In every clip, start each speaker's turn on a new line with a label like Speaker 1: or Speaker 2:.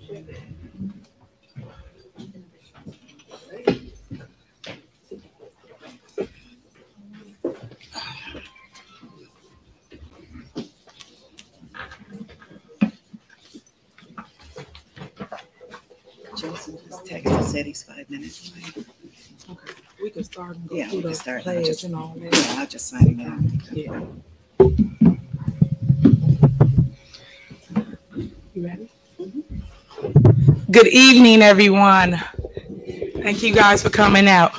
Speaker 1: Jason just texted and said he's 5 minutes late.
Speaker 2: Okay, we can start and go
Speaker 1: Yeah,
Speaker 2: through
Speaker 1: we can
Speaker 2: the
Speaker 1: start.
Speaker 2: pledge and all that.
Speaker 1: Yeah, I'll just sign it down.
Speaker 2: Yeah. You ready? Good evening, everyone. Thank you guys for coming out.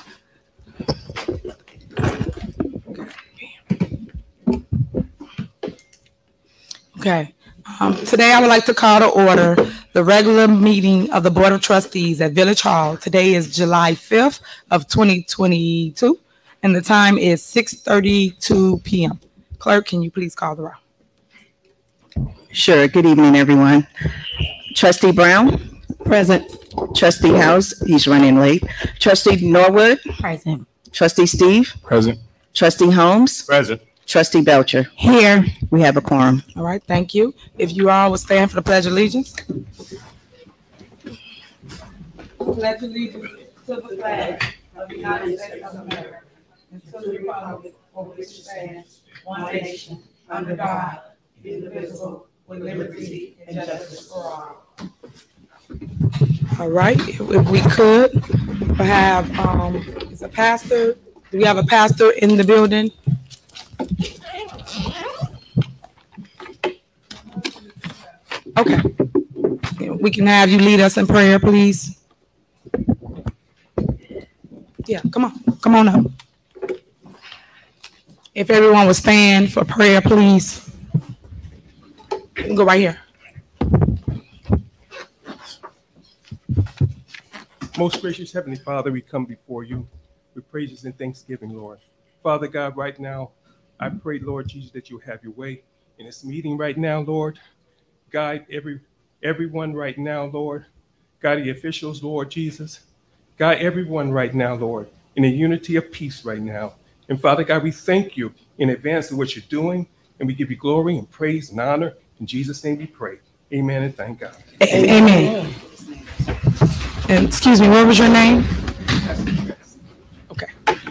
Speaker 2: Okay. Today I would like to call to order the regular meeting of the Board of Trustees at Village Hall. Today is July 5th of 2022, and the time is 6:32 p.m. Clerk, can you please call the roll?
Speaker 1: Sure. Good evening, everyone. Trustee Brown? Present. Trustee House? He's running late. Trustee Norwood?
Speaker 3: Present.
Speaker 1: Trustee Steve?
Speaker 4: Present.
Speaker 1: Trustee Holmes?
Speaker 4: Present.
Speaker 1: Trustee Belcher?
Speaker 3: Here.
Speaker 1: We have a quorum.
Speaker 2: All right, thank you. If you all would stand for the Pledge of Allegiance. Pledge allegiance to the flag of the United States of America and to the republic for which it stands, one nation, under God, indivisible, with liberty and justice for all. All right, if we could have, is a pastor, do we have a pastor in the building? Okay. We can have you lead us in prayer, please. Yeah, come on up. If everyone would stand for prayer, please. You can go right here.
Speaker 4: Most gracious Heavenly Father, we come before you with praises and thanksgiving, Lord. Father God, right now, I pray, Lord Jesus, that you have your way in this meeting right now, Lord. Guide everyone right now, Lord. Guide the officials, Lord Jesus. Guide everyone right now, Lord, in a unity of peace right now. And Father God, we thank you in advance of what you're doing, and we give you glory and praise and honor. In Jesus' name we pray. Amen and thank God.
Speaker 2: Amen. And excuse me, what was your name? Okay.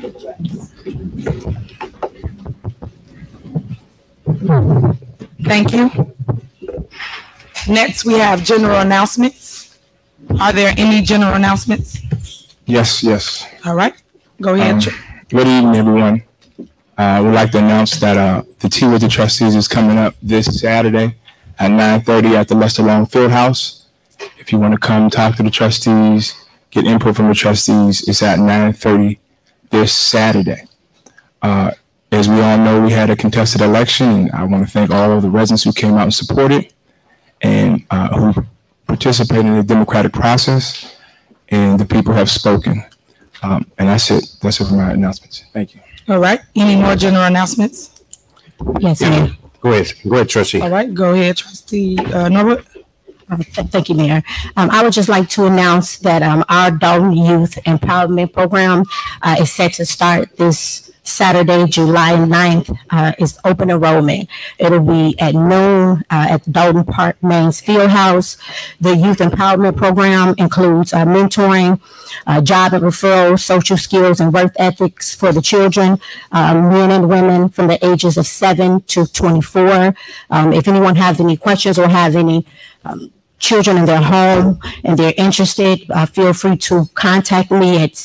Speaker 2: Thank you. Next, we have general announcements. Are there any general announcements?
Speaker 4: Yes.
Speaker 2: All right, go ahead.
Speaker 4: Good evening, everyone. I would like to announce that the Tea with the Trustees is coming up this Saturday at 9:30 at the Lester Long Fieldhouse. If you want to come talk to the trustees, get input from the trustees, it's at 9:30 this Saturday. As we all know, we had a contested election, and I want to thank all of the residents who came out and supported and who participated in the democratic process, and the people have spoken. And that's it. That's it for my announcements. Thank you.
Speaker 2: All right, any more general announcements?
Speaker 3: Yes, ma'am.
Speaker 4: Go ahead, Trustee.
Speaker 2: All right, go ahead, Trustee Norwood.
Speaker 3: Thank you, Mayor. I would just like to announce that our Dalton Youth Empowerment Program is set to start this Saturday, July 9th, is open enrollment. It'll be at noon at the Dalton Park Mains Fieldhouse. The Youth Empowerment Program includes mentoring, job and referral, social skills, and work ethics for the children, men and women from the ages of 7 to 24. If anyone has any questions or have any children in their home and they're interested, feel free to contact me at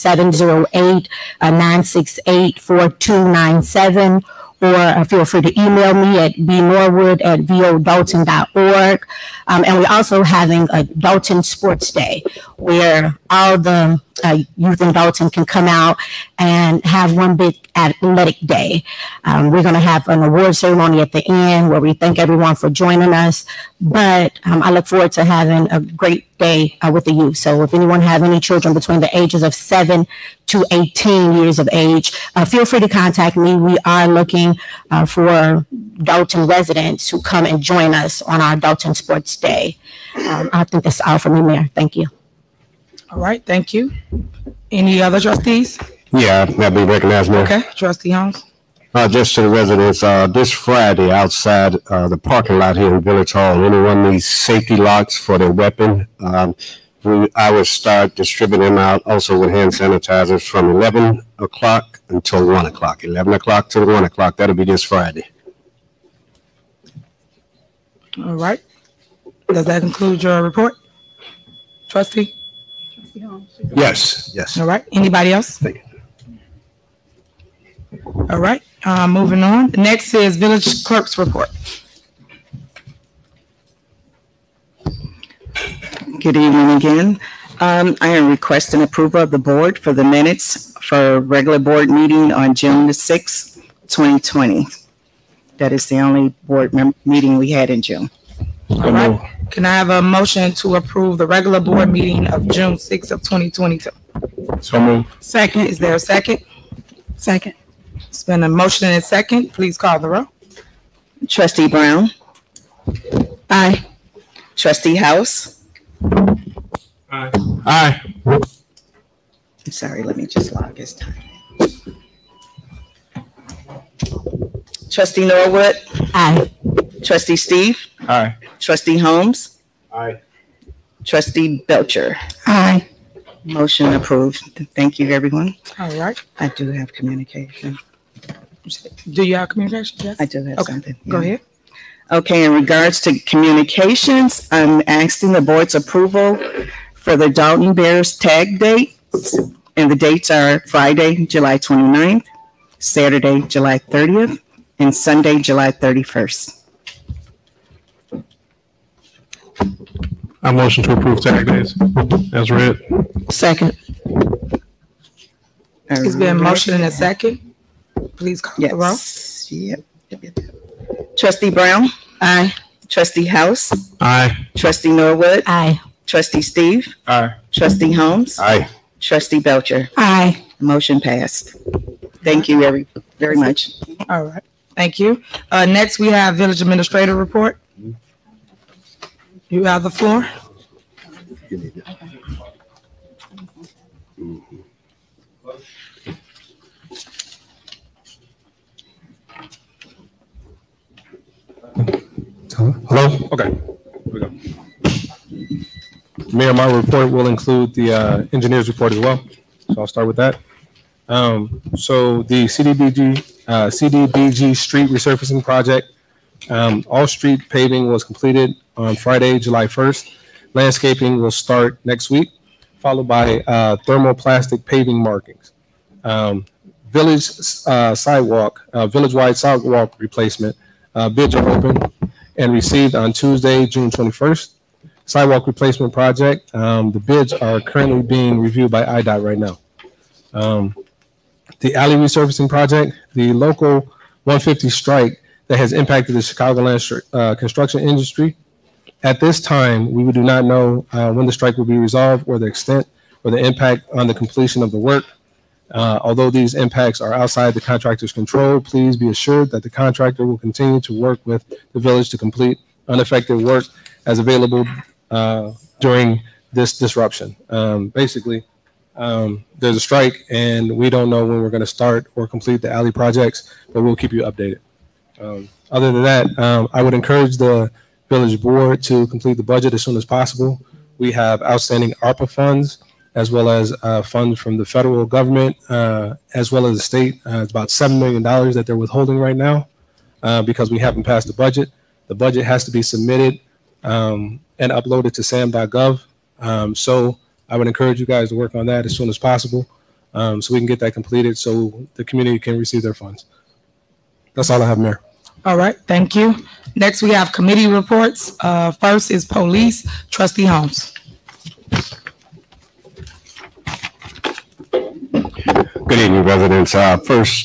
Speaker 3: 708-968-4297, or feel free to email me at bnorwood@vodalton.org. And we're also having a Dalton Sports Day where all the youth in Dalton can come out and have one big athletic day. We're going to have an award ceremony at the end where we thank everyone for joining us. But I look forward to having a great day with the youth. So if anyone have any children between the ages of 7 to 18 years of age, feel free to contact me. We are looking for Dalton residents who come and join us on our Dalton Sports Day. I think that's all for me, Mayor. Thank you.
Speaker 2: All right, thank you. Any other trustees?
Speaker 4: Yeah, that'll be recognized, Mayor.
Speaker 2: Okay, Trustee Holmes.
Speaker 5: Just to the residents, this Friday outside the parking lot here in Village Hall, anyone needs safety locks for their weapon, I will start distributing them out also with hand sanitizers from 11 o'clock until 1 o'clock. 11 o'clock to 1 o'clock. That'll be this Friday.
Speaker 2: All right. Does that conclude your report, Trustee?
Speaker 5: Yes. Yes.
Speaker 2: All right. Anybody else?
Speaker 5: Thank you.
Speaker 2: All right. Moving on. Next is Village Clerk's report.
Speaker 1: Good evening again. I am requesting approval of the board for the minutes for regular board meeting on June the 6th, 2020. That is the only board meeting we had in June.
Speaker 2: All right. Can I have a motion to approve the regular board meeting of June 6th of 2022?
Speaker 4: So moved.
Speaker 2: Second. Is there a second?
Speaker 3: Second.
Speaker 2: It's been a motion and a second. Please call the roll.
Speaker 1: Trustee Brown?
Speaker 3: Aye.
Speaker 1: Trustee House?
Speaker 4: Aye.
Speaker 1: I'm sorry, let me just log his time. Trustee Norwood?
Speaker 3: Aye.
Speaker 1: Trustee Steve?
Speaker 4: Aye.
Speaker 1: Trustee Holmes?
Speaker 4: Aye.
Speaker 1: Trustee Belcher?
Speaker 3: Aye.
Speaker 1: Motion approved. Thank you, everyone.
Speaker 2: All right.
Speaker 1: I do have communication.
Speaker 2: Do you have communication? Yes.
Speaker 1: I do have
Speaker 2: Okay.
Speaker 1: something.
Speaker 2: Go
Speaker 1: yeah.
Speaker 2: ahead.
Speaker 1: Okay, in regards to communications, I'm asking the board's approval for the Dalton Bears tag dates. And the dates are Friday, July 29th, Saturday, July 30th, and Sunday, July 31st.
Speaker 6: I motion to approve tag days as read.
Speaker 3: Second.
Speaker 2: It's been a motion and a second. Please call the roll.
Speaker 1: Yes. Yep. Trustee Brown?
Speaker 3: Aye.
Speaker 1: Trustee House?
Speaker 6: Aye.
Speaker 1: Trustee Norwood?
Speaker 3: Aye.
Speaker 1: Trustee Steve?
Speaker 4: Aye.
Speaker 1: Trustee Holmes?
Speaker 5: Aye.
Speaker 1: Trustee Belcher?
Speaker 3: Aye.
Speaker 1: Motion passed. Thank you very much.
Speaker 2: All right. Thank you. Next, we have Village Administrator Report. You have the floor.
Speaker 6: Hello? Okay. Here we go. Mayor, my report will include the engineer's report as well. So I'll start with that. So the CDBG street resurfacing project, all street paving was completed on Friday, July 1st. Landscaping will start next week, followed by thermoplastic paving markings. Village-wide sidewalk replacement bids are open and received on Tuesday, June 21st. Sidewalk replacement project, the bids are currently being reviewed by IDOT right now. The alley resurfacing project, the local 150 strike that has impacted the Chicagoland construction industry. At this time, we do not know when the strike will be resolved or the extent or the impact on the completion of the work. Although these impacts are outside the contractor's control, please be assured that the contractor will continue to work with the village to complete unaffected work as available during this disruption. Basically, there's a strike and we don't know when we're going to start or complete the alley projects, but we'll keep you updated. Other than that, I would encourage the village board to complete the budget as soon as possible. We have outstanding ARPA funds as well as funds from the federal government as well as the state. It's about $7 million that they're withholding right now because we haven't passed the budget. The budget has to be submitted and uploaded to sam.gov. So I would encourage you guys to work on that as soon as possible so we can get that completed so the community can receive their funds. That's all I have, Mayor.
Speaker 2: All right. Thank you. Next, we have committee reports. First is police. Trustee Holmes.
Speaker 5: Good evening, residents. First,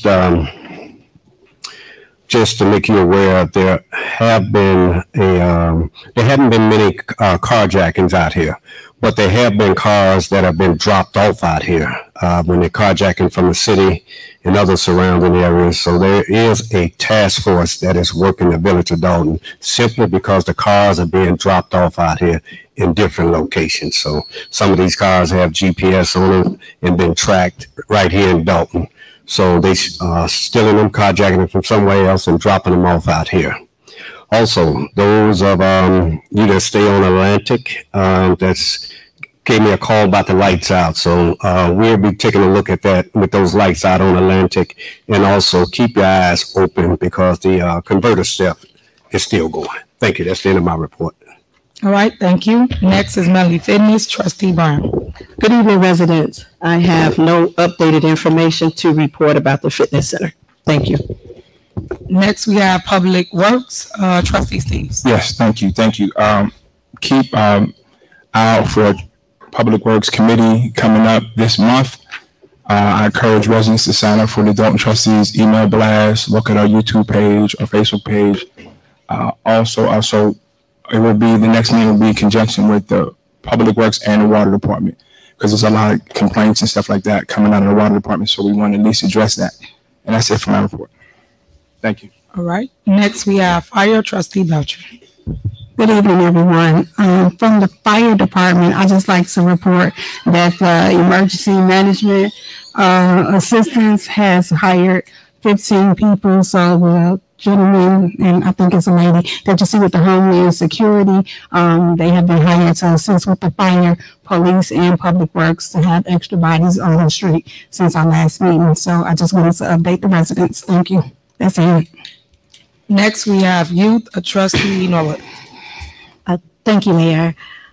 Speaker 5: just to make you aware, there haven't been many carjackings out here, but there have been cars that have been dropped off out here when they're carjacking from the city and other surrounding areas. So there is a task force that is working the village of Dalton simply because the cars are being dropped off out here in different locations. So some of these cars have GPS on them and been tracked right here in Dalton. So they stealing them, carjacking them from somewhere else and dropping them off out here. Also, those of you that stay on Atlantic, that's gave me a call about the lights out. So we'll be taking a look at that with those lights out on Atlantic, and also keep your eyes open because the converter stuff is still going. Thank you. That's the end of my report.
Speaker 2: All right, thank you. Next is Melody Fitness, Trustee Brown.
Speaker 1: Good evening, residents. I have no updated information to report about the fitness center. Thank you.
Speaker 2: Next, we have Public Works, Trustee Steves.
Speaker 4: Yes, thank you. Keep out for Public Works Committee coming up this month. I encourage residents to sign up for the Dalton Trustees email blast, look at our YouTube page or Facebook page. Also, it will be, the next meeting will be in conjunction with the Public Works and the Water Department, because there's a lot of complaints and stuff like that coming out of the Water Department, so we want to at least address that. And that's it for my report. Thank you.
Speaker 2: All right. Next, we have Fire, Trustee Belcher.
Speaker 3: Good evening, everyone. From the fire department, I just like to report that the emergency management assistance has hired 15 people. So the gentleman, and I think it's a lady, that you see with the Homeland Security, they have been hired to assist with the fire, police, and public works to have extra bodies on the street since our last meeting. So I just wanted to update the residents. Thank you. That's it.
Speaker 2: Next, we have Youth, Trustee Norwood.
Speaker 3: Thank you, Mayor.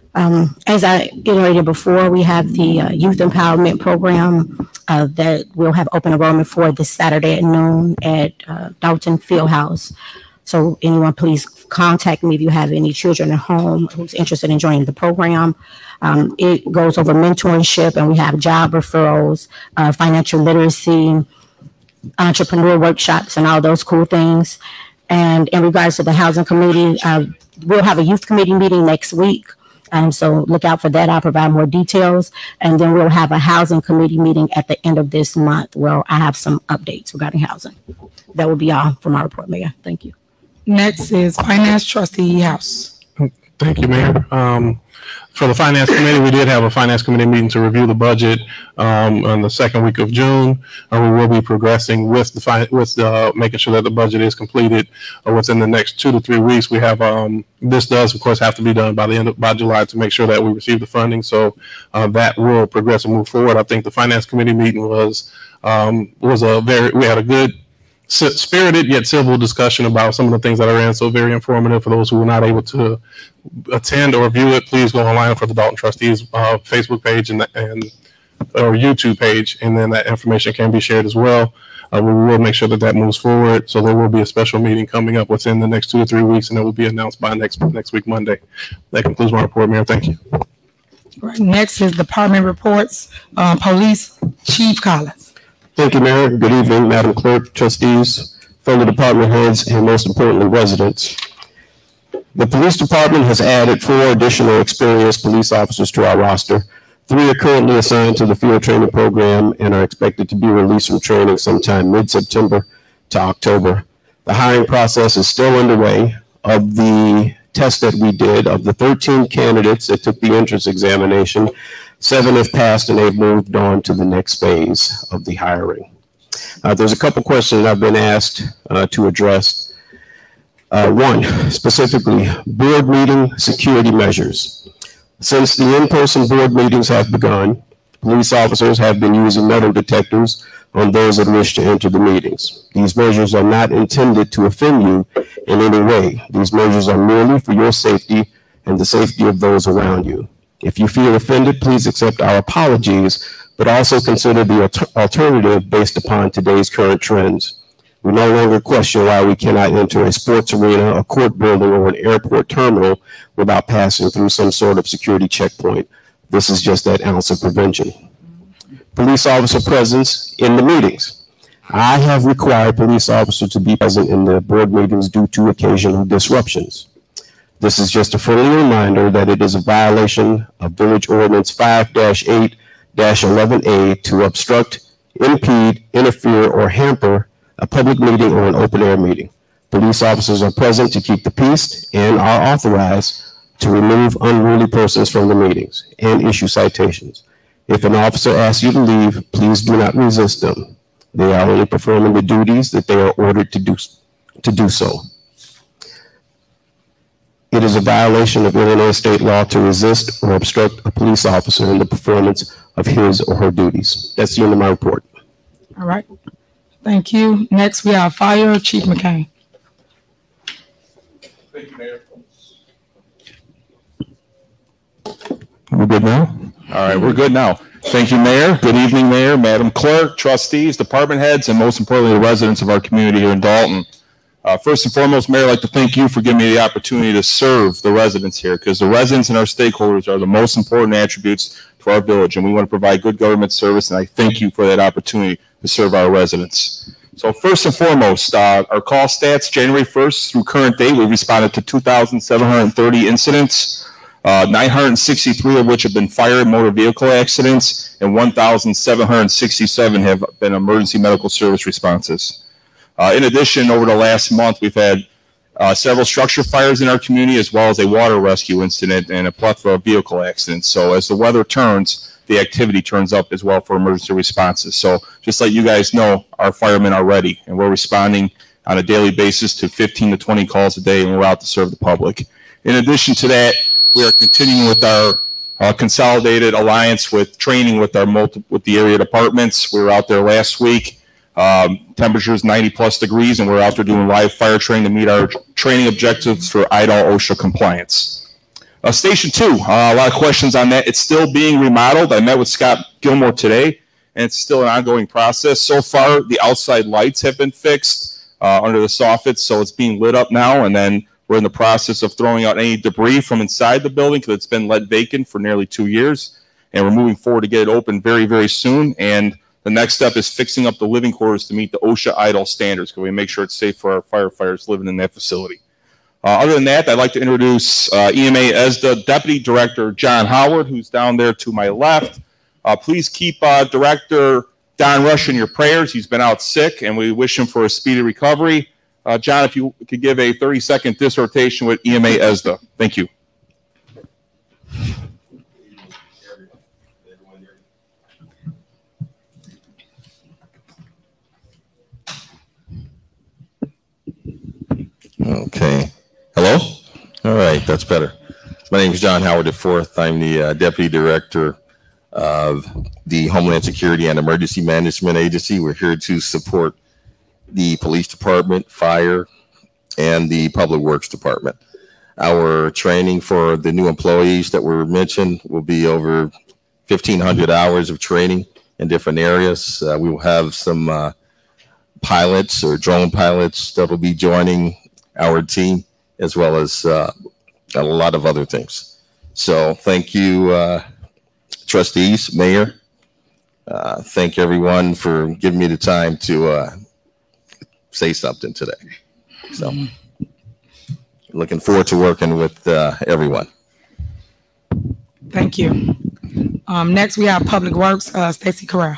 Speaker 3: As I iterated before, we have the Youth Empowerment Program that we'll have open enrollment for this Saturday at noon at Dalton Fieldhouse. So anyone, please contact me if you have any children at home who's interested in joining the program. It goes over mentorship, and we have job referrals, financial literacy, entrepreneur workshops, and all those cool things. And in regards to the housing committee, we'll have a youth committee meeting next week. So look out for that. I'll provide more details. And then we'll have a housing committee meeting at the end of this month where I have some updates regarding housing. That will be all for my report, Mayor. Thank you.
Speaker 2: Next is Finance, Trustee House.
Speaker 7: Thank you, Mayor. For the Finance Committee, we did have a Finance Committee meeting to review the budget on the second week of June. We will be progressing with making sure that the budget is completed within the next 2 to 3 weeks. We have this does, of course, have to be done by July to make sure that we receive the funding. So that will progress and move forward. I think the Finance Committee meeting we had a good, spirited yet civil discussion about some of the things that are in. So very informative for those who were not able to attend or view it. Please go online for the Dalton Trustees Facebook page or YouTube page, and then that information can be shared as well. We will make sure that moves forward. So there will be a special meeting coming up within the next 2 to 3 weeks, and it will be announced by next week Monday. That concludes my report, Mayor. Thank you.
Speaker 2: Right. Next is Department Reports. Police, Chief Collins.
Speaker 8: Thank you, Mayor. Good evening, Madam Clerk, trustees, fellow department heads, and most importantly, residents. The police department has added 4 additional experienced police officers to our roster. 3 are currently assigned to the field training program and are expected to be released from training sometime mid-September to October. The hiring process is still underway. Of the test that we did, of the 13 candidates that took the entrance examination, 7 have passed and they've moved on to the next phase of the hiring. There's a couple questions I've been asked to address. One, specifically, board meeting security measures. Since the in-person board meetings have begun, police officers have been using metal detectors on those that wish to enter the meetings. These measures are not intended to offend you in any way. These measures are merely for your safety and the safety of those around you. If you feel offended, please accept our apologies, but also consider the alternative based upon today's current trends. We no longer question why we cannot enter a sports arena, a court building, or an airport terminal without passing through some sort of security checkpoint. This is just that ounce of prevention. Police officer presence in the meetings. I have required police officers to be present in the board meetings due to occasional disruptions. This is just a friendly reminder that it is a violation of Village Ordinance 5-8-11A to obstruct, impede, interfere, or hamper a public meeting or an open air meeting. Police officers are present to keep the peace and are authorized to remove unruly persons from the meetings and issue citations. If an officer asks you to leave, please do not resist them. They are only performing the duties that they are ordered to do so. It is a violation of Illinois state law to resist or obstruct a police officer in the performance of his or her duties. That's the end of my report.
Speaker 2: All right. Thank you. Next, we have Fire Chief McCain.
Speaker 9: Thank you, Mayor. We're good now? All right, we're good now. Thank you, Mayor. Good evening, Mayor, Madam Clerk, trustees, department heads, and most importantly, the residents of our community here in Dalton. First and foremost, Mayor, I'd like to thank you for giving me the opportunity to serve the residents here, because the residents and our stakeholders are the most important attributes to our village, and we want to provide good government service, and I thank you for that opportunity to serve our residents. So first and foremost, our call stats, January 1st through current date, we've responded to 2,730 incidents, 963 of which have been fire and motor vehicle accidents, and 1,767 have been emergency medical service responses. In addition, over the last month, we've had several structure fires in our community, as well as a water rescue incident and a plethora of vehicle accidents. So as the weather turns, the activity turns up as well for emergency responses. So just like you guys know, our firemen are ready, and we're responding on a daily basis to 15 to 20 calls a day, and we're out to serve the public. In addition to that, we are continuing with our consolidated alliance with training with the area departments. We were out there last week. Temperatures 90 plus degrees, and we're out there doing live fire training to meet our training objectives for IDAL OSHA compliance. Station 2, a lot of questions on that. It's still being remodeled. I met with Scott Gilmore today, and it's still an ongoing process. So far, the outside lights have been fixed under the soffits, so it's being lit up now, and then we're in the process of throwing out any debris from inside the building because it's been let vacant for nearly 2 years, and we're moving forward to get it open very, very soon. And the next step is fixing up the living quarters to meet the OSHA IDAL standards, because we make sure it's safe for our firefighters living in that facility. Other than that, I'd like to introduce EMA ESDA Deputy Director John Howard, who's down there to my left. Please keep Director Don Rush in your prayers. He's been out sick, and we wish him for a speedy recovery. John, if you could give a 30-second dissertation with EMA ESDA. Thank you.
Speaker 10: Okay. Hello? All right, that's better. My name is John Howard IV. I'm the Deputy Director of the Homeland Security and Emergency Management Agency. We're here to support the Police Department, Fire, and the Public Works Department. Our training for the new employees that were mentioned will be over 1,500 hours of training in different areas. We will have some pilots or drone pilots that will be joining our team, as well as a lot of other things. So thank you, trustees, mayor. Thank everyone for giving me the time to say something today. So looking forward to working with everyone.
Speaker 2: Thank you. Next, we have Public Works, Stacy Corral.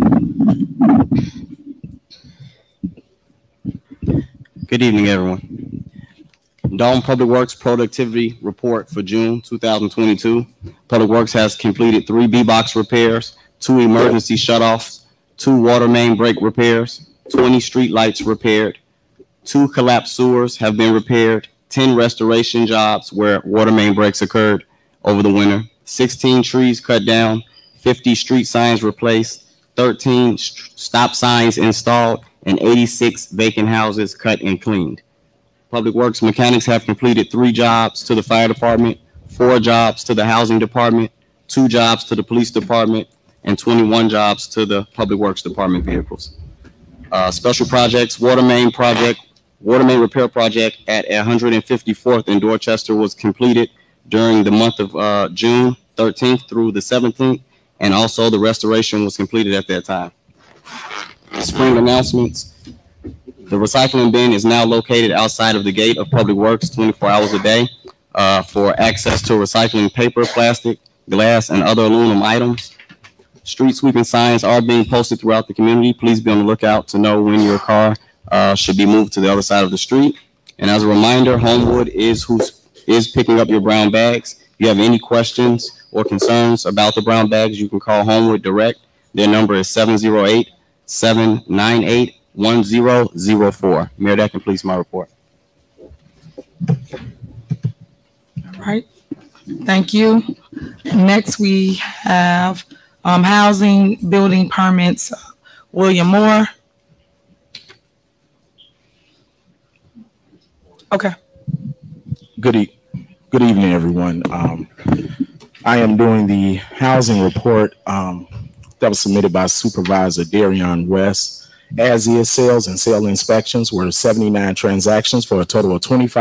Speaker 11: Good evening, everyone. Dalton Public Works Productivity Report for June 2022. Public Works has completed 3 B-box repairs, 2 emergency shutoffs, 2 water main break repairs, 20 street lights repaired, 2 collapsed sewers have been repaired, 10 restoration jobs where water main breaks occurred over the winter, 16 trees cut down, 50 street signs replaced, 13 stop signs installed, and 86 vacant houses cut and cleaned. Public Works mechanics have completed 3 jobs to the fire department, 4 jobs to the housing department, 2 jobs to the police department, and 21 jobs to the Public Works Department vehicles. Special projects, water main repair project at 154th in Dorchester was completed during the month of June 13th through the 17th, and also the restoration was completed at that time. Spring announcements. The recycling bin is now located outside of the gate of Public Works 24 hours a day for access to recycling paper, plastic, glass, and other aluminum items. Street sweeping signs are being posted throughout the community. Please be on the lookout to know when your car should be moved to the other side of the street. And as a reminder, Homewood is picking up your brown bags. If you have any questions or concerns about the brown bags, you can call Homewood direct. Their number is 7981004. Mayor, that completes my report.
Speaker 2: All right. Thank you. Next, we have housing building permits. William Moore. Okay.
Speaker 12: Good evening, everyone. I am doing the housing report that was submitted by Supervisor Darion West. As is, sales and sale inspections were 79 transactions for a total of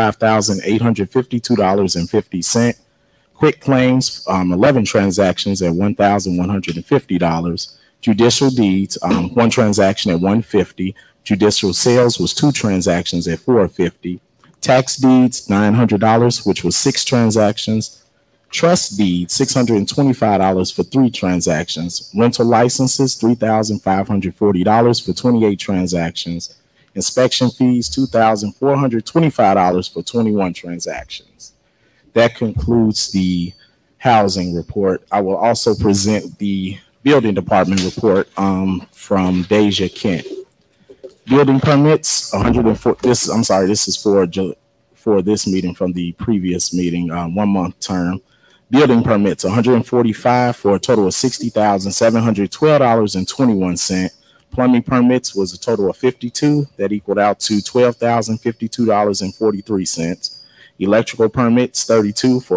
Speaker 12: $25,852.50. Quick claims, 11 transactions at $1,150. Judicial deeds, 1 transaction at $150. Judicial sales was 2 transactions at $450. Tax deeds, $900, which was 6 transactions. Trust deeds, $625 for 3 transactions. Rental licenses, $3,540 for 28 transactions. Inspection fees, $2,425 for 21 transactions. That concludes the housing report. I will also present the building department report from Deja Kent. Building permits, 104. This is for this meeting from the previous meeting, 1 month term. Building permits, 145 for a total of $60,712.21. Plumbing permits was a total of 52. That equaled out to $12,052.43. Electrical permits, 32 for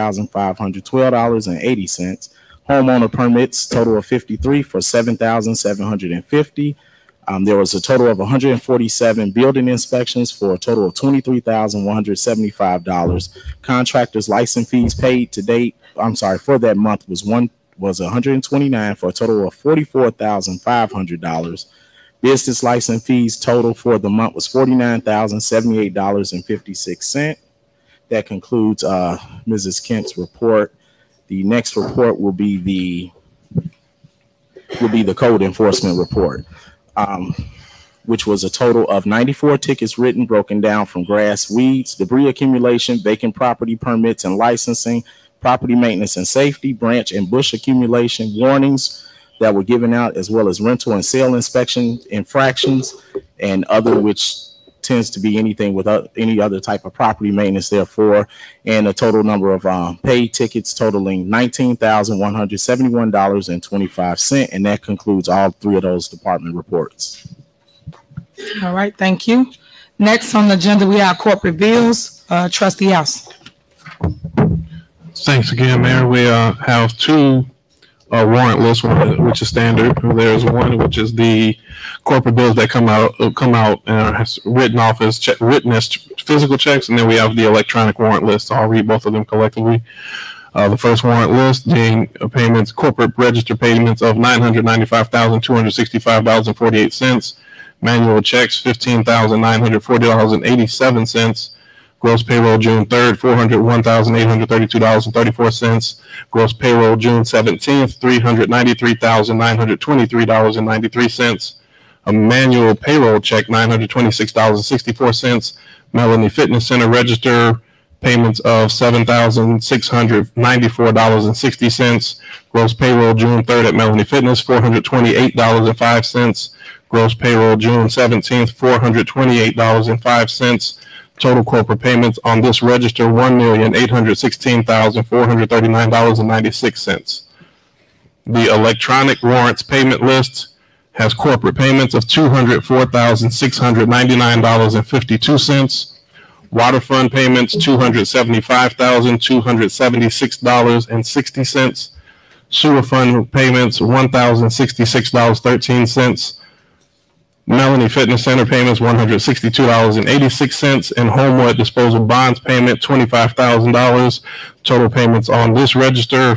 Speaker 12: $4,512.80. Homeowner permits, total of 53 for $7,750. There was a total of 147 building inspections for a total of $23,175. Contractors' license fees paid to date, for that month was 129 for a total of $44,500. Business license fees total for the month was $49,078.56. That concludes Mrs. Kent's report. The next report will be the code enforcement report. Which was a total of 94 tickets written, broken down from grass, weeds, debris accumulation, vacant property permits and licensing, property maintenance and safety, branch and bush accumulation, warnings that were given out, as well as rental and sale inspection infractions, and other, which tends to be anything without any other type of property maintenance, therefore, and a total number of paid tickets totaling $19,171.25. And that concludes all 3 of those department reports.
Speaker 2: All right, thank you. Next on the agenda, we have corporate bills. Trustee House.
Speaker 7: Thanks again, Mayor. We have 2 warrant lists, which is standard. There's one which is the corporate bills that come out and are written off as written as physical checks, and then we have the electronic warrant list. I'll read both of them collectively. The first warrant list being payments, corporate register payments of $995,265.48. Manual checks, $15,940.87. Gross payroll June 3rd, $401,832.34. Gross payroll June 17th, $393,923.93. A manual payroll check, $926.64. Melanie Fitness Center register payments of $7,694.60. Gross payroll June 3rd at Melanie Fitness, $428.05. Gross payroll June 17th, $428.05. Total corporate payments on this register, $1,816,439.96. The electronic warrants payment list has corporate payments of $204,699.52. Water fund payments, $275,276.60. Sewer fund payments, $1,066.13. Melanie Fitness Center payments, $162.86, and Homewood disposal bonds payment, $25,000. Total payments on this register,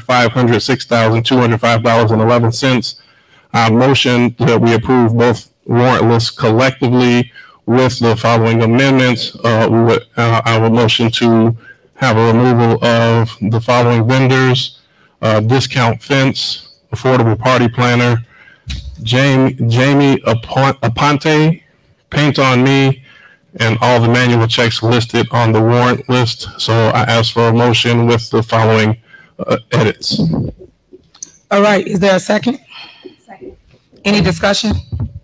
Speaker 7: $506,205.11. Motion that we approve both warrant lists collectively with the following amendments. I would motion to have a removal of the following vendors: Discount Fence, Affordable Party Planner, Jamie Aponte, Paint on Me, and all the manual checks listed on the warrant list. So I ask for a motion with the following edits.
Speaker 2: All right, is there a second? Second. Any discussion?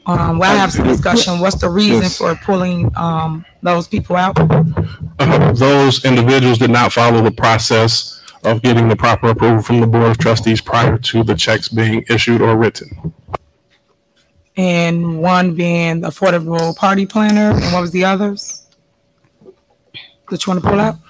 Speaker 2: Well, I have some discussion. What's the reason for pulling those people out?
Speaker 7: Those individuals did not follow the process of getting the proper approval from the Board of Trustees prior to the checks being issued or written.
Speaker 2: And one being the Affordable Party Planner, and what was the others that you want to pull out?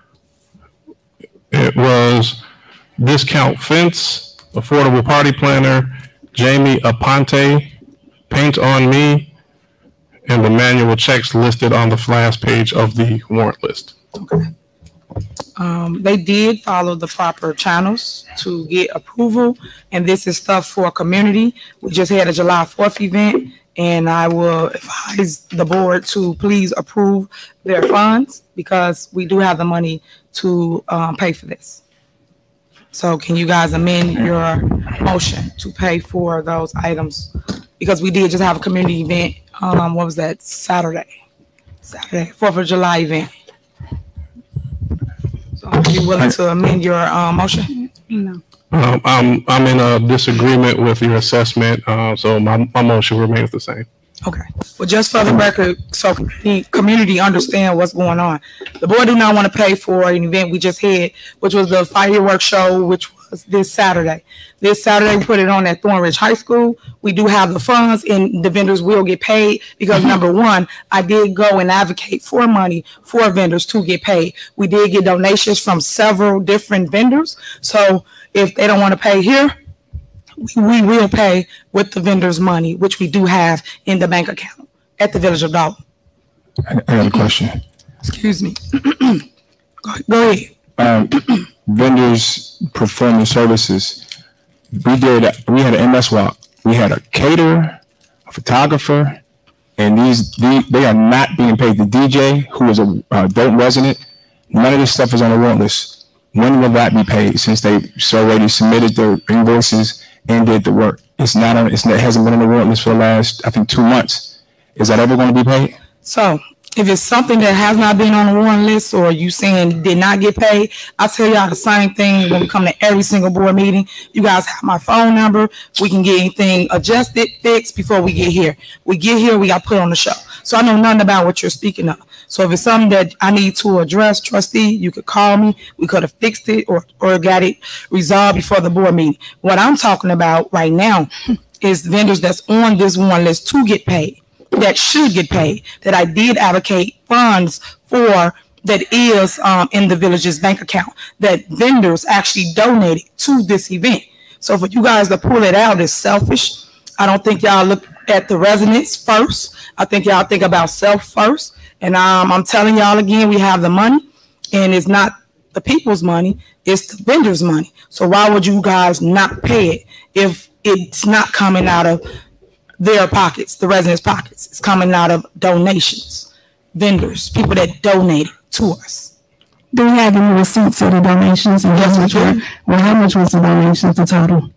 Speaker 7: It was Discount Fence, Affordable Party Planner, Jamie Aponte, Paint on Me, and the manual checks listed on the last page of the warrant list.
Speaker 2: Okay. They did follow the proper channels to get approval, and this is stuff for community. We just had a July 4th event, and I will advise the board to please approve their funds because we do have the money to pay for this. So can you guys amend your motion to pay for those items? Because we did just have a community event. What was that? Saturday, 4th of July event. So are you willing to amend your motion?
Speaker 3: No.
Speaker 7: I'm in a disagreement with your assessment, so my motion remains the same.
Speaker 2: Okay. Well, just for the record, so the community understand what's going on. The board do not want to pay for an event we just had, which was the fireworks show, which was this Saturday. This Saturday, we put it on at Thornridge High School. We do have the funds, and the vendors will get paid because, number one, I did go and advocate for money for vendors to get paid. We did get donations from several different vendors. So if they don't want to pay here, we will pay with the vendor's money, which we do have in the bank account at the Village of Dalton.
Speaker 4: I got a question.
Speaker 2: Excuse me. Go ahead.
Speaker 4: Vendors performing services. We had an MS walk. We had a caterer, a photographer, and they are not being paid. The DJ, who is a Dalton resident, none of this stuff is on the warrant list. When will that be paid? Since they already submitted their invoices and did the work, it hasn't been on the warrant list for the last, I think, 2 months. Is that ever going to be paid?
Speaker 2: So if it's something that has not been on the warrant list, or you saying did not get paid, I tell y'all the same thing when we come to every single board meeting. You guys have my phone number. We can get anything adjusted, fixed before we get here. We get here, we got put on the show. So I know nothing about what you're speaking of. So if it's something that I need to address, trustee, you could call me. We could have fixed it or got it resolved before the board meeting. What I'm talking about right now is vendors that's on this warrant list to get paid, that should get paid, that I did allocate funds for, that is in the village's bank account, that vendors actually donated to this event. So for you guys to pull it out is selfish. I don't think y'all look at the residents first. I think y'all think about self first. And I'm telling y'all again, we have the money, and it's not the people's money, it's the vendors' money. So why would you guys not pay it if it's not coming out of their pockets, the residents' pockets? It's coming out of donations, vendors, people that donated to us.
Speaker 3: Do we have any receipts of the donations? And
Speaker 2: Yes, we do.
Speaker 3: Well, how much was the donations, the total?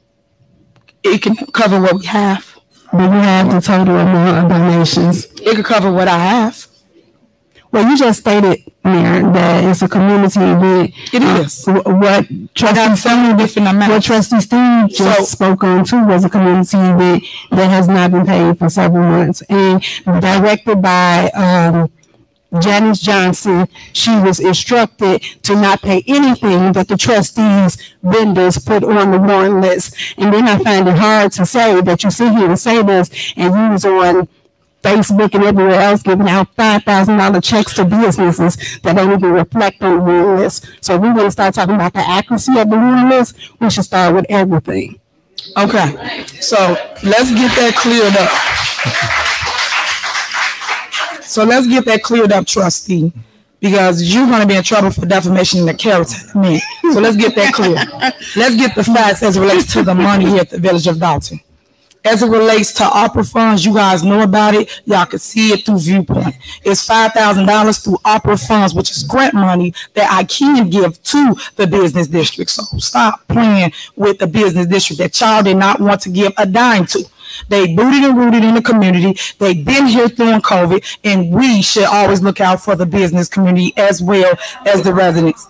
Speaker 2: It can cover what we have.
Speaker 3: Do you have the total amount of donations?
Speaker 2: It could cover what I have.
Speaker 3: Well, you just stated, Mayor, that it's a community event.
Speaker 2: It is.
Speaker 3: What Trustee Steve just spoke on too was a community event that has not been paid for several months, and directed by Janice Johnson. She was instructed to not pay anything that the trustees vendors put on the warrant list. And then I find it hard to say that you sit here and say this, and you was on Facebook and everywhere else giving out $5,000 checks to businesses that don't even reflect on the warrant list. So if we want to start talking about the accuracy of the warrant list, we should start with everything.
Speaker 2: Okay, so let's get that cleared up. Trustee, because you're going to be in trouble for defamation of character. So let's get that clear. Let's get the facts as it relates to the money here at the Village of Dalton. As it relates to ARPA funds, you guys know about it. Y'all can see it through Viewpoint. It's $5,000 through ARPA funds, which is grant money that I can give to the business district. So stop playing with the business district that y'all did not want to give a dime to. They booted and rooted in the community. They've been here during COVID, and we should always look out for the business community as well as the residents.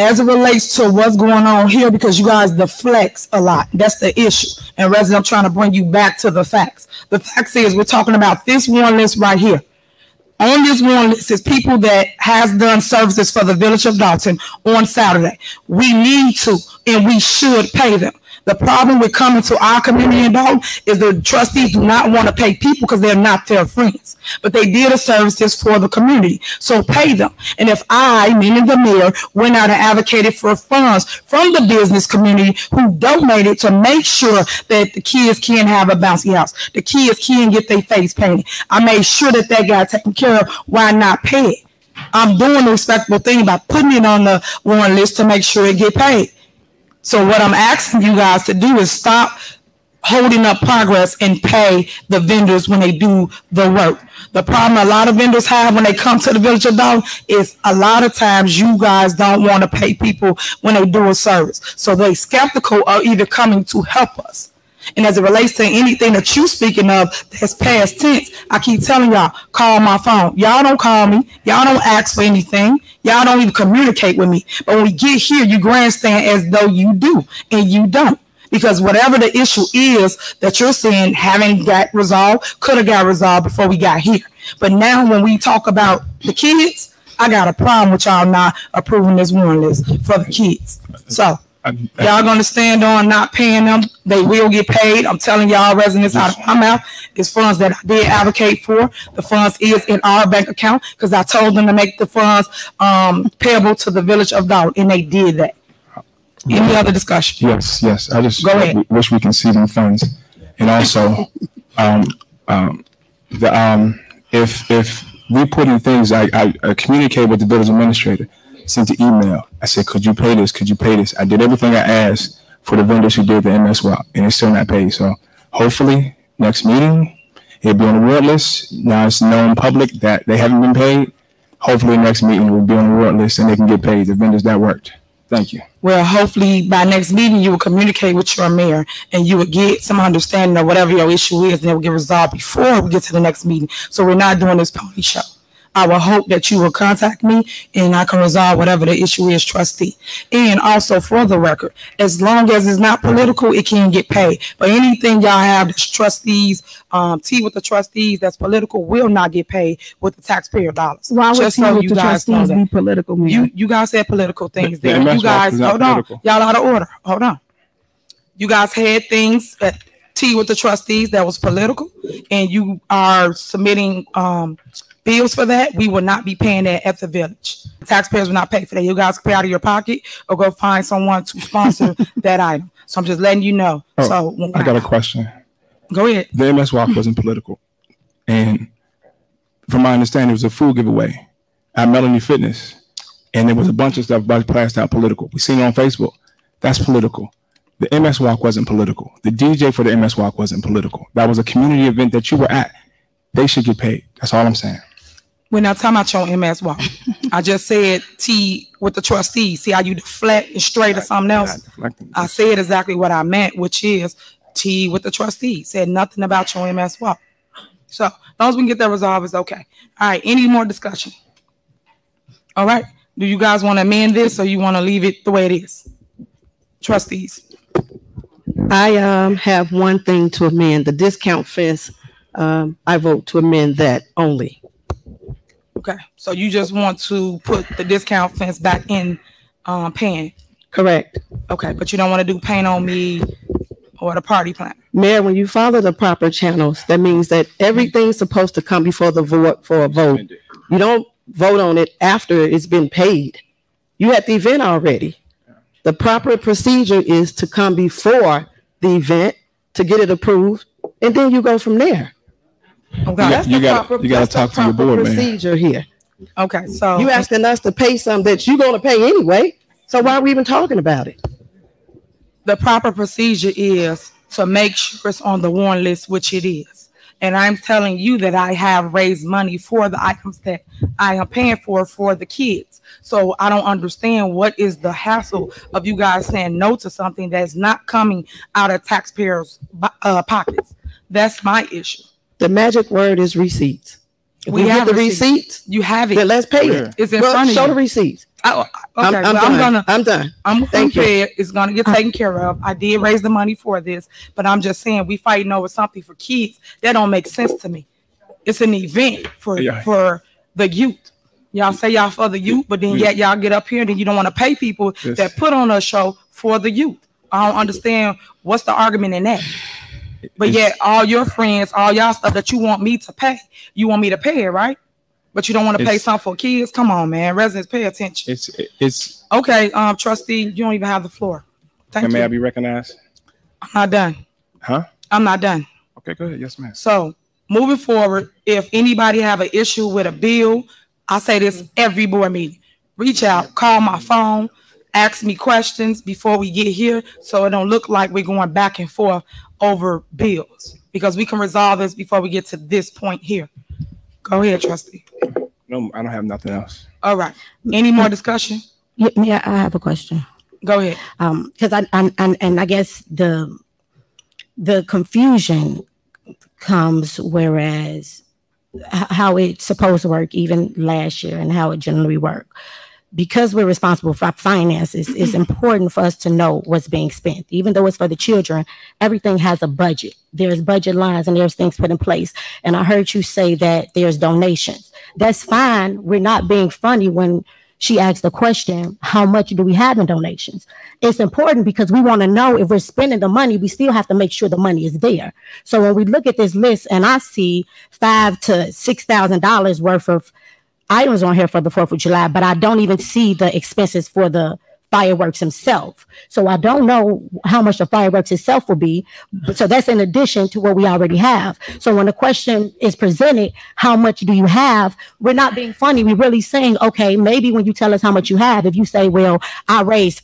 Speaker 2: as it relates to what's going on here, because you guys deflect a lot. That's the issue. And Resident, I'm trying to bring you back to the facts. The facts is we're talking about this one list right here. On this one list is people that has done services for the Village of Dalton on Saturday. We need to and we should pay them. The problem with coming to our community in Dalton is the trustees do not want to pay people because they're not their friends. But they did a services for the community, so pay them. And if I, meaning the mayor, went out and advocated for funds from the business community who donated to make sure that the kids can have a bouncy house, the kids can get their face painted, I made sure that that got taken care of. Why not pay it? I'm doing the respectable thing by putting it on the one list to make sure it get paid. So what I'm asking you guys to do is stop holding up progress and pay the vendors when they do the work. The problem a lot of vendors have when they come to the Village of Dalton is a lot of times you guys don't want to pay people when they do a service. So they skeptical of either coming to help us. And as it relates to anything that you speaking of that's past tense, I keep telling y'all, call my phone. Y'all don't call me. Y'all don't ask for anything. Y'all don't even communicate with me. But when we get here, you grandstand as though you do, and you don't. Because whatever the issue is that you're saying haven't got resolved, could have got resolved before we got here. But now when we talk about the kids, I got a problem with y'all not approving this one list for the kids. So y'all gonna stand on not paying them. They will get paid. I'm telling y'all residents out of my mouth. It's funds that I did advocate for. The funds is in our bank account because I told them to make the funds payable to the Village of Dalton, and they did that. Any other discussion?
Speaker 4: Yes. I just
Speaker 2: go ahead.
Speaker 4: Wish we can see them funds. And also, if we put in things, I communicate with the village administrator, sent an email. I said, could you pay this? Could you pay this? I did everything I asked for the vendors who did the MS WAP, and it's still not paid. So hopefully next meeting, it'll be on the award list. Now it's known public that they haven't been paid. Hopefully next meeting will be on the award list and they can get paid, the vendors that worked. Thank you.
Speaker 2: Well, hopefully by next meeting, you will communicate with your mayor and you will get some understanding of whatever your issue is, and it will get resolved before we get to the next meeting. So we're not doing this pony show. I will hope that you will contact me and I can resolve whatever the issue is, trustee. And also for the record, as long as it's not political, it can get paid. But anything y'all have that's trustees, tea with the trustees that's political will not get paid with the taxpayer dollars.
Speaker 1: Why would tea with the trustees be political, man?
Speaker 2: You guys said political things there. You guys, hold on. Y'all out of order. Hold on. You guys had things at tea with the trustees that was political, and you are submitting bills for that. We will not be paying that at the village. Taxpayers will not pay for that. You guys can pay out of your pocket or go find someone to sponsor that item. So I'm just letting you know. So
Speaker 4: I got a question.
Speaker 2: Go ahead.
Speaker 4: The MS Walk wasn't political. And from my understanding, it was a food giveaway at Melanie Fitness. And there was a bunch of stuff blasted out political. We seen it on Facebook. That's political. The MS Walk wasn't political. The DJ for the MS Walk wasn't political. That was a community event that you were at. They should get paid. That's all I'm saying.
Speaker 2: We're not talking about your MS Walk. I just said tea with the trustees. See how you deflect and straight or something else? I said exactly what I meant, which is tea with the trustees. Said nothing about your MS Walk. So as long as we can get that resolved, it's okay. All right. Any more discussion? All right. Do you guys want to amend this or you want to leave it the way it is? Trustees.
Speaker 13: I have one thing to amend. The discount fence, I vote to amend that only.
Speaker 2: Okay, so you just want to put the discount fence back in paying?
Speaker 13: Correct.
Speaker 2: Okay, but you don't want to do paint on me or the party plan?
Speaker 13: Mayor, when you follow the proper channels, that means that everything's supposed to come before the vote for a vote. You don't vote on it after it's been paid. You had the event already. The proper procedure is to come before the event to get it approved, and then you go from there.
Speaker 2: Okay.
Speaker 4: You got to talk to your board, man.
Speaker 13: Procedure here.
Speaker 2: Okay, so
Speaker 13: you asking us to pay something that you're going to pay anyway. So why are we even talking about it?
Speaker 2: The proper procedure is to make sure it's on the warrant list, which it is. And I'm telling you that I have raised money for the items that I am paying for the kids. So I don't understand what is the hassle of you guys saying no to something that's not coming out of taxpayers' pockets. That's my issue.
Speaker 13: The magic word is receipts. We have the receipts.
Speaker 2: You have it.
Speaker 13: Then let's pay it.
Speaker 2: It's in front of
Speaker 13: show
Speaker 2: you.
Speaker 13: the receipts.
Speaker 2: Okay,
Speaker 13: I'm done. I'm done.
Speaker 2: I'm
Speaker 13: Thank you.
Speaker 2: prepared. It's gonna get taken care of. I did raise the money for this, but I'm just saying we fighting over something for kids. That don't make sense to me. It's an event for the youth. Y'all say y'all for the youth, but then yet y'all get up here and then you don't want to pay people that put on a show for the youth. I don't understand what's the argument in that. But yet all your friends, all y'all stuff that you want me to pay, you want me to pay it, right? But you don't want to pay something for kids. Come on, man. Residents, pay attention.
Speaker 4: It's
Speaker 2: okay. Trustee, you don't even have the floor. Thank you.
Speaker 4: May I be recognized?
Speaker 2: I'm not done.
Speaker 4: Huh?
Speaker 2: I'm not done.
Speaker 4: Okay, go ahead. Yes, ma'am.
Speaker 2: So moving forward, if anybody have an issue with a bill, I say this every board meeting. Reach out, call my phone, ask me questions before we get here, so it don't look like we're going back and forth over bills, because we can resolve this before we get to this point here. Go ahead, trustee.
Speaker 4: No, I don't have nothing else.
Speaker 2: All right. Any more discussion?
Speaker 3: Yeah, I have a question.
Speaker 2: Go ahead.
Speaker 3: Because I guess the confusion comes whereas how it's supposed to work even last year and how it generally worked. Because we're responsible for our finances, it's important for us to know what's being spent. Even though it's for the children, everything has a budget. There's budget lines and there's things put in place. And I heard you say that there's donations. That's fine. We're not being funny when she asked the question, how much do we have in donations? It's important because we want to know if we're spending the money, we still have to make sure the money is there. So when we look at this list and I see $5,000 to $6,000 worth of items on here for the 4th of July, but I don't even see the expenses for the fireworks himself. So I don't know how much the fireworks itself will be. So that's in addition to what we already have. So when the question is presented, how much do you have? We're not being funny. We're really saying, okay, maybe when you tell us how much you have, if you say, well, I raised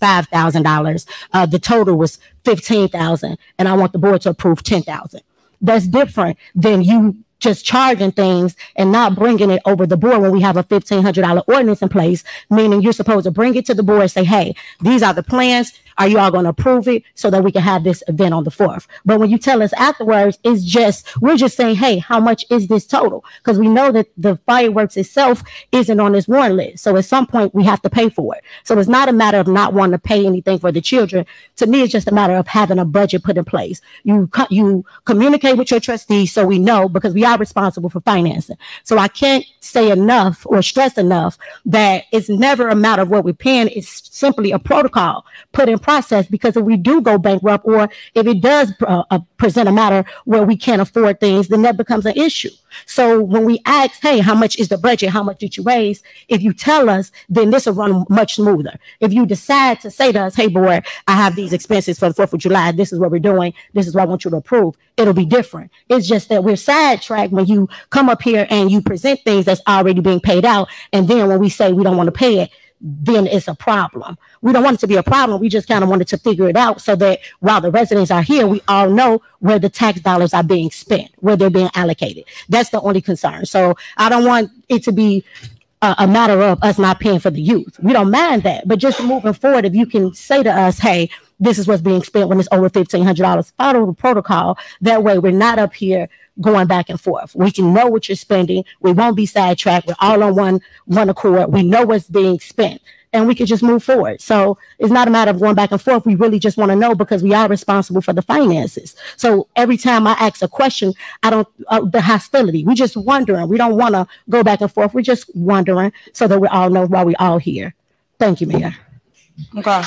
Speaker 3: $5,000, the total was $15,000 and I want the board to approve $10,000. That's different than you just charging things and not bringing it over the board when we have a $1,500 ordinance in place, meaning you're supposed to bring it to the board and say, hey, these are the plans. Are you all going to approve it so that we can have this event on the 4th? But when you tell us afterwards, we're just saying, hey, how much is this total? Because we know that the fireworks itself isn't on this warrant list. So at some point we have to pay for it. So it's not a matter of not wanting to pay anything for the children. To me, it's just a matter of having a budget put in place. You communicate with your trustees so we know, because we are responsible for financing. So I can't say enough or stress enough that it's never a matter of what we're paying. It's simply a protocol put in process, because if we do go bankrupt or if it does present a matter where we can't afford things, then that becomes an issue. So when we ask, hey, how much is the budget? How much did you raise? If you tell us, then this will run much smoother. If you decide to say to us, hey, board, I have these expenses for the 4th of July. This is what we're doing. This is what I want you to approve. It'll be different. It's just that we're sidetracked when you come up here and you present things that's already being paid out. And then when we say we don't want to pay it, then it's a problem. We don't want it to be a problem. We just kind of wanted to figure it out so that while the residents are here, we all know where the tax dollars are being spent, where they're being allocated. That's the only concern. So I don't want it to be a matter of us not paying for the youth. We don't mind that. But just moving forward, if you can say to us, hey, this is what's being spent when it's over $1,500, follow the protocol. That way we're not up here going back and forth. We can know what you're spending. We won't be sidetracked. We're all on one accord. We know what's being spent and we can just move forward. So it's not a matter of going back and forth. We really just want to know because we are responsible for the finances. So every time I ask a question, I don't, the hostility, we're just wondering. We don't want to go back and forth. We're just wondering so that we all know why we're all here. Thank you, Mayor.
Speaker 2: Okay.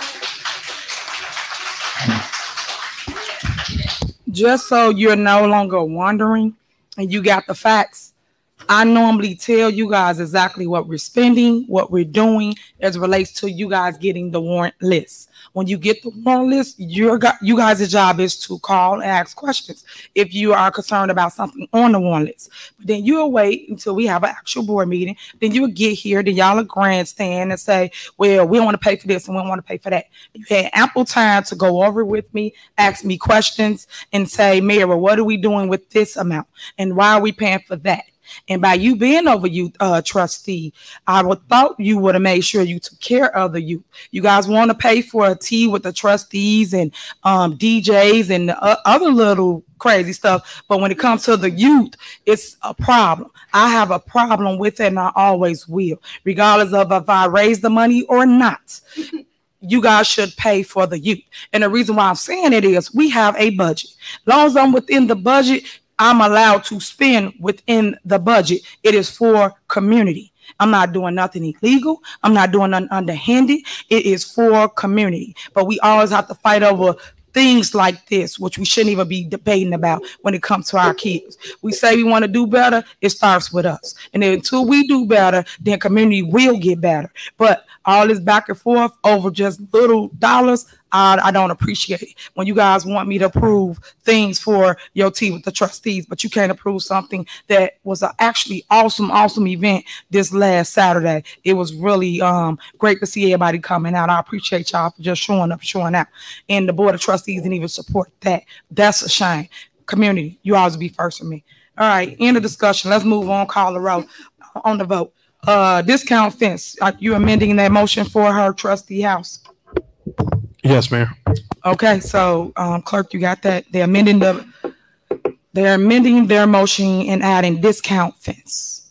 Speaker 2: Just so you're no longer wondering and you got the facts, I normally tell you guys exactly what we're spending, what we're doing as it relates to you guys getting the warrant list. When you get the warrant list, you guys' job is to call and ask questions if you are concerned about something on the warrant list. But then you'll wait until we have an actual board meeting. Then you'll get here, then y'all will grandstand and say, well, we don't want to pay for this and we don't want to pay for that. You had ample time to go over with me, ask me questions, and say, Mayor, well, what are we doing with this amount? And why are we paying for that? And by you being over youth trustee, I would thought you would have made sure you took care of the youth. You guys want to pay for a tea with the trustees and DJs and other little crazy stuff, but when it comes to the youth, it's a problem. I have a problem with it, and I always will, regardless of if I raise the money or not. You guys should pay for the youth. And the reason why I'm saying it is we have a budget. As long as I'm within the budget, I'm allowed to spend within the budget. It is for community. I'm not doing nothing illegal. I'm not doing nothing underhanded. It is for community. But we always have to fight over things like this, which we shouldn't even be debating about when it comes to our kids. We say we want to do better. It starts with us. And then until we do better, then community will get better. But all this back and forth over just little dollars, I don't appreciate it. When you guys want me to approve things for your tea with the trustees, but you can't approve something that was an actually awesome event this last Saturday. It was really great to see everybody coming out. I appreciate y'all for just showing up, showing out. And the board of trustees didn't even support that. That's a shame. Community, you always be first for me. All right, end of discussion. Let's move on. Call the roll on the vote. Discount fence. Are you amending that motion for her trustee house?
Speaker 7: Yes, Mayor.
Speaker 2: Okay, so clerk, you got that? They're amending their motion and adding discount fence.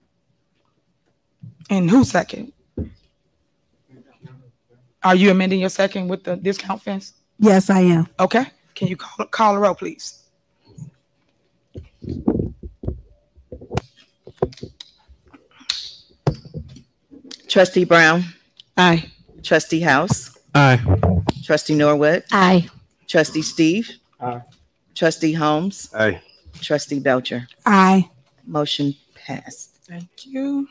Speaker 2: And who's second? Are you amending your second with the discount fence?
Speaker 14: Yes, I am.
Speaker 2: Okay. Can you call the roll, please?
Speaker 1: Trustee Brown.
Speaker 2: Aye.
Speaker 1: Trustee House.
Speaker 7: Aye.
Speaker 1: Trustee Norwood.
Speaker 3: Aye.
Speaker 1: Trustee Steve.
Speaker 6: Aye.
Speaker 1: Trustee Holmes.
Speaker 5: Aye.
Speaker 1: Trustee Belcher.
Speaker 14: Aye.
Speaker 1: Motion passed.
Speaker 2: Thank you.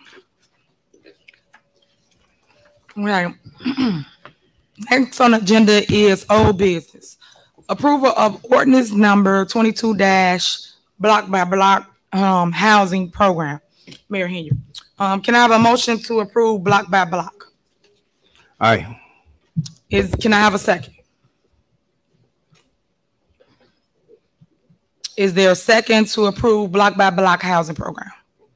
Speaker 2: All right. Next on the agenda is old business. Approval of ordinance number 22 block by block housing program. Mayor Henry. Can I have a motion to approve block by block?
Speaker 5: Aye.
Speaker 2: Can I have a second? Is there a second to approve block by block housing program?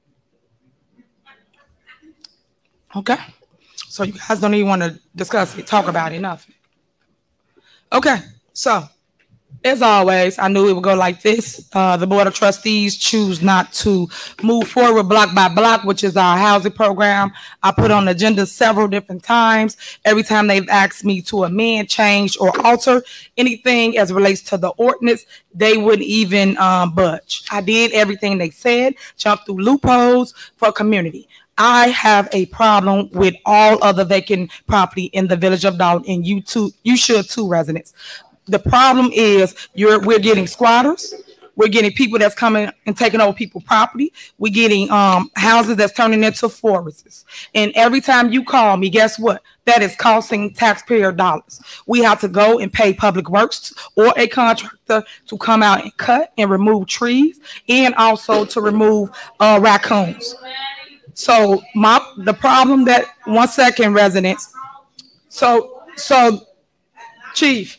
Speaker 2: Okay. So you guys don't even want to discuss it, talk about it, nothing. Okay. So as always, I knew it would go like this. The Board of Trustees choose not to move forward block by block, which is our housing program. I put on the agenda several different times. Every time they've asked me to amend, change, or alter anything as it relates to the ordinance, they wouldn't even budge. I did everything they said, jumped through loopholes for community. I have a problem with all other vacant property in the village of Dalton, and you should too, residents. The problem is we're getting squatters. We're getting people that's coming and taking over people's property. We're getting houses that's turning into forests. And every time you call me, guess what? That is costing taxpayer dollars. We have to go and pay Public Works or a contractor to come out and cut and remove trees, and also to remove raccoons. So the problem that 1 second, residents. So Chief.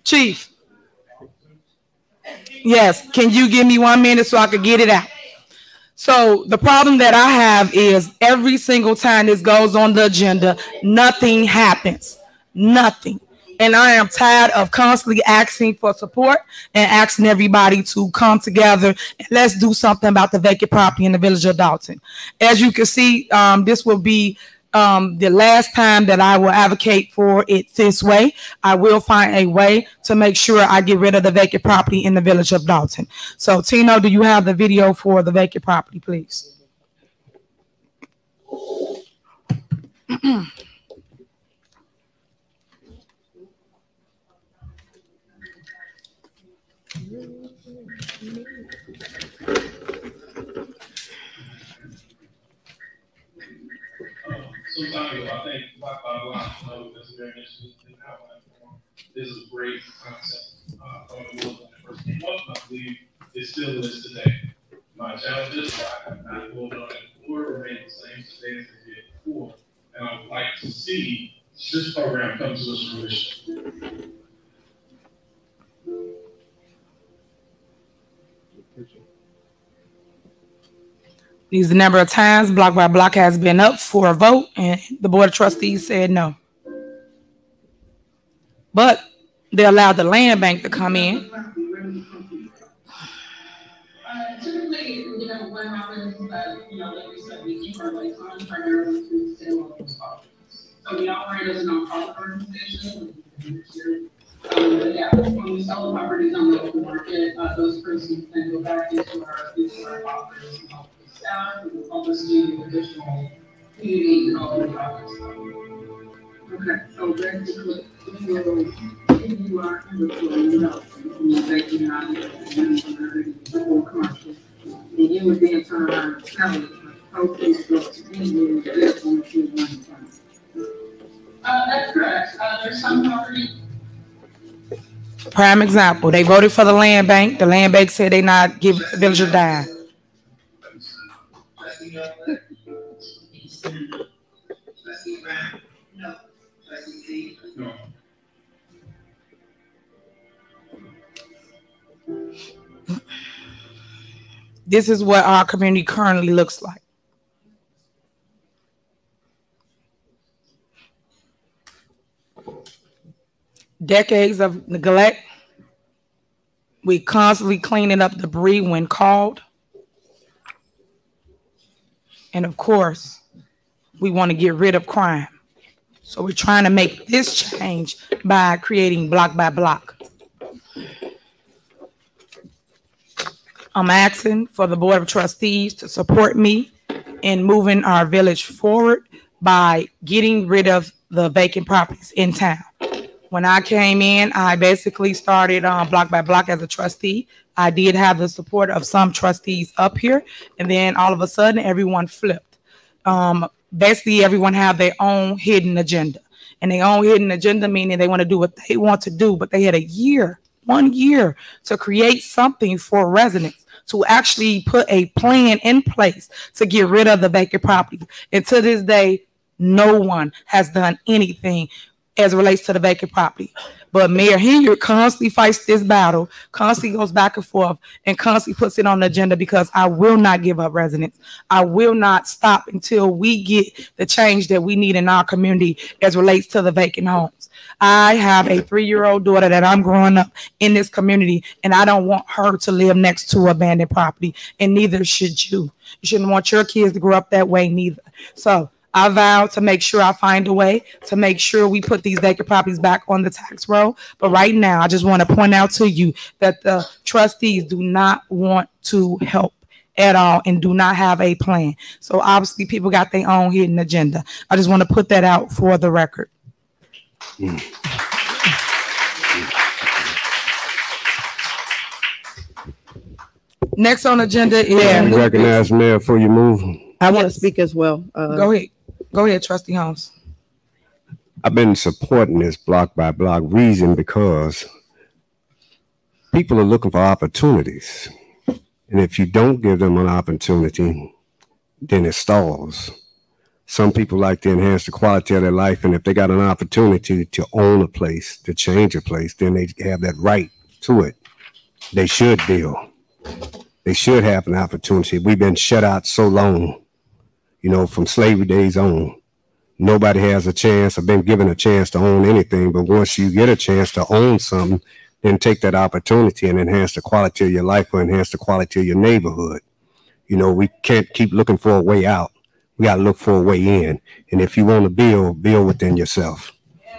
Speaker 2: Yes, can you give me 1 minute so I could get it out? So the problem that I have is every single time this goes on the agenda, nothing happens. Nothing. And I am tired of constantly asking for support and asking everybody to come together and let's do something about the vacant property in the village of Dalton. As you can see, this will be the last time that I will advocate for it this way. I will find a way to make sure I get rid of the vacant property in the village of Dalton. So Tino, do you have the video for the vacant property, please?
Speaker 15: Some time ago, I think block by block, that's very interesting in outline form. This is a great concept. It was when it first came up, I believe it still is today. My challenge is I have not voted on it before, remain the same today as it did before. And I would like to see this program come to its fruition.
Speaker 2: These the number of times block by block has been up for a vote, and the Board of Trustees said no. But they allowed the land bank to come in.
Speaker 14: Typically, you know, what happens is that, you know, like we said, we keep our lights on primarily to stay on those properties. So we operate as a nonprofit organization. But yeah, when we sell the properties on the open market, those proceeds then go back into our coffers and help the staff and help us do additional community development projects. Okay, so basically, you are in the commercial, and you would be in turn telling how things go to be in the that's correct. There's some property.
Speaker 2: Prime example, they voted for the land bank. The land bank said they not give the village a dime. This is what our community currently looks like. Decades of neglect. We constantly cleaning up debris when called. And of course, we want to get rid of crime. So we're trying to make this change by creating block by block. I'm asking for the Board of Trustees to support me in moving our village forward by getting rid of the vacant properties in town. When I came in, I basically started block by block as a trustee. I did have the support of some trustees up here, and then all of a sudden, everyone flipped. Basically, everyone have their own hidden agenda, and their own hidden agenda meaning they want to do what they want to do, but they had 1 year to create something for residents, to actually put a plan in place to get rid of the vacant property. And to this day, no one has done anything as it relates to the vacant property. But Mayor Henry constantly fights this battle, constantly goes back and forth, and constantly puts it on the agenda because I will not give up residents. I will not stop until we get the change that we need in our community as relates to the vacant homes. I have a 3-year-old daughter that I'm growing up in this community, and I don't want her to live next to abandoned property, and neither should you. You shouldn't want your kids to grow up that way neither. So I vow to make sure I find a way to make sure we put these vacant properties back on the tax roll. But right now, I just want to point out to you that the trustees do not want to help at all and do not have a plan. So obviously, people got their own hidden agenda. I just want to put that out for the record. Next on the agenda is
Speaker 5: recognize Mayor before you move.
Speaker 13: I want to speak as well.
Speaker 2: Go ahead. Go ahead, Trustee Holmes.
Speaker 5: I've been supporting this block by block reason because people are looking for opportunities. And if you don't give them an opportunity, then it stalls. Some people like to enhance the quality of their life. And if they got an opportunity to own a place, to change a place, then they have that right to it. They should build. They should have an opportunity. We've been shut out so long, you know, from slavery days on. Nobody has a chance or been given a chance to own anything. But once you get a chance to own something, then take that opportunity and enhance the quality of your life or enhance the quality of your neighborhood. You know, we can't keep looking for a way out. We got to look for a way in. And if you want to build within yourself.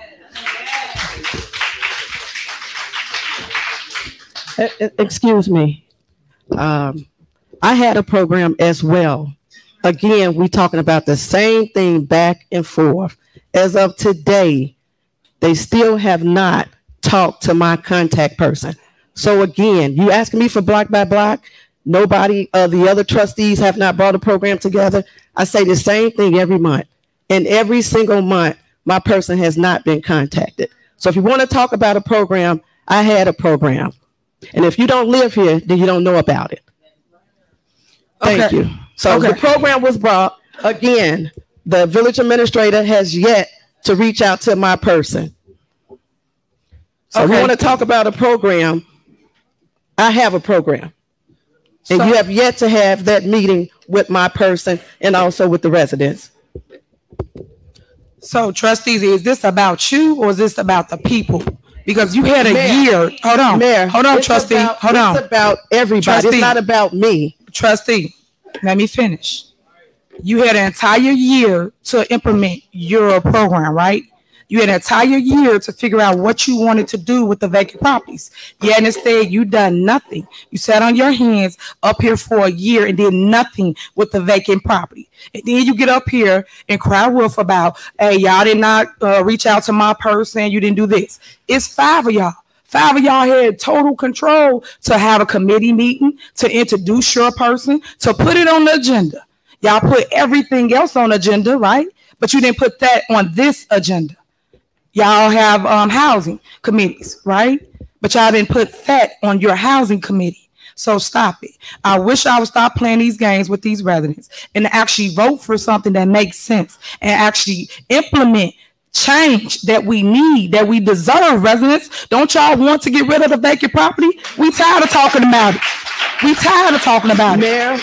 Speaker 13: Excuse me. I had a program as well. Again, we talking about the same thing back and forth. As of today, they still have not talked to my contact person. So again, you asking me for block by block, nobody of the other trustees have not brought a program together. I say the same thing every month. And every single month, my person has not been contacted. So if you want to talk about a program, I had a program. And if you don't live here, then you don't know about it. Thank you. So the program was brought. Again, the village administrator has yet to reach out to my person. So we want to talk about a program. I have a program. And you have yet to have that meeting with my person and also with the residents.
Speaker 2: So, trustees, is this about you or is this about the people? Because you had a year. Hold on.
Speaker 13: Mayor,
Speaker 2: hold on, trustee. Hold on.
Speaker 13: It's about everybody.
Speaker 2: Trustee,
Speaker 13: it's not about me.
Speaker 2: Trustee, let me finish. You had an entire year to implement your program, right? You had an entire year to figure out what you wanted to do with the vacant properties. Yet instead, you done nothing. You sat on your hands up here for a year and did nothing with the vacant property. And then you get up here and cry wolf about, hey, y'all did not reach out to my person. You didn't do this. It's 5 of y'all. 5 of y'all had total control to have a committee meeting, to introduce your person, to put it on the agenda. Y'all put everything else on the agenda, right? But you didn't put that on this agenda. Y'all have housing committees, right? But y'all didn't put that on your housing committee. So stop it. I wish I would stop playing these games with these residents and actually vote for something that makes sense and actually implement change that we need, that we deserve, residents. Don't y'all want to get rid of the vacant property? We tired of talking about it. We tired of talking about it.
Speaker 13: Mayor,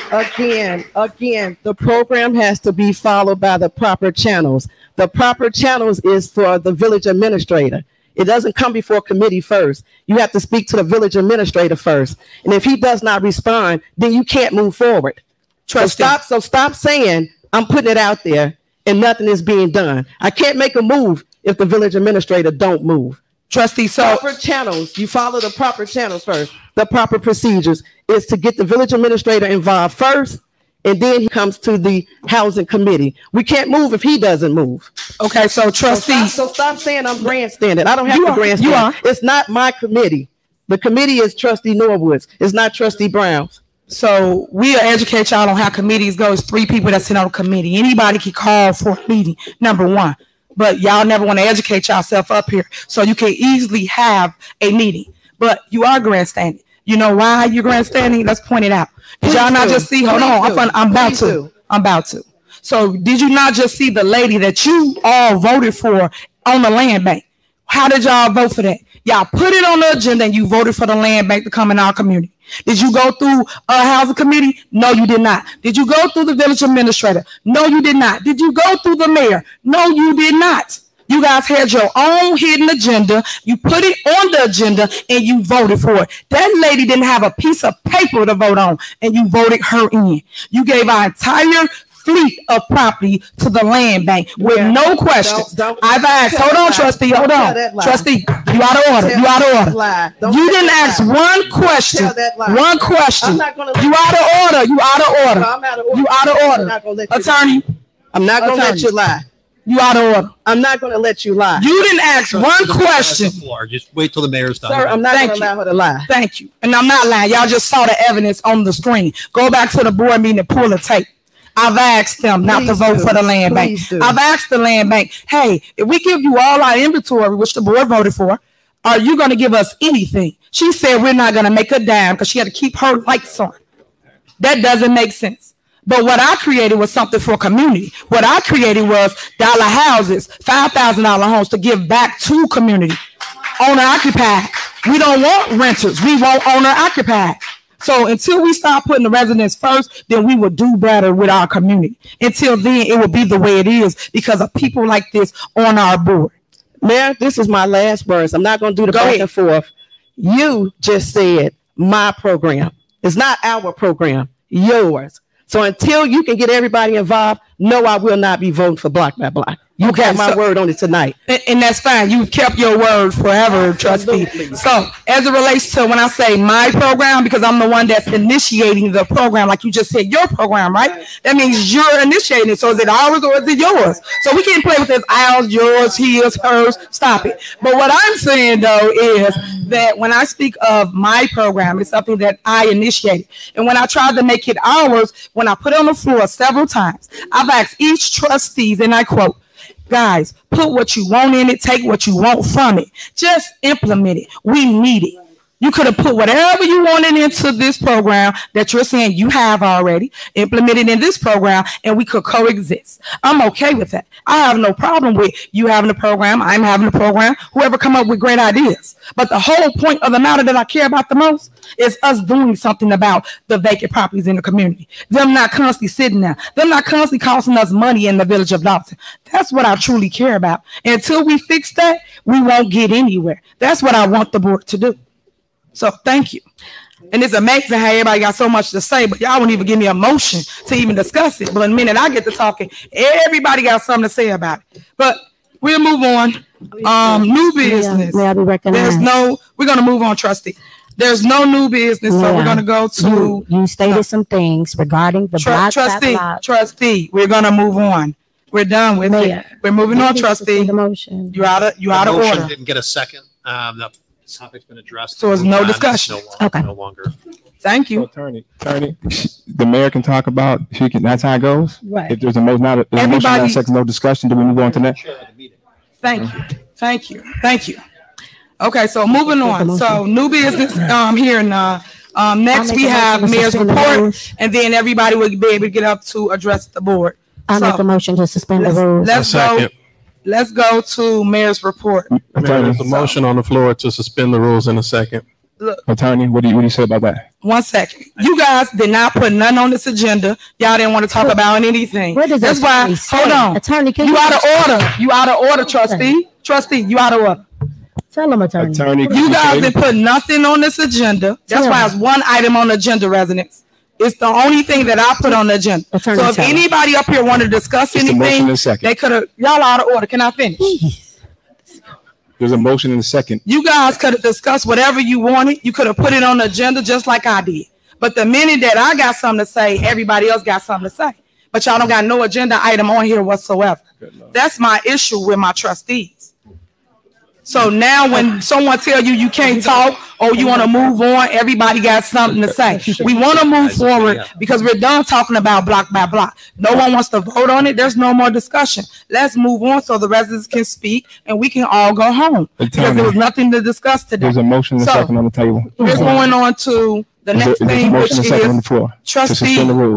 Speaker 13: again, the program has to be followed by the proper channels. The proper channels is for the village administrator. It doesn't come before committee first. You have to speak to the village administrator first. And if he does not respond, then you can't move forward. So stop saying, I'm putting it out there and nothing is being done. I can't make a move if the village administrator don't move.
Speaker 2: Trustee, so
Speaker 13: proper channels, you follow the proper channels first. The proper procedures is to get the village administrator involved first, and then he comes to the housing committee. We can't move if he doesn't move.
Speaker 2: Okay, so trustee.
Speaker 13: So stop saying I'm grandstanding. I don't have to grandstand. You are. It's not my committee. The committee is Trustee Norwood's. It's not Trustee Brown's.
Speaker 2: So we'll educate y'all on how committees go. It's 3 people that sit on a committee. Anybody can call for a meeting, number 1. But y'all never want to educate yourself up here. So you can easily have a meeting. But you are grandstanding. You know why you're grandstanding? Let's point it out. Did y'all not just see? Hold on. I'm about to. So did you not just see the lady that you all voted for on the land bank? How did y'all vote for that? Y'all put it on the agenda and you voted for the land bank to come in our community. Did you go through a housing committee? No, you did not. Did you go through the village administrator? No, you did not. Did you go through the mayor? No, you did not. You guys had your own hidden agenda. You put it on the agenda and you voted for it. That lady didn't have a piece of paper to vote on and you voted her in. You gave our entire fleet of property to the land bank with no questions. I've asked, hold on, trustee, hold on. Trustee, you out of order. You out of order. You didn't ask one question. One question. You out of order. You out of order. You out of order. Attorney.
Speaker 13: I'm not going to let you lie.
Speaker 2: You out of order.
Speaker 13: I'm not going to let you lie.
Speaker 2: You didn't ask one question.
Speaker 16: Just wait till the mayor's done.
Speaker 13: Sir, I'm not going to allow her to lie.
Speaker 2: Thank you. And I'm not lying. Y'all just saw the evidence on the screen. Go back to the board meeting and pull the tape. I've asked them not to vote for the land bank. I've asked the land bank, hey, if we give you all our inventory, which the board voted for, are you going to give us anything? She said we're not going to make a dime because she had to keep her lights on. That doesn't make sense. But what I created was something for community. What I created was dollar houses, $5,000 homes to give back to community. Owner occupied. We don't want renters. We want owner occupied. So until we start putting the residents first, then we will do better with our community. Until then, it will be the way it is because of people like this on our board.
Speaker 13: Mayor, this is my last words. I'm not going to do the back and forth. You just said my program. It's not our program, yours. So until you can get everybody involved, no, I will not be voting for block by block. You got my word on it tonight.
Speaker 2: And that's fine. You've kept your word forever, trustee. So as it relates to when I say my program, because I'm the one that's initiating the program, like you just said, your program, right? That means you're initiating it. So is it ours or is it yours? So we can't play with this ours, yours, his, hers. Stop it. But what I'm saying, though, is that when I speak of my program, it's something that I initiated. And when I tried to make it ours, when I put it on the floor several times, I've asked each trustees, and I quote, guys, put what you want in it, take what you want from it. Just implement it. We need it. You could have put whatever you wanted into this program that you're saying you have already implemented in this program, and we could coexist. I'm okay with that. I have no problem with you having a program. I'm having a program. Whoever come up with great ideas. But the whole point of the matter that I care about the most is us doing something about the vacant properties in the community. Them not constantly sitting there. Them not constantly costing us money in the village of Dalton. That's what I truly care about. And until we fix that, we won't get anywhere. That's what I want the board to do. So thank you. And it's amazing how everybody got so much to say, but y'all won't even give me a motion to even discuss it. But the minute I get to talking, everybody got something to say about it. But we'll move on. New business.
Speaker 3: May I be recognized?
Speaker 2: We're going to move on, trustee. There's no new business, so we're going to go to.
Speaker 3: You stated some things regarding the block.
Speaker 2: Trustee, we're going to move on. We're done with it. We're moving on, trustee.
Speaker 3: The motion.
Speaker 2: You out of order.
Speaker 16: Didn't get a second. The topic's been addressed.
Speaker 2: So it's no discussion.
Speaker 16: No longer.
Speaker 2: Thank you.
Speaker 4: So attorney, the mayor can talk about. That's how it goes.
Speaker 3: Right.
Speaker 4: If there's a motion, not a second, no discussion. Do we move on to that?
Speaker 2: Thank you. Okay, so moving on. So new business here now. Next we have mayor's report, and then everybody will be able to get up to address the board.
Speaker 3: I make a motion to suspend the rules.
Speaker 2: Let's go to mayor's report.
Speaker 7: There's a motion on the floor to suspend the rules in a second.
Speaker 2: Look,
Speaker 4: attorney, what do you say about that?
Speaker 2: 1 second. You guys did not put none on this agenda. Y'all didn't want to talk about anything. That's why. Hold on.
Speaker 3: Attorney,
Speaker 2: you out of order. You out of order, trustee. Trustee, you out of order.
Speaker 3: Tell them, attorney.
Speaker 2: You guys didn't put nothing on this agenda. That's why it's one item on the agenda, residents. It's the only thing that I put on the agenda. So if anybody up here want to discuss anything, they could have. Y'all out of order. Can I finish?
Speaker 4: There's a motion in a second.
Speaker 2: You guys could have discussed whatever you wanted. You could have put it on the agenda just like I did. But the minute that I got something to say, everybody else got something to say. But y'all don't got no agenda item on here whatsoever. That's my issue with my trustees. So now when someone tell you you can't talk or you want to move on, everybody got something to say. We want to move forward because we're done talking about block by block. No one wants to vote on it. There's no more discussion. Let's move on so the residents can speak and we can all go home because there was nothing to discuss today.
Speaker 4: There's a motion and a second on the table.
Speaker 2: We're going on to the next thing, which is trustee.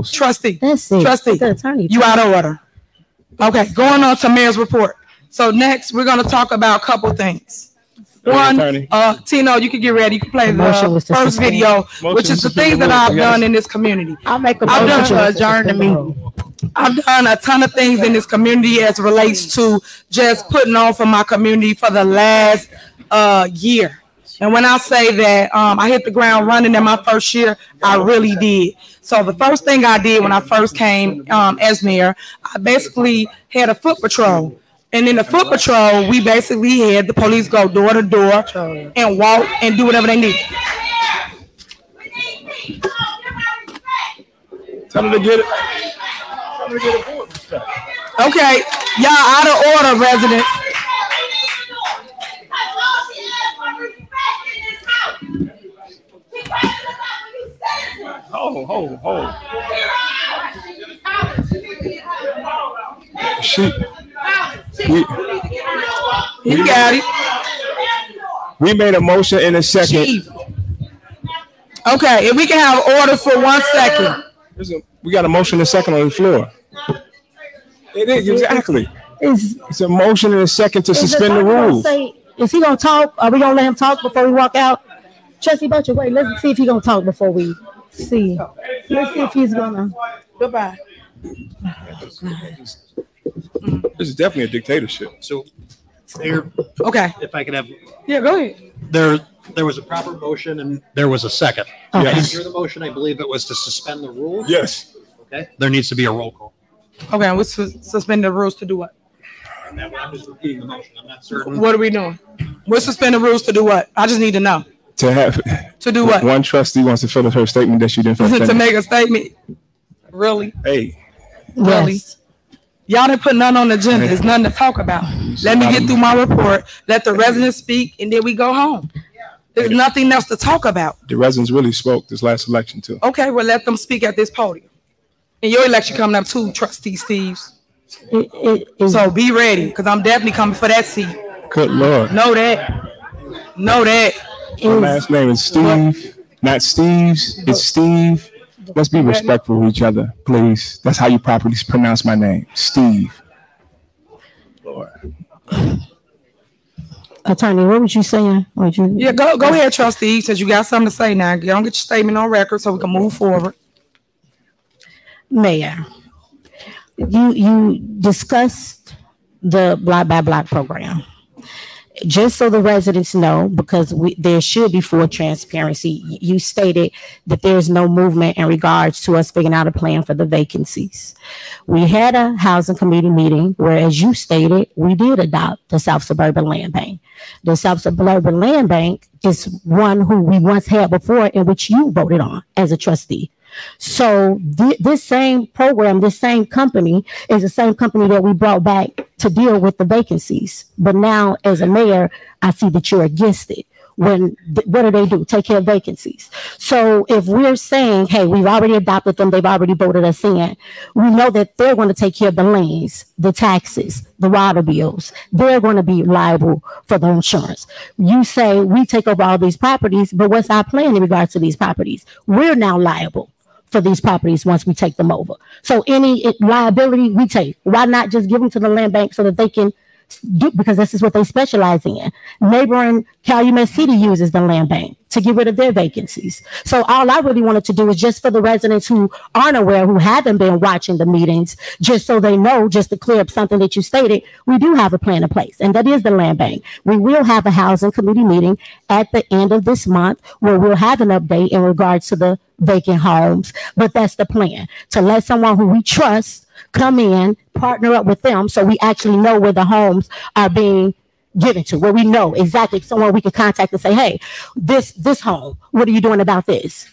Speaker 2: You out of order. Okay, going on to mayor's report. So next, we're going to talk about a couple things. One, Tino, you can get ready. You can play the first video, which is the things that I've done in this community.
Speaker 3: I'll make a motion to adjourn the meeting.
Speaker 2: I've done a ton of things in this community as relates to just putting on for my community for the last year. And when I say that I hit the ground running in my first year, I really did. So the first thing I did when I first came as mayor, I basically had a foot patrol. And in the foot patrol, we basically had the police go door to door and walk and do whatever they need.
Speaker 4: Tell them to get it.
Speaker 2: Okay, y'all out of order, residents.
Speaker 4: Hold.
Speaker 2: You got it.
Speaker 4: We made a motion in a second.
Speaker 2: Okay, if we can have order for 1 second.
Speaker 4: We got a motion in a second on the floor. It is, exactly. It's a motion in a second to suspend the rules.
Speaker 3: Is he going to talk? Are we going to let him talk before we walk out? Trustee Butcher, wait, let's see if he's going to talk before we see. Let's see if he's going to.
Speaker 2: Goodbye.
Speaker 4: This is definitely a dictatorship.
Speaker 16: So, Mayor,
Speaker 2: okay.
Speaker 16: If I could have.
Speaker 2: Yeah, go ahead.
Speaker 16: There was a proper motion and there was a second.
Speaker 3: Okay.
Speaker 16: I didn't hear the motion. I believe it was to suspend the rules.
Speaker 4: Yes.
Speaker 16: Okay. There needs to be a roll call.
Speaker 2: Okay, and we suspend the rules to do what?
Speaker 16: I'm just repeating the motion. I'm not certain.
Speaker 2: What are we doing? We're suspending rules to do what? I just need to know. To do what?
Speaker 4: One trustee wants to fill out her statement that she didn't fill
Speaker 2: to make a statement. Really?
Speaker 4: Hey.
Speaker 2: Really? Yes. Y'all didn't put none on the agenda. There's nothing to talk about. Let me get through my report. Let the residents speak, and then we go home. There's nothing else to talk about.
Speaker 4: The residents really spoke this last election, too.
Speaker 2: Okay, well, let them speak at this podium. And your election coming up, too, Trustee Steves. So be ready, because I'm definitely coming for that seat.
Speaker 4: Good Lord.
Speaker 2: Know that.
Speaker 4: My last name is Steve, not Steve's. It's Steve. Let's be respectful of each other, please. That's how you properly pronounce my name, Steve. Lord.
Speaker 3: Attorney, what was you saying?
Speaker 2: Yeah, go ahead, trustee, since you got something to say now. Don't get your statement on record so we can move forward.
Speaker 3: Mayor, you discussed the block by block program. Just so the residents know, because there should be full transparency, you stated that there's no movement in regards to us figuring out a plan for the vacancies. We had a housing committee meeting where, as you stated, we did adopt the South Suburban Land Bank. The South Suburban Land Bank is one who we once had before, in which you voted on as a trustee. So this same program, this same company is the same company that we brought back to deal with the vacancies. But now as a mayor, I see that you're against it. What do? Take care of vacancies. So if we're saying, hey, we've already adopted them, they've already voted us in, we know that they're going to take care of the liens, the taxes, the water bills. They're going to be liable for the insurance. You say we take over all these properties, but what's our plan in regards to these properties? We're now liable for these properties once we take them over. So any liability we take, why not just give them to the land bank so that they can do, because this is what they specialize in. Neighboring Calumet City uses the land bank to get rid of their vacancies. So all I really wanted to do is just for the residents who aren't aware, who haven't been watching the meetings, just so they know, just to clear up something that you stated, we do have a plan in place, and that is the land bank. We will have a housing committee meeting at the end of this month where we'll have an update in regards to the vacant homes, but that's the plan, to let someone who we trust come in, partner up with them so we actually know where the homes are being given to, where we know exactly someone we can contact and say, hey, this home, what are you doing about this?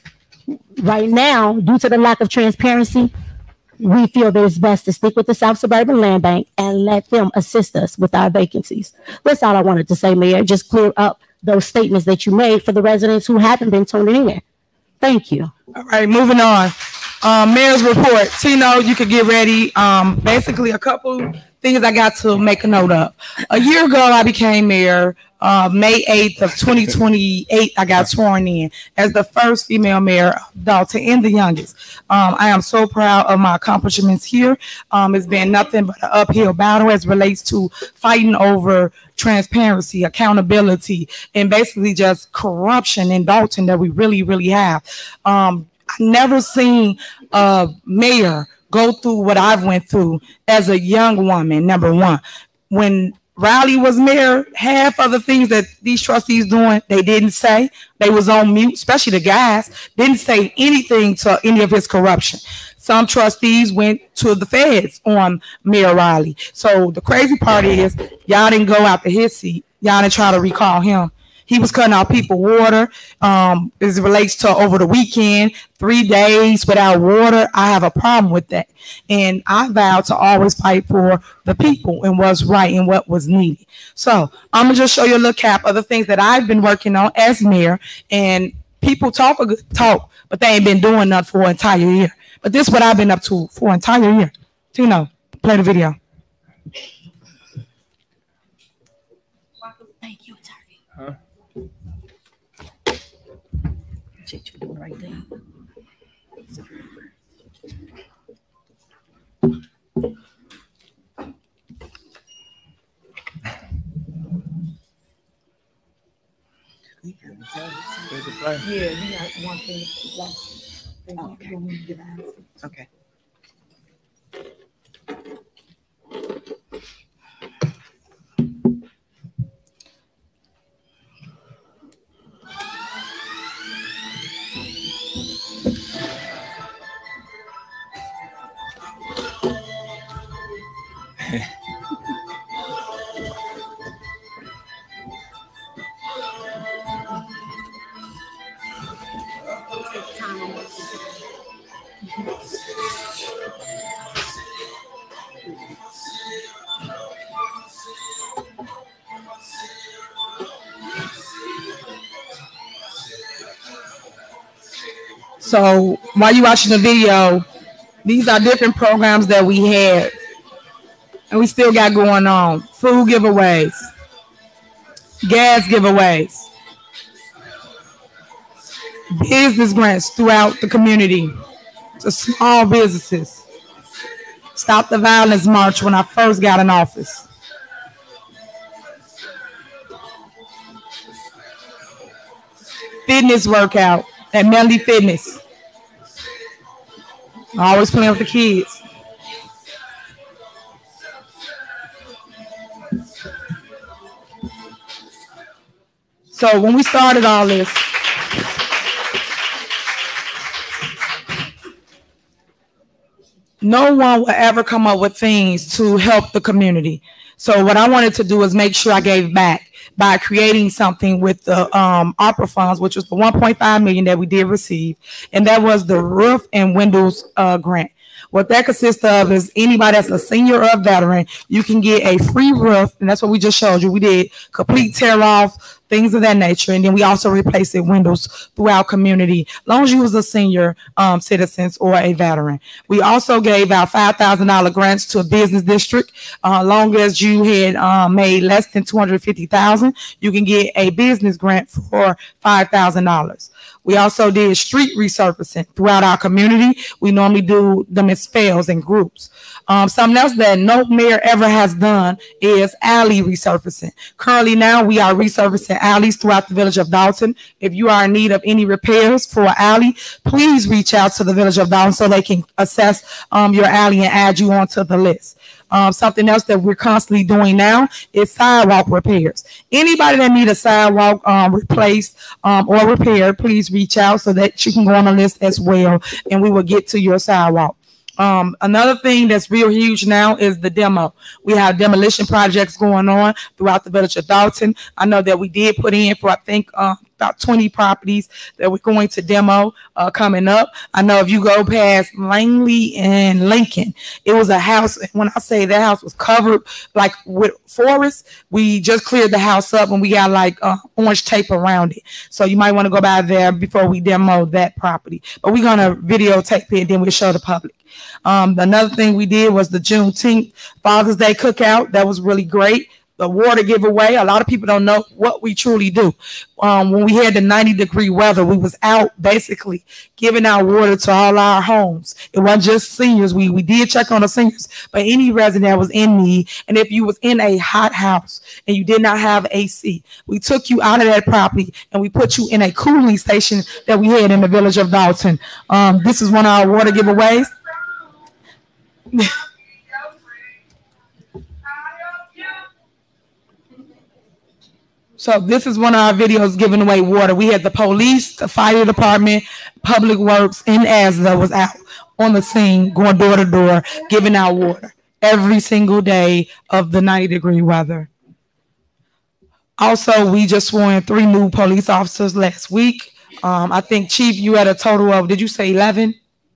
Speaker 3: Right now, due to the lack of transparency, we feel that it's best to stick with the South Suburban Land Bank and let them assist us with our vacancies. That's all I wanted to say, Mayor. Just clear up those statements that you made for the residents who haven't been tuning in. Thank you.
Speaker 2: All right, moving on. Mayor's report. Tino, you could get ready. Basically, a couple things I got to make a note of. A year ago, I became mayor. May 8th of 2028, I got sworn in as the first female mayor of Dalton and the youngest. I am so proud of my accomplishments here. It's been nothing but an uphill battle as relates to fighting over transparency, accountability, and basically just corruption in Dalton that we really, really have. I've never seen a mayor go through what I've went through as a young woman, number one. When Riley was mayor, half of the things that these trustees doing, they didn't say. They was on mute, especially the guys, didn't say anything to any of his corruption. Some trustees went to the feds on Mayor Riley. So the crazy part is y'all didn't go out to his seat. Y'all didn't try to recall him. He was cutting off people water. As it relates to over the weekend, 3 days without water, I have a problem with that. And I vowed to always fight for the people and what's right and what was needed. So I'm going to just show you a little cap of the things that I've been working on as mayor. And people talk a good talk, but they ain't been doing nothing for an entire year. But this is what I've been up to for an entire year. Tino, play the video.
Speaker 3: Thank you, attorney.
Speaker 4: Huh?
Speaker 3: What you doing right there?
Speaker 2: Yeah, you got one thing left. Okay. Okay. So while you're watching the video, these are different programs that we had and we still got going on. Food giveaways, gas giveaways, business grants throughout the community to small businesses. Stop the Violence March when I first got in office. Fitness workout at Melody Fitness. I always playing with the kids. So when we started all this, no one will ever come up with things to help the community. So what I wanted to do is make sure I gave back by creating something with the ARPA funds, which was the 1.5 million that we did receive. And that was the roof and windows grant. What that consists of is anybody that's a senior or a veteran, you can get a free roof, and that's what we just showed you. We did complete tear off, things of that nature, and then we also replaced the windows throughout community, as long as you was a senior citizen or a veteran. We also gave out $5,000 grants to a business district. Long as you had made less than $250,000, you can get a business grant for $5,000. We also did street resurfacing throughout our community. We normally do them in spells and groups. Something else that no mayor ever has done is alley resurfacing. Currently now we are resurfacing alleys throughout the village of Dalton. If you are in need of any repairs for an alley, please reach out to the village of Dalton so they can assess your alley and add you onto the list. Something else that we're constantly doing now is sidewalk repairs. Anybody that need a sidewalk replaced or repaired, please reach out so that you can go on the list as well, and we will get to your sidewalk. Another thing that's real huge now is the demo. We have demolition projects going on throughout the village of Dalton. I know that we did put in for, I think, about 20 properties that we're going to demo coming up. I know if you go past Langley and Lincoln, it was a house. When I say that house was covered like with forest, we just cleared the house up and we got like orange tape around it. So you might want to go by there before we demo that property. But we're going to videotape it and then we'll show the public. Another thing we did was the Juneteenth Father's Day cookout. That was really great. The water giveaway. A lot of people don't know what we truly do. When we had the 90-degree weather, we was out basically giving out water to all our homes. It wasn't just seniors. We did check on the seniors, but any resident that was in need. And if you was in a hot house and you did not have AC, we took you out of that property and we put you in a cooling station that we had in the village of Dalton. This is one of our water giveaways. So this is one of our videos giving away water. We had the police, the fire department, public works, and ASDA was out on the scene, going door to door, giving out water every single day of the 90-degree weather. Also, we just swore in 3 new police officers last week. I think, Chief, you had a total of, did you say 11?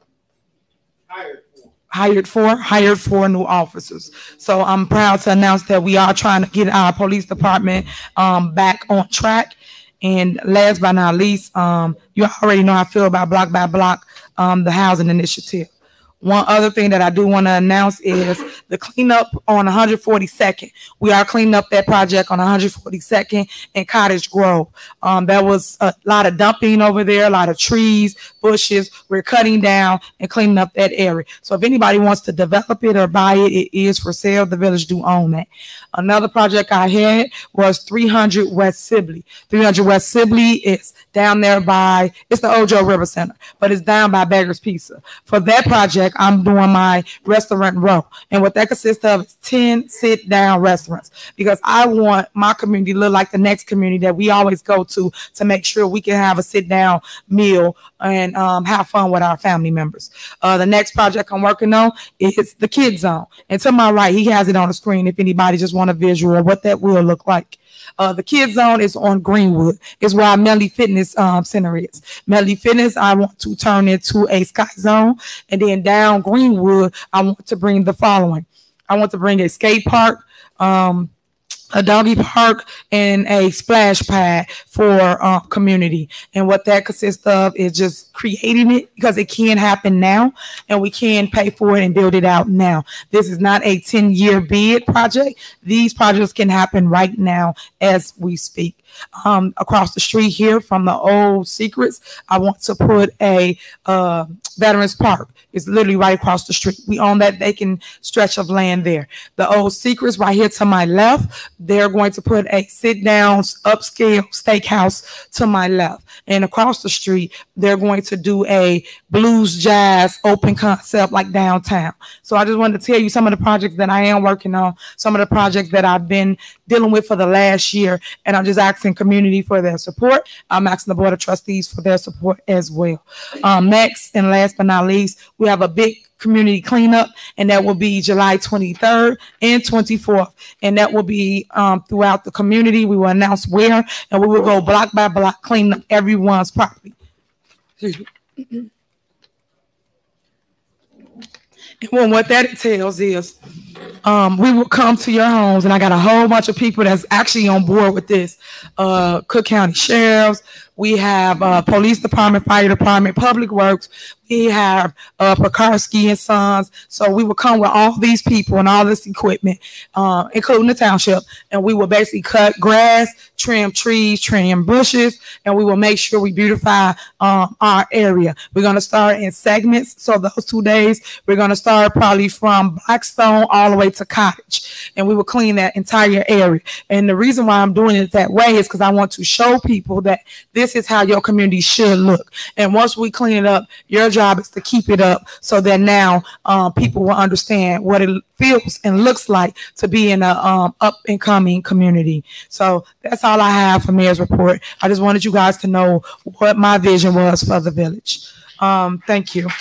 Speaker 2: Hired 4 new officers. So I'm proud to announce that we are trying to get our police department back on track. And last but not least, you already know how I feel about Block by Block, the housing initiative. One other thing that I do want to announce is the cleanup on 142nd. We are cleaning up that project on 142nd and Cottage Grove. There was a lot of dumping over there, a lot of trees, bushes. We're cutting down and cleaning up that area. So if anybody wants to develop it or buy it, it is for sale. The village do own that. Another project I had was 300 West Sibley. 300 West Sibley is down there by, it's the Ojo River Center, but it's down by Beggar's Pizza. For that project, I'm doing my restaurant row. And what that consists of is 10 sit-down restaurants, because I want my community to look like the next community that we always go to make sure we can have a sit-down meal and have fun with our family members. The next project I'm working on is the Kids Zone. And to my right, he has it on the screen if anybody just want a visual of what that will look like. The Kids Zone is on Greenwood. It's where our Melody Fitness Center is. Melody Fitness, I want to turn into a Sky Zone. And then down Greenwood, I want to bring the following. I want to bring a skate park, a doggy park, and a splash pad for community. And what that consists of is just creating it, because it can happen now and we can pay for it and build it out now. This is not a 10-year bid project. These projects can happen right now as we speak. Across the street here from the old Secrets, I want to put a Veterans Park. It's literally right across the street. We own that vacant stretch of land there. The old Secrets right here to my left, they're going to put a sit-down upscale steakhouse to my left. And across the street, they're going to do a blues jazz open concept like downtown. So I just wanted to tell you some of the projects that I am working on, some of the projects that I've been dealing with for the last year, and I'm just asking community for their support. I'm asking the Board of Trustees for their support as well. Next and last but not least, we have a big community cleanup, and that will be July 23rd and 24th, and that will be throughout the community. We will announce where, and we will go block by block, clean up everyone's property. And well, what that entails is we will come to your homes, and I got a whole bunch of people that's actually on board with this. Cook County Sheriffs, we have Police Department, Fire Department, Public Works, we have Pekarsky and Sons. So we will come with all these people and all this equipment, including the township, and we will basically cut grass, trim trees, trim bushes, and we will make sure we beautify our area. We're going to start in segments. So those 2 days, we're going to start probably from Blackstone all the way to Cottage, and we will clean that entire area. And the reason why I'm doing it that way is because I want to show people that this is how your community should look. And once we clean it up, your job is to keep it up so that now people will understand what it feels and looks like to be in a up and coming community. So that's all I have for Mayor's report. I just wanted you guys to know what my vision was for the village. Thank you.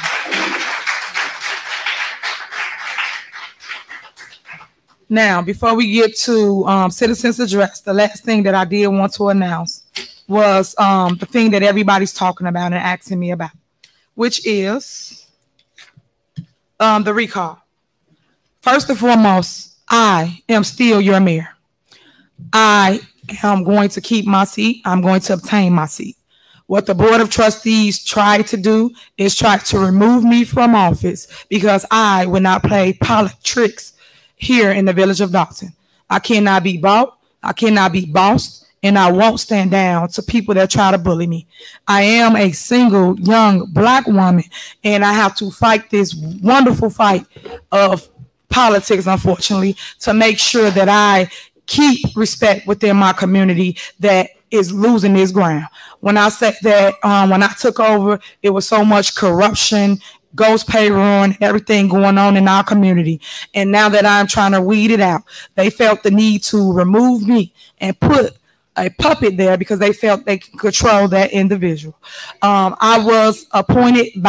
Speaker 2: Now, before we get to citizens address, the last thing that I did want to announce was the thing that everybody's talking about and asking me about, which is the recall. First and foremost, I am still your mayor. I am going to keep my seat. I'm going to obtain my seat. What the Board of Trustees tried to do is try to remove me from office because I would not play politics here in the village of Dalton. I cannot be bought. I cannot be bossed. And I won't stand down to people that try to bully me. I am a single young Black woman, and I have to fight this wonderful fight of politics, unfortunately, to make sure that I keep respect within my community that is losing this ground. When I say that, when I took over, it was so much corruption, ghost payroll, and everything going on in our community. And now that I'm trying to weed it out, they felt the need to remove me and put a puppet there because they felt they could control that individual. I was elected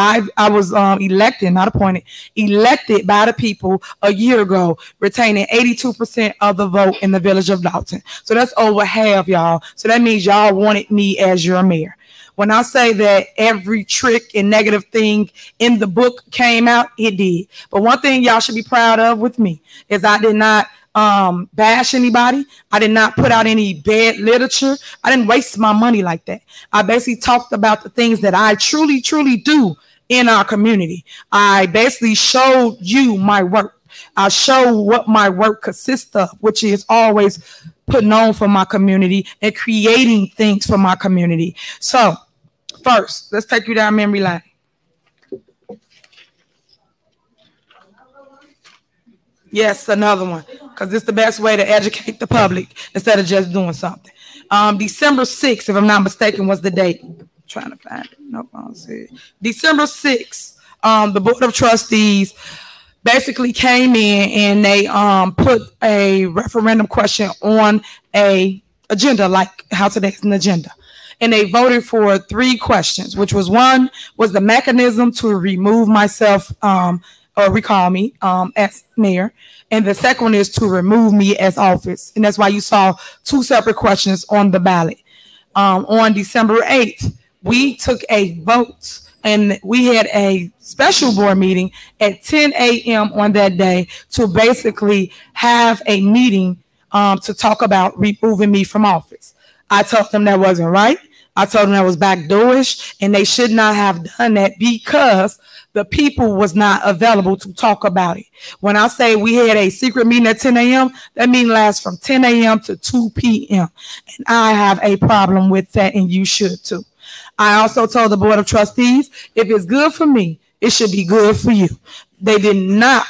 Speaker 2: by the people a year ago, retaining 82% of the vote in the village of Dalton. So that's over half, y'all. So that means y'all wanted me as your mayor. When I say that every trick and negative thing in the book came out, it did. But one thing y'all should be proud of with me is I did not bash anybody. I did not put out any bad literature. I didn't waste my money like that. I basically talked about the things that I truly, truly do in our community. I basically showed you my work. I show what my work consists of, which is always putting on for my community and creating things for my community. So first, let's take you down memory lane. Yes, another one, because it's the best way to educate the public instead of just doing something. December 6th, if I'm not mistaken, was the date. I'm trying to find it. Nope, I don't see it. December 6th, the Board of Trustees basically came in and they put a referendum question on a agenda, like how today's an agenda. And they voted for 3 questions, which was one was the mechanism to remove myself or recall me as mayor. And the second one is to remove me as office. And that's why you saw 2 separate questions on the ballot. On December 8th, we took a vote and we had a special board meeting at 10 a.m. on that day to basically have a meeting to talk about removing me from office. I told them that wasn't right. I told them that was backdoorish, and they should not have done that because the people was not available to talk about it. When I say we had a secret meeting at 10 a.m., that meeting lasts from 10 a.m. to 2 p.m. And I have a problem with that, and you should too. I also told the Board of Trustees, if it's good for me, it should be good for you. They did not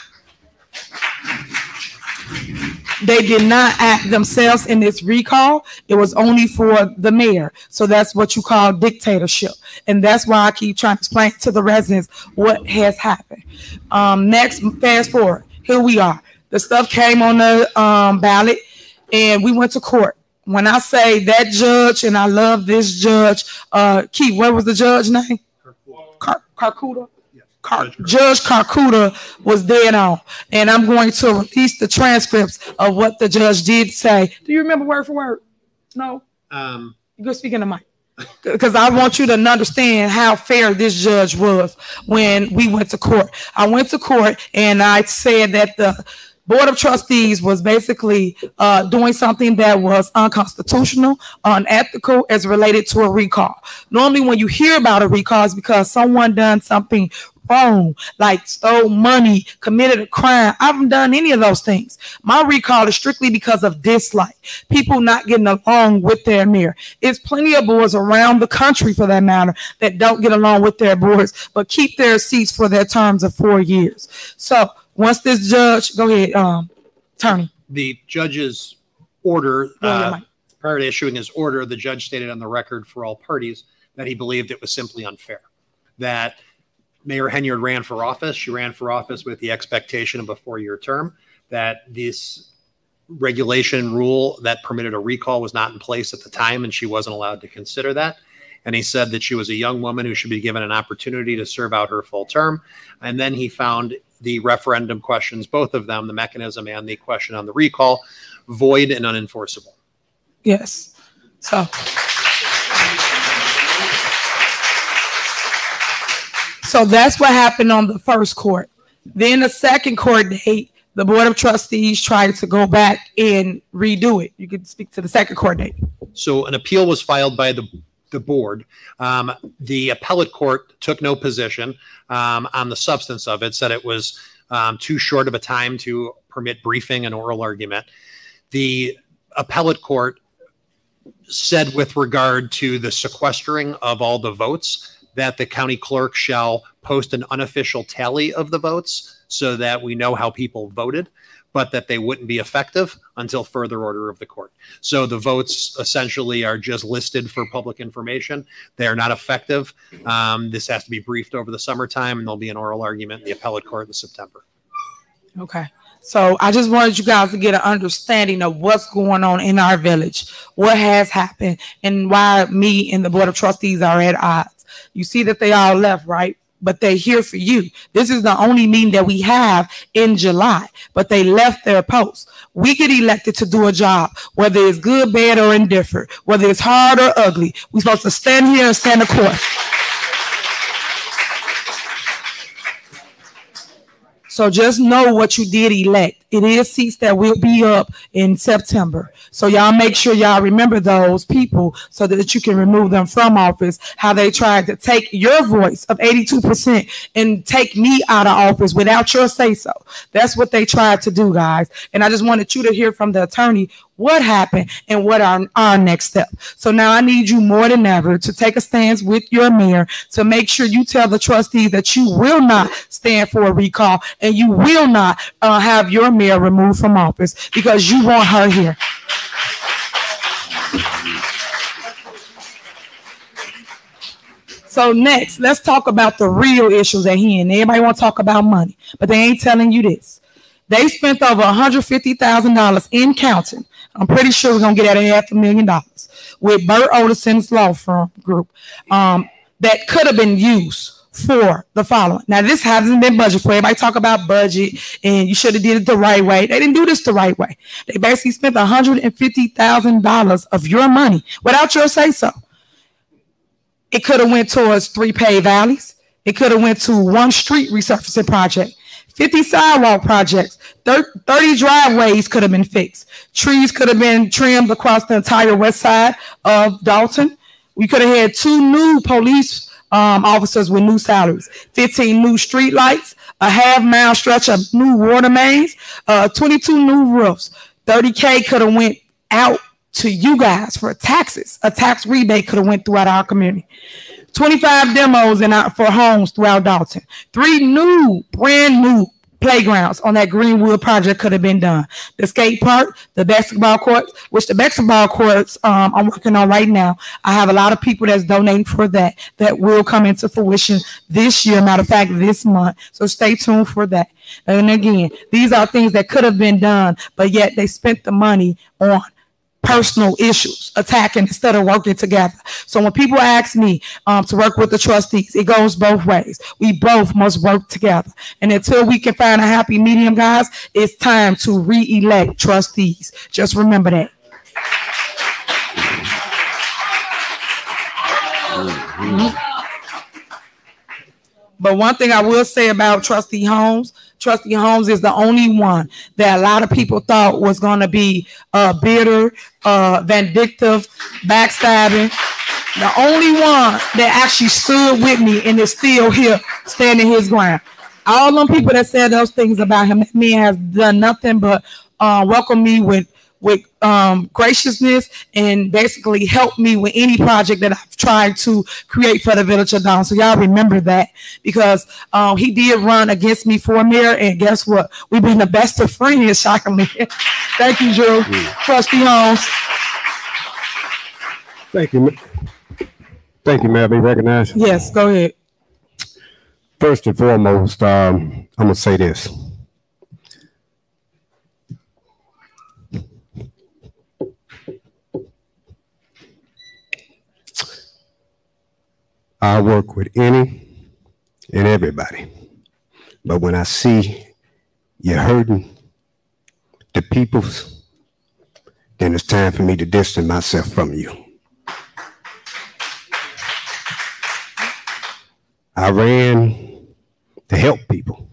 Speaker 2: act themselves in this recall. It was only for the mayor. So that's what you call dictatorship. And that's why I keep trying to explain to the residents what has happened. Next, fast forward. Here we are. The stuff came on the ballot, and we went to court. When I say that judge, and I love this judge, Keith, what was the judge name? Carcuda? Judge Carcuda was dead on. And I'm going to release the transcripts of what the judge did say. Do you remember word for word? No? You go speak in the mic. Because I want you to understand how fair this judge was when we went to court. I went to court and I said that the Board of Trustees was basically doing something that was unconstitutional, unethical as related to a recall. Normally when you hear about a recall, it's because someone done something wrong, like stole money, committed a crime. I haven't done any of those things. My recall is strictly because of dislike, people not getting along with their mayor. It's plenty of boards around the country, for that matter, that don't get along with their boards, but keep their seats for their terms of 4 years. So once this judge, go ahead, attorney.
Speaker 16: The judge's order, prior to issuing his order, the judge stated on the record for all parties that he believed it was simply unfair, that Mayor Henyard ran for office. She ran for office with the expectation of a 4-year term, that this regulation rule that permitted a recall was not in place at the time, and she wasn't allowed to consider that. And he said that she was a young woman who should be given an opportunity to serve out her full term. And then he found the referendum questions, both of them, the mechanism and the question on the recall, void and unenforceable.
Speaker 2: Yes. So that's what happened on the first court. Then the second court date, the Board of Trustees tried to go back and redo it. You could speak to the second court date.
Speaker 16: So an appeal was filed by the board. The appellate court took no position on the substance of it, said it was too short of a time to permit briefing and oral argument. The appellate court said with regard to the sequestering of all the votes that the county clerk shall post an unofficial tally of the votes so that we know how people voted, but that they wouldn't be effective until further order of the court. So the votes essentially are just listed for public information. They are not effective. This has to be briefed over the summertime, and there'll be an oral argument in the appellate court in September.
Speaker 2: Okay. So I just wanted you guys to get an understanding of what's going on in our village, what has happened, and why me and the Board of Trustees are at odds. You see that they all left, right? But they're here for you. This is the only meeting that we have in July, but they left their post. We get elected to do a job, whether it's good, bad, or indifferent, whether it's hard or ugly. We're supposed to stand here and stand the course. So just know what you did elect. It is seats that will be up in September. So y'all make sure y'all remember those people so that you can remove them from office, how they tried to take your voice of 82% and take me out of office without your say-so. That's what they tried to do, guys. And I just wanted you to hear from the attorney what happened and what are our next step. So now I need you more than ever to take a stance with your mayor to make sure you tell the trustees that you will not stand for a recall and you will not have your mayor removed from office because you want her here. So next, let's talk about the real issues at hand. Everybody want to talk about money, but they ain't telling you this. They spent over $150,000 in counting. I'm pretty sure we're going to get at $500,000 with Bert Oderson's law firm group that could have been used for the following. Now, this hasn't been budgeted for. Everybody talk about budget and you should have did it the right way. They didn't do this the right way. They basically spent $150,000 of your money without your say-so. It could have went towards 3 paved alleys. It could have went to 1 street resurfacing project. 50 sidewalk projects, 30 driveways could have been fixed. Trees could have been trimmed across the entire west side of Dalton. We could have had 2 new police officers with new salaries, 15 new street lights, a half-mile stretch of new water mains, 22 new roofs. $30K could have went out to you guys for taxes. A tax rebate could have went throughout our community. 25 demos for homes throughout Dalton. 3 brand new playgrounds on that Greenwood project could have been done. The skate park, the basketball courts, which the basketball courts I'm working on right now. I have a lot of people that's donating for that will come into fruition this year. Matter of fact, this month. So stay tuned for that. And again, these are things that could have been done, but yet they spent the money on personal issues, attacking instead of working together. So when people ask me to work with the trustees, it goes both ways. We both must work together. And until we can find a happy medium, guys, it's time to re-elect trustees. Just remember that. But one thing I will say about Trustee Holmes is the only one that a lot of people thought was going to be bitter, vindictive, backstabbing. The only one that actually stood with me and is still here standing his ground. All them people that said those things about him, that man has done nothing but welcome me with graciousness and basically help me with any project that I've tried to create for the Village of Dalton. So y'all remember that, because he did run against me for mayor, and guess what? We've been the best of friends, shockingly. Thank you, Drew. Trustee Holmes.
Speaker 5: Thank you. Thank you, Mayor. Be recognized.
Speaker 2: Yes, go ahead.
Speaker 5: First and foremost, I'm going to say this. I work with any and everybody, but when I see you're hurting the peoples, then it's time for me to distance myself from you. I ran to help people.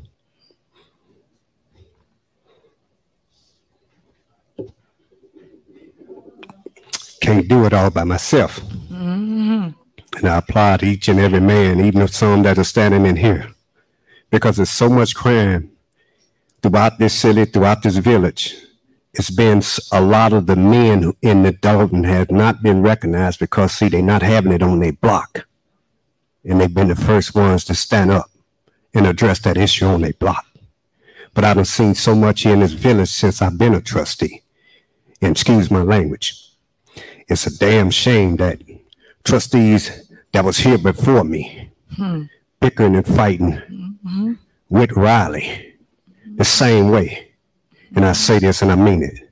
Speaker 5: Can't do it all by myself. Mm-hmm. And I applaud each and every man, even some that are standing in here, because there's so much crime throughout this city, throughout this village. It's been a lot of the men in the Dalton have not been recognized because, see, they're not having it on their block. And they've been the first ones to stand up and address that issue on their block. But I've seen so much here in this village since I've been a trustee. And excuse my language. It's a damn shame that trustees that was here before me, bickering and fighting with Riley the same way. And I say this and I mean it.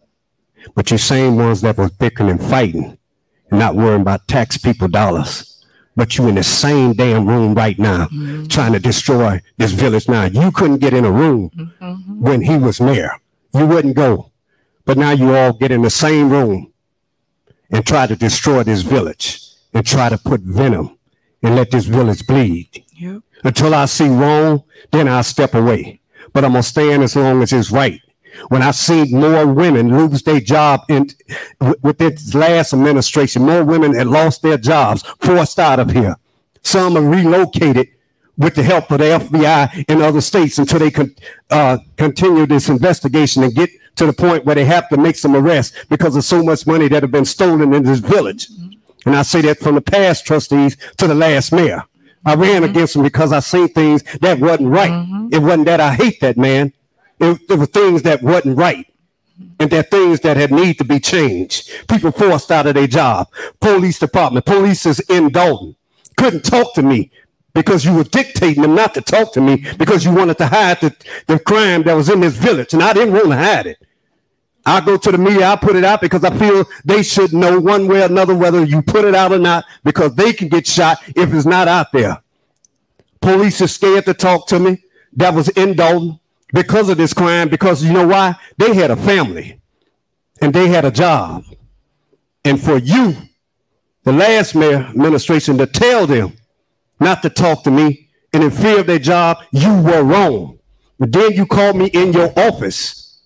Speaker 5: But you same ones that was bickering and fighting and not worrying about tax people dollars, but you in the same damn room right now trying to destroy this village now. You couldn't get in a room when he was mayor. You wouldn't go. But now you all get in the same room and try to destroy this village and try to put venom and let this village bleed. Yep. Until I see wrong, then I'll step away. But I'm going to stand as long as it's right. When I see more women lose their job with this last administration, more women that lost their jobs, forced out of here. Some are relocated with the help of the FBI in other states until they continue this investigation and get to the point where they have to make some arrests because of so much money that have been stolen in this village. And I say that from the past trustees to the last mayor. I ran against them because I seen things that wasn't right. It wasn't that I hate that man. It were things that wasn't right. And they're things that had need to be changed. People forced out of their job. Police department, police is in Dalton. Couldn't talk to me because you were dictating them not to talk to me because you wanted to hide the crime that was in this village. And I didn't want to hide it. I go to the media, I put it out because I feel they should know one way or another whether you put it out or not, because they can get shot if it's not out there. Police are scared to talk to me. That was in Dalton because of this crime, because you know why? They had a family and they had a job. And for you, the last mayor administration, to tell them not to talk to me and in fear of their job, you were wrong. But then you called me in your office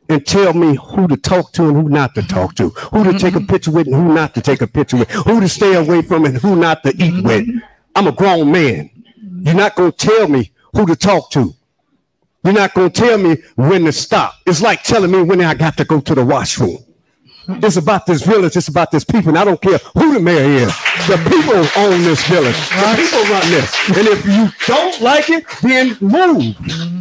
Speaker 5: and tell me who to talk to and who not to talk to, who to take a picture with and who not to take a picture with, who to stay away from and who not to eat with. I'm a grown man. You're not going to tell me who to talk to. You're not going to tell me when to stop. It's like telling me when I got to go to the washroom. It's about this village. It's about this people. And I don't care who the mayor is. The people own this village. The people run this. And if you don't like it, then move.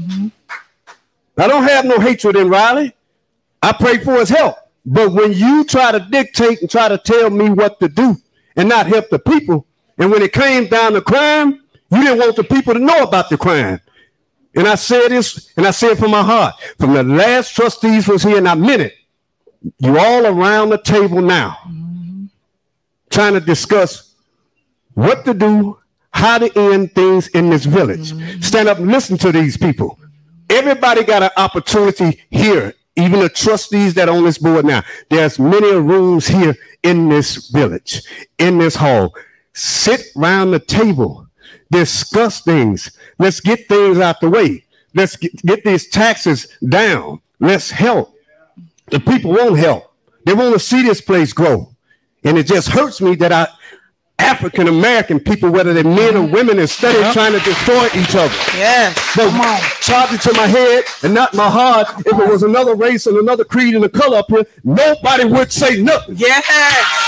Speaker 5: I don't have no hatred in Riley. I pray for his help. But when you try to dictate and try to tell me what to do and not help the people, and when it came down to crime, you didn't want the people to know about the crime. And I said this, and I said it from my heart. From the last trustees was here, and I meant it. You all around the table now, trying to discuss what to do, how to end things in this village. Stand up and listen to these people. Everybody got an opportunity here, even the trustees that are on this board now. There's many rooms here in this village, in this hall. Sit around the table, discuss things. Let's get things out the way. Let's get these taxes down. Let's help. The people won't help. They want to see this place grow. And it just hurts me that African-American people, whether they're men or women, instead of trying to destroy each other.
Speaker 2: Yes.
Speaker 5: But charge it to my head and not my heart. If it was another race and another creed and a color up here, nobody would say nothing.
Speaker 2: Yes.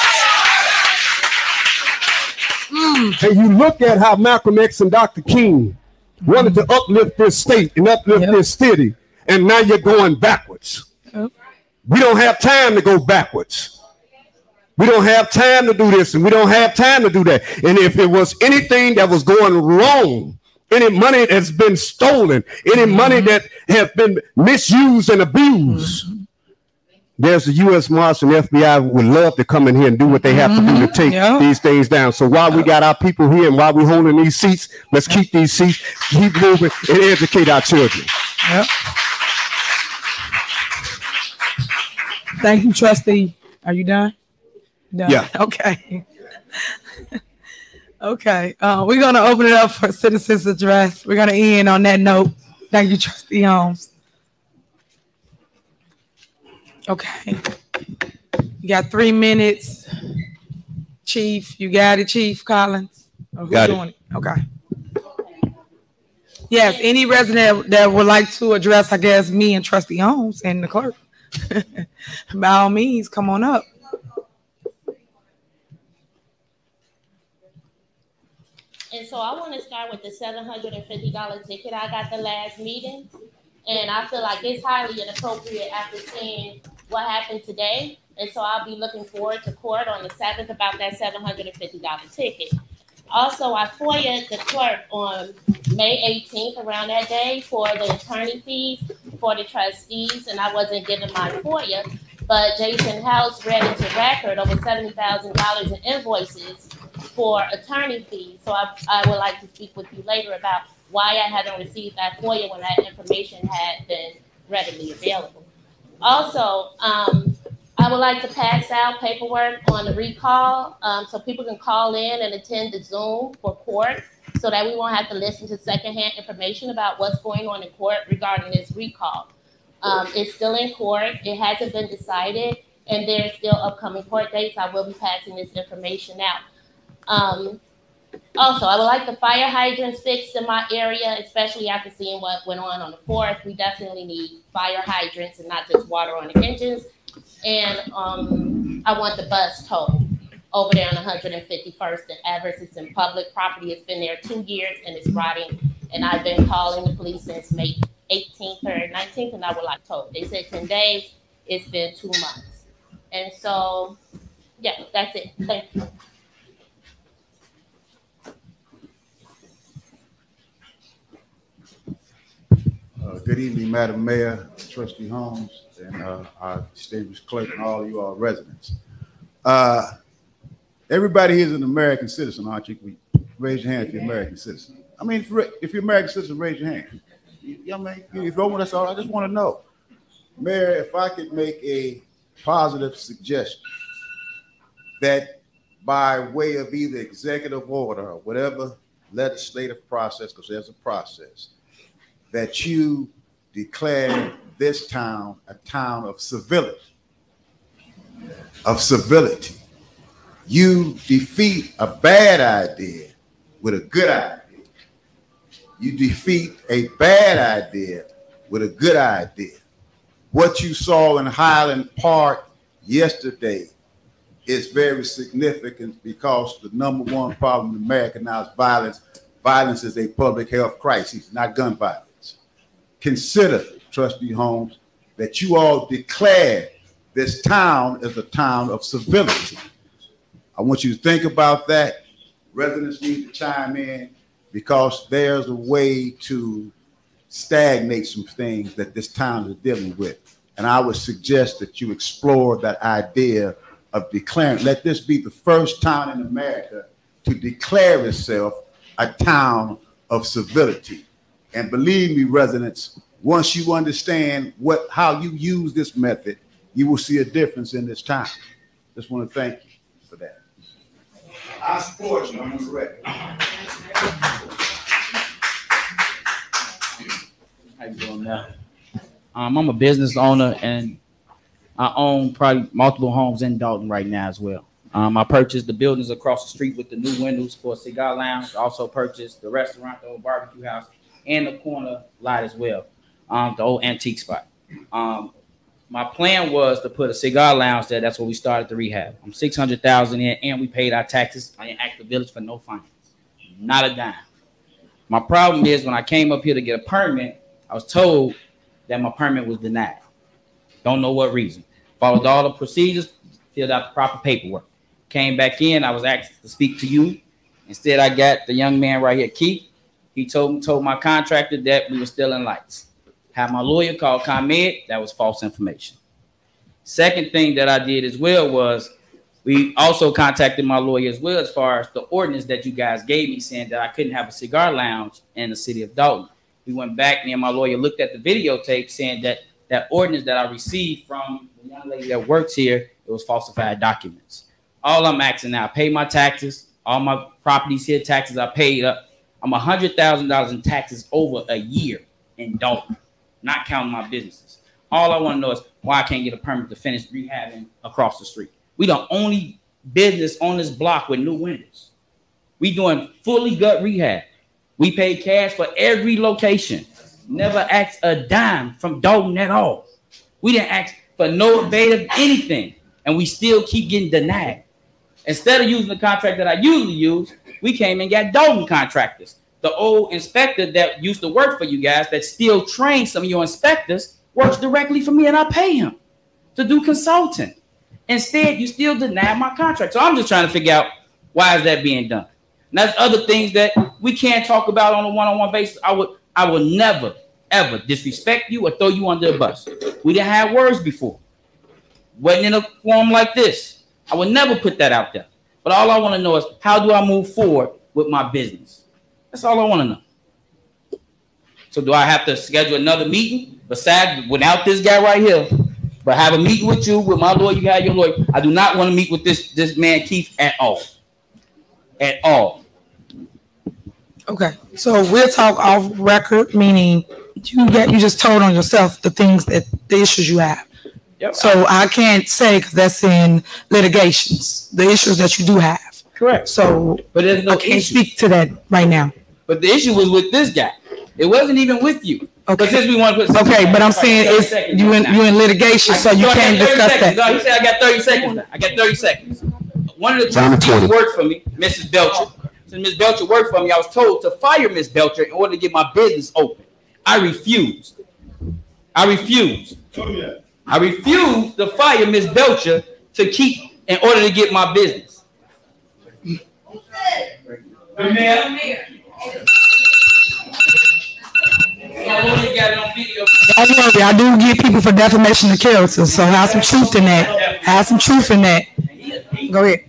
Speaker 5: And you look at how Malcolm X and Dr. King wanted to uplift this state and uplift this city, and now you're going backwards. We don't have time to go backwards. We don't have time to do this, and we don't have time to do that. And if it was anything that was going wrong, any money that's been stolen, any money that has been misused and abused, there's the U.S. Marshal and FBI would love to come in here and do what they have to do to take these things down. So while we got our people here and while we're holding these seats, let's keep these seats, keep moving, and educate our children.
Speaker 2: Thank you, trustee. Are you done? Done.
Speaker 5: Yeah.
Speaker 2: Okay. Okay. We're going to open it up for citizens' address. We're going to end on that note. Thank you, Trustee Holmes. Okay. You got 3 minutes. Chief, you got it, Chief Collins? Or who's doing it? Okay. Yes, any resident that would like to address, I guess, me and Trustee Holmes and the clerk, by all means, come on up.
Speaker 17: And so I want to start with the $750 ticket I got the last meeting. And I feel like it's highly inappropriate after seeing what happened today. And so I'll be looking forward to court on the 7th about that $750 ticket. Also, I FOIA'd the clerk on May 18th around that day for the attorney fees for the trustees, and I wasn't given my FOIA. But Jason House read into record over $70,000 in invoices for attorney fees. So I would like to speak with you later about why I hadn't received that FOIA when that information had been readily available. Also, I would like to pass out paperwork on the recall so people can call in and attend the Zoom for court so that we won't have to listen to secondhand information about what's going on in court regarding this recall. It's still in court. It hasn't been decided, and there's still upcoming court dates. I will be passing this information out. Also, I would like the fire hydrants fixed in my area, especially after seeing what went on the 4th. We definitely need fire hydrants and not just water on the engines. And I want the bus towed over there on 151st and Everest. It's in public property. It's been there 2 years and it's rotting. And I've been calling the police since May 18th or 19th, and I would like towed. They said 10 days. It's been 2 months. And so, yeah, that's it. Thank you.
Speaker 18: Good evening, Madam Mayor, Trustee Holmes, and our distinguished clerk and all of you all residents. Everybody here is an American citizen, aren't you? Raise your hand if you're an American citizen. I mean, if you're an American citizen, raise your hand. You know, if you don't, that's all. I just want to know. Mayor, if I could make a positive suggestion that by way of either executive order or whatever legislative process, because there's a process, that you declare this town a town of civility. Of civility. You defeat a bad idea with a good idea. You defeat a bad idea with a good idea. What you saw in Highland Park yesterday is very significant because the number one problem in America now is violence. Violence is a public health crisis, not gun violence. Consider, Trustee Holmes, that you all declared this town as a town of civility. I want you to think about that. Residents need to chime in because there's a way to stagnate some things that this town is dealing with. And I would suggest that you explore that idea of declaring, let this be the first town in America to declare itself a town of civility. And believe me, residents, once you understand how you use this method, you will see a difference in this town. Just want to thank you for that. I support you. I'm on the record.
Speaker 19: How you doing now? I'm a business owner and I own probably multiple homes in Dalton right now as well. I purchased the buildings across the street with the new windows for a cigar lounge. I also purchased the restaurant, the old barbecue house, and the corner lot as well, the old antique spot. My plan was to put a cigar lounge there. That's where we started the rehab. I'm $600,000 in, and we paid our taxes in Active Village for no finance, not a dime. My problem is when I came up here to get a permit, I was told that my permit was denied. Don't know what reason. Followed all the procedures, filled out the proper paperwork. Came back in, I was asked to speak to you. Instead, I got the young man right here, Keith. He told my contractor that we were still in lights. Had my lawyer call ComEd, that was false information. Second thing that I did as well was we also contacted my lawyer as well as far as the ordinance that you guys gave me saying that I couldn't have a cigar lounge in the city of Dalton. We went back, me and my lawyer looked at the videotape saying that that ordinance that I received from the young lady that works here, it was falsified documents. All I'm asking now, I pay my taxes, all my properties here, taxes I paid up. I'm $100,000 in taxes over a year in Dalton, not counting my businesses. All I want to know is why I can't get a permit to finish rehabbing across the street. We the only business on this block with new windows. We doing fully gut rehab. We pay cash for every location. Never asked a dime from Dalton at all. We didn't ask for no abate of anything, and we still keep getting denied. Instead of using the contract that I usually use, we came and got Dalton contractors. The old inspector that used to work for you guys that still trains some of your inspectors works directly for me, and I pay him to do consulting. Instead, you still deny my contract. So I'm just trying to figure out why is that being done. And that's other things that we can't talk about on a one-on-one basis. I will never, ever disrespect you or throw you under the bus. We didn't have words before. Wasn't in a form like this. I would never put that out there. But all I want to know is how do I move forward with my business? That's all I want to know. So do I have to schedule another meeting besides without this guy right here? But have a meeting with you, with my lawyer, you have your lawyer. I do not want to meet with this man Keith at all. At all.
Speaker 2: Okay, so we'll talk off record, meaning you just told on yourself the things that the issues you have. Yep. So I can't say because that's in litigations, the issues that you do have.
Speaker 19: Correct.
Speaker 2: So,
Speaker 19: but there's no
Speaker 2: I can't speak to that right now.
Speaker 19: But the issue was with this guy. It wasn't even with you. Okay. But since we want to put
Speaker 2: okay, but I'm saying it's you in litigation, so you can't discuss that.
Speaker 19: No, he said I got 30 seconds. I got 30 seconds. One of the trustees worked for me, Mrs. Belcher. Since Ms. Belcher worked for me, I was told to fire Ms. Belcher in order to get my business open. I refused. I refused to fire Ms. Belcher to keep in order to get my business.
Speaker 2: Don't worry, I do get people for defamation of character, so have some truth in that. Have some truth in that. Go ahead.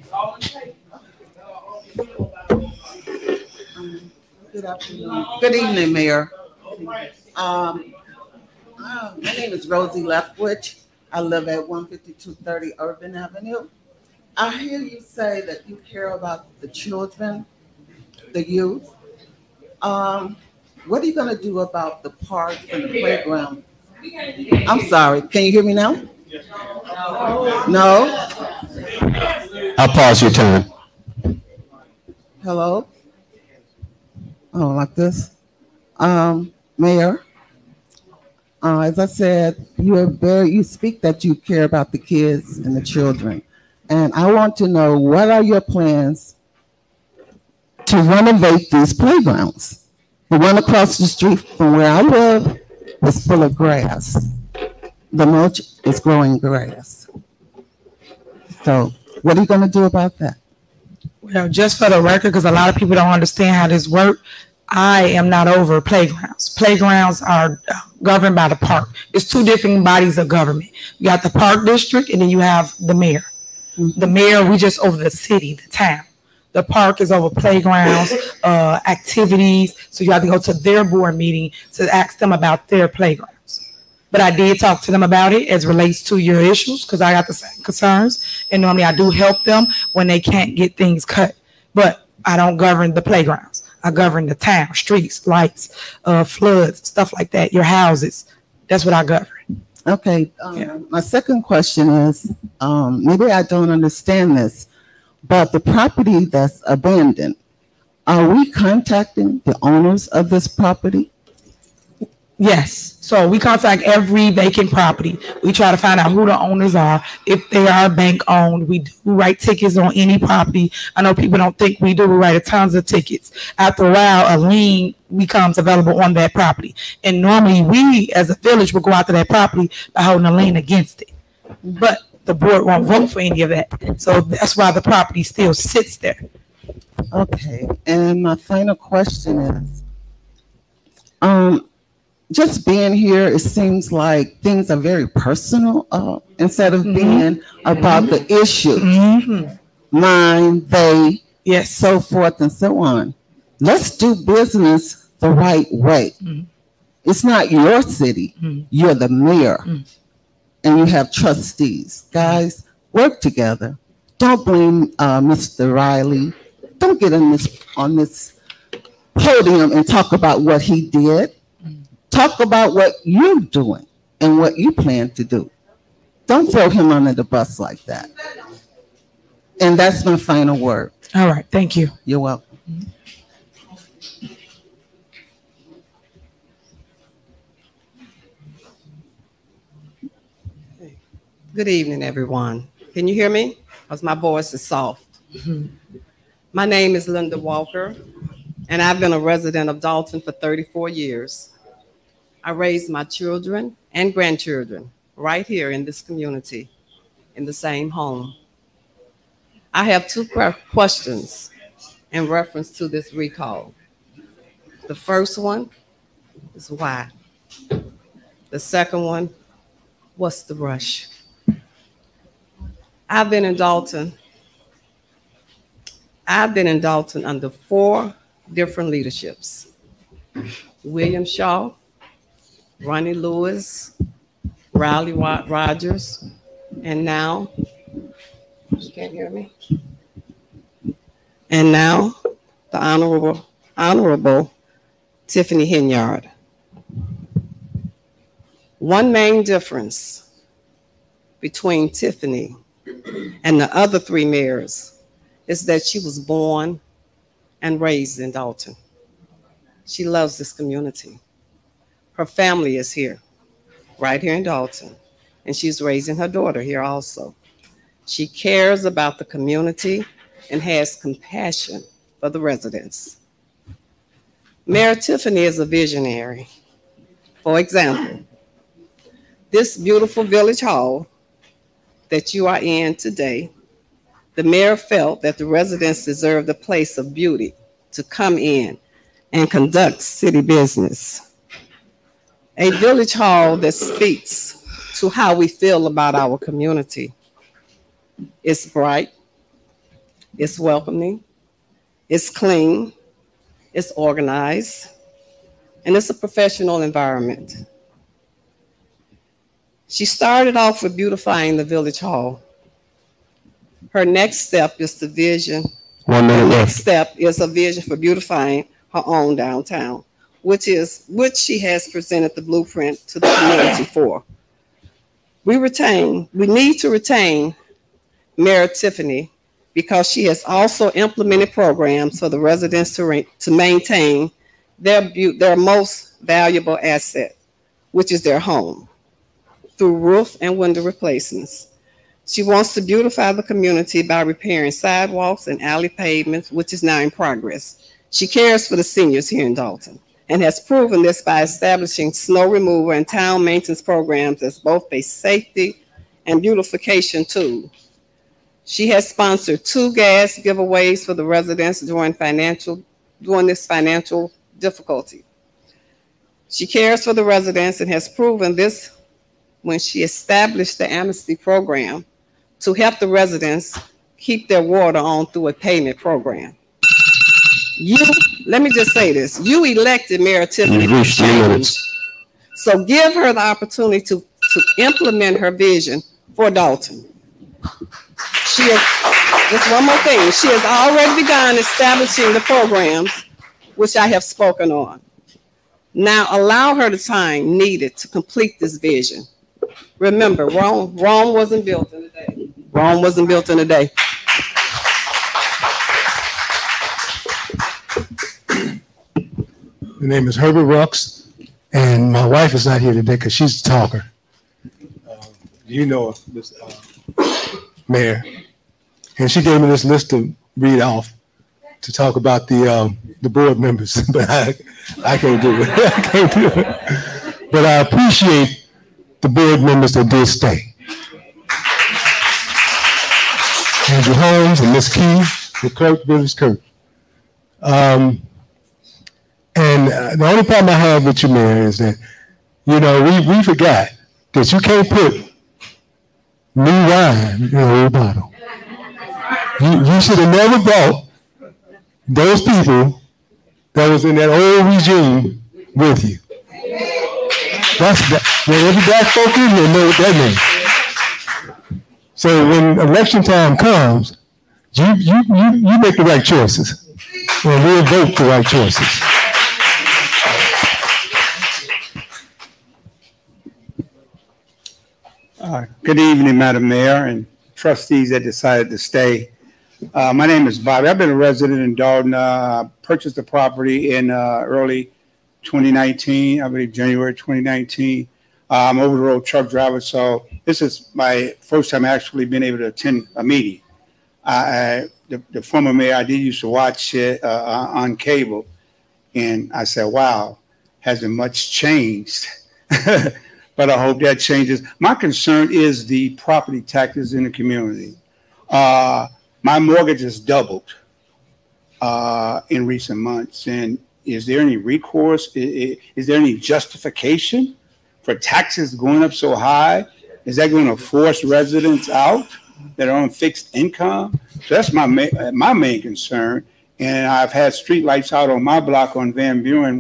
Speaker 20: Good afternoon. Good evening, Mayor. My name is Rosie Leftwich. I live at 15230 Urban Avenue. I hear you say that you care about the children, the youth. What are you going to do about the parks and the playground I'm sorry. Can you hear me now? No?
Speaker 8: I'll pause your time.
Speaker 20: Hello? Oh, like this? Mayor, as I said, you speak that you care about the kids and the children. And I want to know, what are your plans to renovate these playgrounds? The one across the street from where I live is full of grass. The mulch is growing grass. So what are you going to do about that?
Speaker 2: Well, just for the record, because a lot of people don't understand how this works, I am not over playgrounds. Playgrounds are governed by the park. It's two different bodies of government. You got the park district, and then you have the mayor. The mayor, we just over the city, the town. The park is over playgrounds, activities. So you have to go to their board meeting to ask them about their playgrounds. But I did talk to them about it as relates to your issues, because I got the same concerns. And normally I do help them when they can't get things cut. But I don't govern the playgrounds. I govern the town, streets, lights, floods, stuff like that, your houses. That's what I govern.
Speaker 20: Okay. My second question is, maybe I don't understand this, but the property that's abandoned, are we contacting the owners of this property?
Speaker 2: Yes. So we contact every vacant property. We try to find out who the owners are. If they are bank owned, we do write tickets on any property. I know people don't think we do. We write tons of tickets. After a while, a lien becomes available on that property. And normally we, as a village, will go out to that property by holding a lien against it. But the board won't vote for any of that. So that's why the property still sits there.
Speaker 20: Okay. And my final question is, just being here, it seems like things are very personal instead of being about the issue. Mine, they,
Speaker 2: yes,
Speaker 20: so forth and so on. Let's do business the right way. It's not your city. You're the mayor. And you have trustees. Guys, work together. Don't blame Mr. Riley. Don't get on this podium and talk about what he did. Talk about what you're doing and what you plan to do. Don't throw him under the bus like that. And that's my final word.
Speaker 2: All right. Thank you.
Speaker 20: You're welcome.
Speaker 21: Good evening, everyone. Can you hear me? Because my voice is soft. My name is Linda Walker, and I've been a resident of Dalton for 34 years. I raised my children and grandchildren right here in this community, in the same home. I have two questions in reference to this recall. The first one is why? The second one, what's the rush? I've been in Dalton under 4 different leaderships. William Shaw, Ronnie Lewis, Riley Rogers, and now, you can't hear me? And now, the Honorable Tiffany Henyard. One main difference between Tiffany and the other 3 mayors is that she was born and raised in Dalton. She loves this community. Her family is here, right here in Dalton, and she's raising her daughter here also. She cares about the community and has compassion for the residents. Mayor Tiffany is a visionary. For example, this beautiful village hall that you are in today, the mayor felt that the residents deserved a place of beauty to come in and conduct city business. A village hall that speaks to how we feel about our community. It's bright, it's welcoming, it's clean, it's organized, and it's a professional environment. She started off with beautifying the village hall. Her next step is the vision.
Speaker 8: 1 minute left.
Speaker 21: Next step is a vision for beautifying her own downtown. which she has presented the blueprint to the community for. We need to retain Mayor Tiffany because she has also implemented programs for the residents to maintain their most valuable asset, which is their home, through roof and window replacements. She wants to beautify the community by repairing sidewalks and alley pavements, which is now in progress. She cares for the seniors here in Dalton and has proven this by establishing snow removal and town maintenance programs as both a safety and beautification tool. She has sponsored 2 gas giveaways for the residents during this financial difficulty. She cares for the residents and has proven this when she established the Amnesty program to help the residents keep their water on through a payment program. Let me just say this, you elected Mayor Tiffany for change. So give her the opportunity to implement her vision for Dalton. She has, just one more thing, she has already begun establishing the programs which I have spoken on. Now allow her the time needed to complete this vision. Remember, Rome wasn't built in a day. Rome wasn't built in a day.
Speaker 9: My name is Herbert Rux, and my wife is not here today because she's a talker. You know this mayor, and she gave me this list to read off to talk about the board members, but I can't do it. I can't do it. But I appreciate the board members that did stay. Andrew Holmes and Ms. Key, the clerk, Village Kirk. And the only problem I have with you, Mayor, is that, you know, we forgot that you can't put new wine in an old bottle. You should have never brought those people that was in that old regime with you. When every black folk in here know what that means. So when election time comes, you make the right choices, and we'll vote the right choices.
Speaker 22: Good evening, Madam Mayor and trustees that decided to stay. My name is Bobby. I've been a resident in Dalton. Purchased the property in early 2019, I believe January 2019. I'm over the road truck driver, so this is my first time actually being able to attend a meeting. The former mayor, I did used to watch it on cable, and I said, wow, hasn't much changed. But I hope that changes. My concern is the property taxes in the community. My mortgage has doubled in recent months. And is there any recourse? Is there any justification for taxes going up so high? Is that going to force residents out that are on fixed income? So that's my main concern. And I've had street lights out on my block on Van Buren,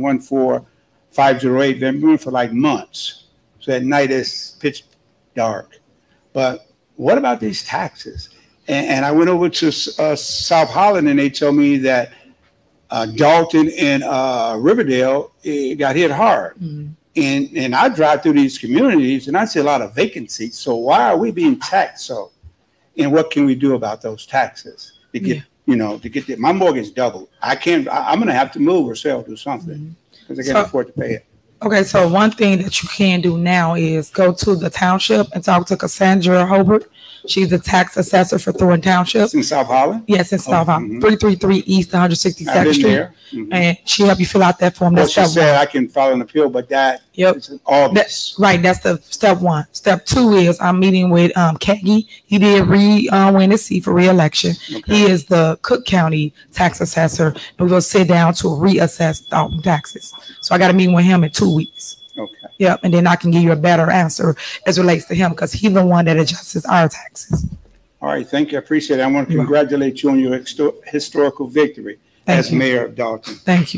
Speaker 22: 14508 Van Buren, for like months. So at night it's pitch dark. But what about these taxes? And I went over to South Holland, and they told me that Dalton and Riverdale got hit hard. Mm-hmm. And I drive through these communities, and I see a lot of vacancies. So why are we being taxed so? And what can we do about those taxes to get, my mortgage doubled? I'm going to have to move or sell, do something, because I can't afford to pay it.
Speaker 2: Okay, so one thing that you can do now is go to the township and talk to Cassandra Hobart. She's the tax assessor for Thornton Township.
Speaker 22: It's in South Holland?
Speaker 2: Yes, in South Holland. 333 East 162nd Street. And she help you fill out that form.
Speaker 22: Well,
Speaker 2: That's
Speaker 22: she said I can file an appeal, but that is all this.
Speaker 2: Right, that's the step one. Step two is I'm meeting with Keggy. He did win his seat for re-election. Okay. He is the Cook County tax assessor, and we're going to sit down to reassess Dalton taxes. So I got a meeting with him in 2 weeks.
Speaker 22: Okay.
Speaker 2: Yep, and then I can give you a better answer as relates to him because he's the one that adjusts our taxes.
Speaker 22: All right, thank you. I appreciate it. I want to congratulate you on your historical victory as mayor of Dalton.
Speaker 2: Thank you.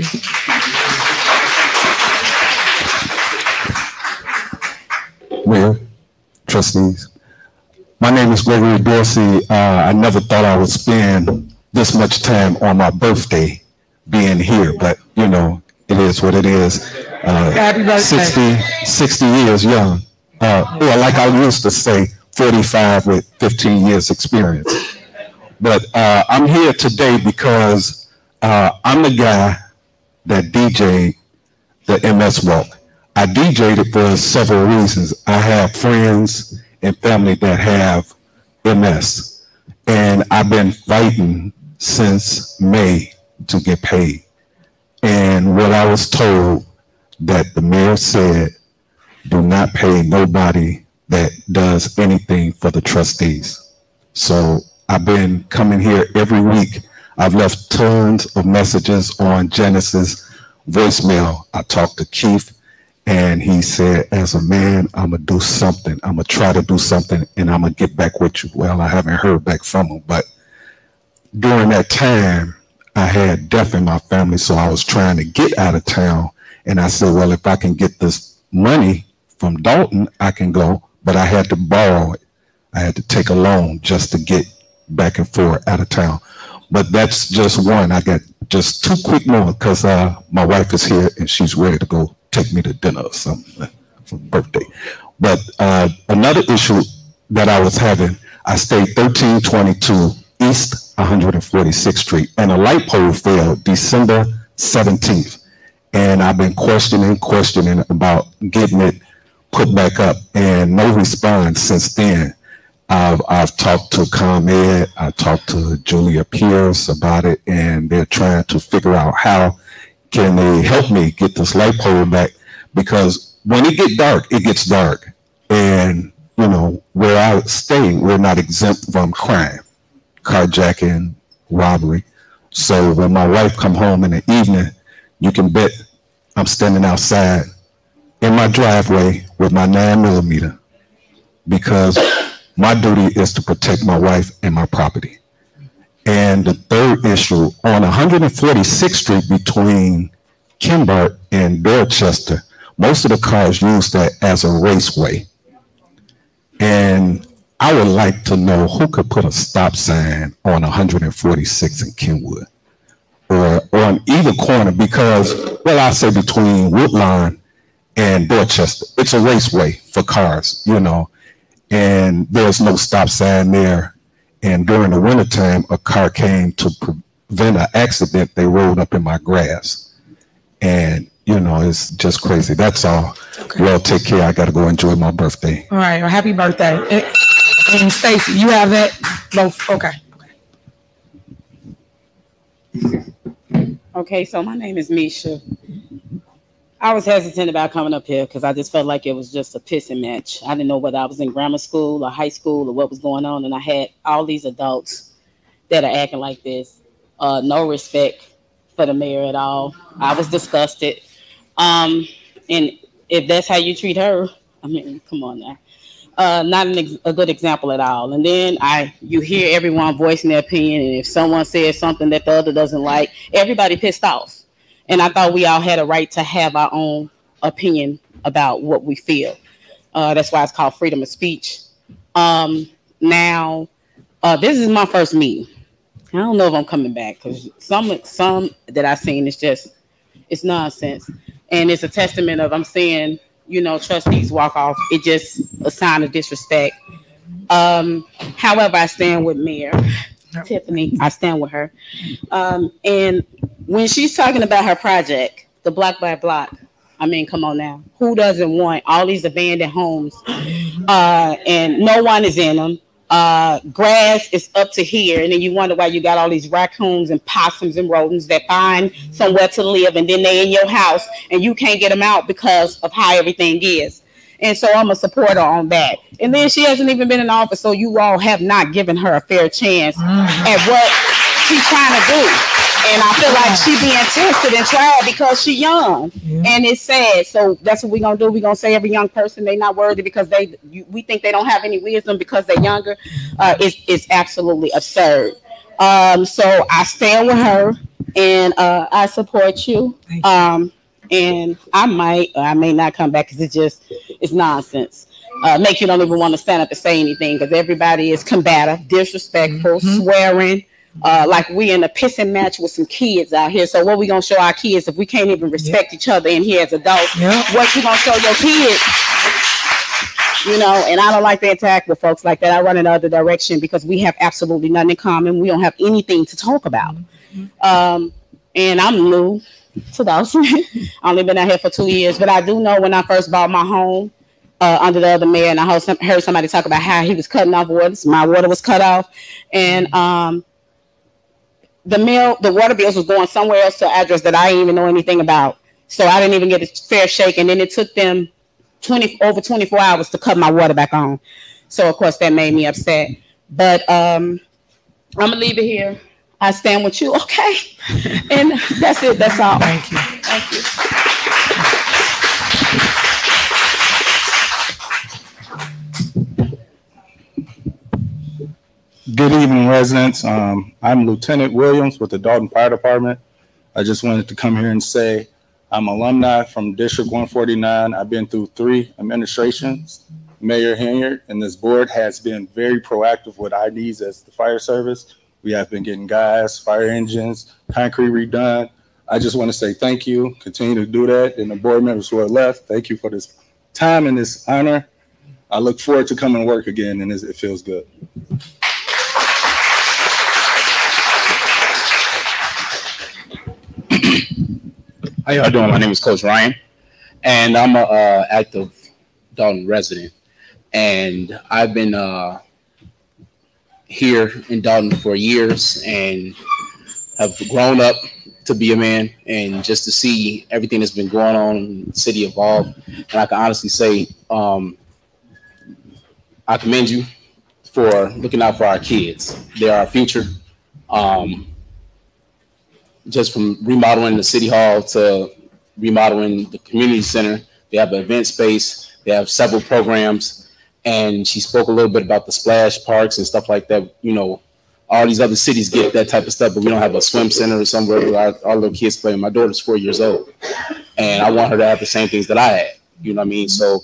Speaker 23: Mayor, trustees, my name is Gregory Dorsey. I never thought I would spend this much time on my birthday being here, but it is what it is.
Speaker 2: Happy birthday.
Speaker 23: 60 years young. Well, like I used to say, 45 with 15 years experience. But I'm here today because I'm the guy that DJ'd the MS Walk. I DJ'd it for several reasons. I have friends and family that have MS, and I've been fighting since May to get paid. And what I was told, that the mayor said, do not pay nobody that does anything for the trustees. So I've been coming here every week. I've left tons of messages on Genesis voicemail. I talked to Keith, and he said, as a man, I'm going to do something. I'm going to try to do something, and I'm going to get back with you. Well, I haven't heard back from him, but during that time, I had death in my family, so I was trying to get out of town. And I said, well, if I can get this money from Dalton, I can go. But I had to borrow it. I had to take a loan just to get back and forth out of town. But that's just one. I got just two quick more because my wife is here and she's ready to go take me to dinner or something for birthday. But another issue that I was having, I stayed 1322 East 146th Street, and a light pole fell December 17th. And I've been questioning about getting it put back up, and no response since then. I've talked to ComEd, I talked to Julia Pierce about it, and they're trying to figure out how can they help me get this light pole back, because when it gets dark. And, you know, where I stay, we're not exempt from crime, carjacking, robbery. So when my wife come home in the evening, you can bet I'm standing outside in my driveway with my 9mm, because my duty is to protect my wife and my property. And the third issue, on 146th Street between Kimbart and Dorchester, most of the cars use that as a raceway. And I would like to know who could put a stop sign on 146 in Kenwood, or on either corner, because, well, I say between Woodlawn and Dorchester, it's a raceway for cars, you know, and there's no stop sign there. And during the wintertime, a car came to prevent an accident. They rolled up in my grass. And, you know, it's just crazy. That's all. Okay. Well, take care. I got to go enjoy my birthday.
Speaker 2: All right. Well, happy birthday. And Stacy, you have that? Both. Okay.
Speaker 10: Okay, so my name is Misha. I was hesitant about coming up here because I just felt like it was just a pissing match. I didn't know whether I was in grammar school or high school or what was going on, and I had all these adults that are acting like this. No respect for the mayor at all. I was disgusted. And if that's how you treat her, I mean, come on now. Not a good example at all. And then you hear everyone voicing their opinion, and if someone says something that the other doesn't like, everybody pissed off. And I thought we all had a right to have our own opinion about what we feel. That's why it's called freedom of speech. Now, this is my first meeting. I don't know if I'm coming back, because some that I've seen is just, it's nonsense. And it's a testament of, I'm saying, you know, trustees walk off. It's just a sign of disrespect. However, I stand with Mayor Tiffany. I stand with her. And when she's talking about her project, the Block by Block, I mean, come on now. Who doesn't want all these abandoned homes and no one is in them? Grass is up to here, and then you wonder why you got all these raccoons and possums and rodents that find somewhere to live, and then they in your house and you can't get them out because of how everything is. And so I'm a supporter on that. And then she hasn't even been in office, so you all have not given her a fair chance at what she's trying to do. And I feel like she being tested and tried because she's young. And it's sad. So that's what we're going to do. We're going to say every young person, they're not worthy because we think they don't have any wisdom because they're younger. It's absolutely absurd. So I stand with her, and I support you. And I may not come back because it's nonsense. Make you don't even want to stand up and say anything because everybody is combative, disrespectful, swearing. like we in a pissing match with some kids out here. So what we gonna show our kids if we can't even respect each other in here as adults? What you gonna show your kids? You know, and I don't like to interact with folks like that. I run in the other direction because we have absolutely nothing in common. We don't have anything to talk about. And I'm new to Dawson. I only been out here for 2 years, but I do know when I first bought my home under the other mayor, and I heard somebody talk about how he was cutting off water. My water was cut off, and the water bills was going somewhere else to an address that I didn't even know anything about. So I didn't even get a fair shake, and then it took them over 24 hours to cut my water back on. So of course that made me upset. But I'm gonna leave it here. I stand with you, okay? And that's it. That's all.
Speaker 2: Thank you.
Speaker 10: Thank you.
Speaker 4: Good evening, residents. I'm Lieutenant Williams with the Dalton Fire Department. I just wanted to come here and say I'm alumni from District 149. I've been through 3 administrations. Mayor Hilliard and this board has been very proactive with our needs as the fire service. We have been getting gas, fire engines, concrete redone. I just want to say thank you. Continue to do that. And the board members who are left, thank you for this time and this honor. I look forward to coming to work again, and it feels good.
Speaker 6: How y'all doing? My name is Coach Ryan, and I'm a active Dalton resident. And I've been here in Dalton for years and have grown up to be a man, and just to see everything that's been going on in the city evolve. And I can honestly say, I commend you for looking out for our kids. They're our future. Just from remodeling the city hall to remodeling the community center, they have an event space, they have several programs, and she spoke a little bit about the splash parks and stuff like that. You know, all these other cities get that type of stuff, but we don't have a swim center or somewhere where our little kids play. My daughter's 4 years old, and I want her to have the same things that I had. You know what I mean? So,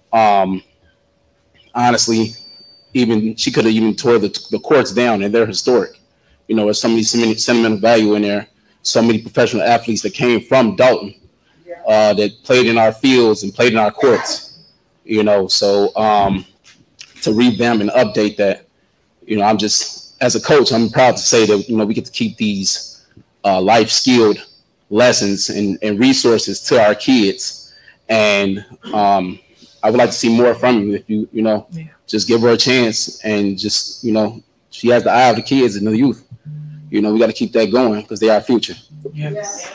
Speaker 6: honestly, even she could have even tore the courts down, and they're historic. You know, there's so many sentimental value in there. So many professional athletes that came from Dalton that played in our fields and played in our courts, you know. So to revamp and update that, you know, I'm just, as a coach, I'm proud to say that, you know, we get to keep these life skilled lessons and resources to our kids. And I would like to see more from you if you know, just give her a chance and just, you know, she has the eye of the kids and the youth. You know, we got to keep that going because they are our future.
Speaker 2: Yes.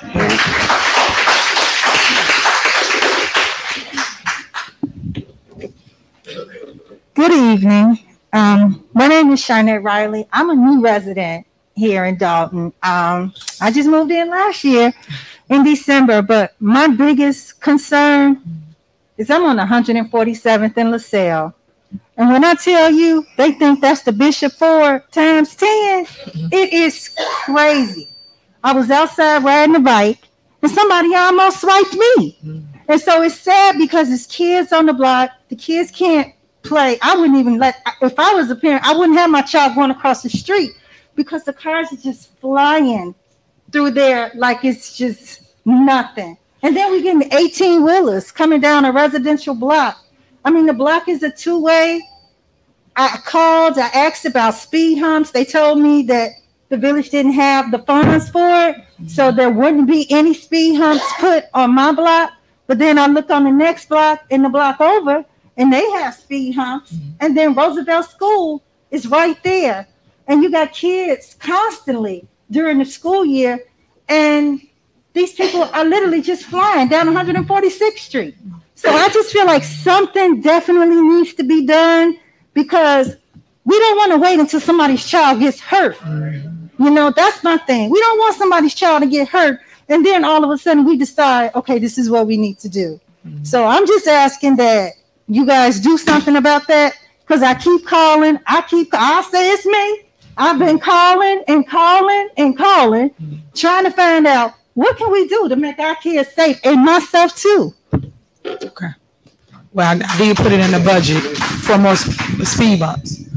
Speaker 11: Good evening. My name is Sharnette Riley. I'm a new resident here in Dalton. I just moved in last year in December, but my biggest concern is I'm on 147th in LaSalle. And when I tell you they think that's the Bishop Ford times 10, it is crazy. I was outside riding a bike and somebody almost swiped me. And so it's sad because it's kids on the block. The kids can't play. I wouldn't even if I was a parent, I wouldn't have my child going across the street because the cars are just flying through there like it's just nothing. And then we get the 18-wheelers coming down a residential block. I mean, the block is a 2-way. I called, I asked about speed humps. They told me that the village didn't have the funds for it, so there wouldn't be any speed humps put on my block. But then I looked on the next block and the block over, and they have speed humps. And then Roosevelt School is right there. And you got kids constantly during the school year, and these people are literally just flying down 146th Street. So I just feel like something definitely needs to be done because we don't want to wait until somebody's child gets hurt. You know, that's my thing. We don't want somebody's child to get hurt. And then all of a sudden we decide, okay, this is what we need to do. So I'm just asking that you guys do something about that because I keep calling. I'll say it's me. I've been calling and calling and calling, trying to find out what can we do to make our kids safe and myself too.
Speaker 2: Okay. Well, I did put it in the budget for more speed bumps.
Speaker 11: Yeah,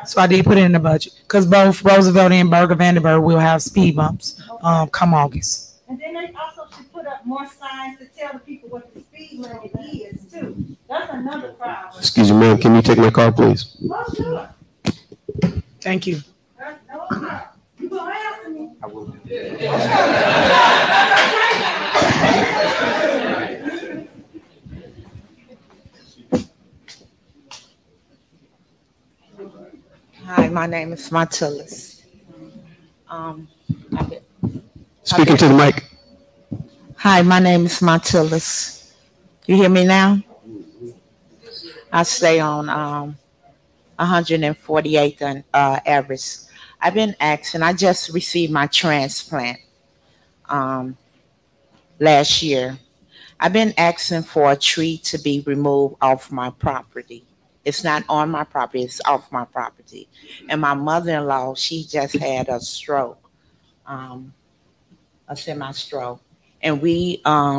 Speaker 2: So I did put it in the budget because both Roosevelt and Burger Vandenberg will have speed bumps come August.
Speaker 11: And then they also should put up more signs to tell the people what the speed limit is too. That's another problem.
Speaker 8: Excuse me, ma'am, can you take my call, please?
Speaker 11: Oh, sure.
Speaker 2: Thank you.
Speaker 11: You gonna ask me?
Speaker 8: I will.
Speaker 1: Hi, my name is Martillis.
Speaker 8: Speaking to the mic.
Speaker 1: Hi, my name is Martillis. You hear me now? I stay on 148th and Average. I've been asking. I just received my transplant last year. I've been asking for a tree to be removed off my property. It's not on my property, it's off my property. And my mother-in-law, she just had a stroke, a semi-stroke. And we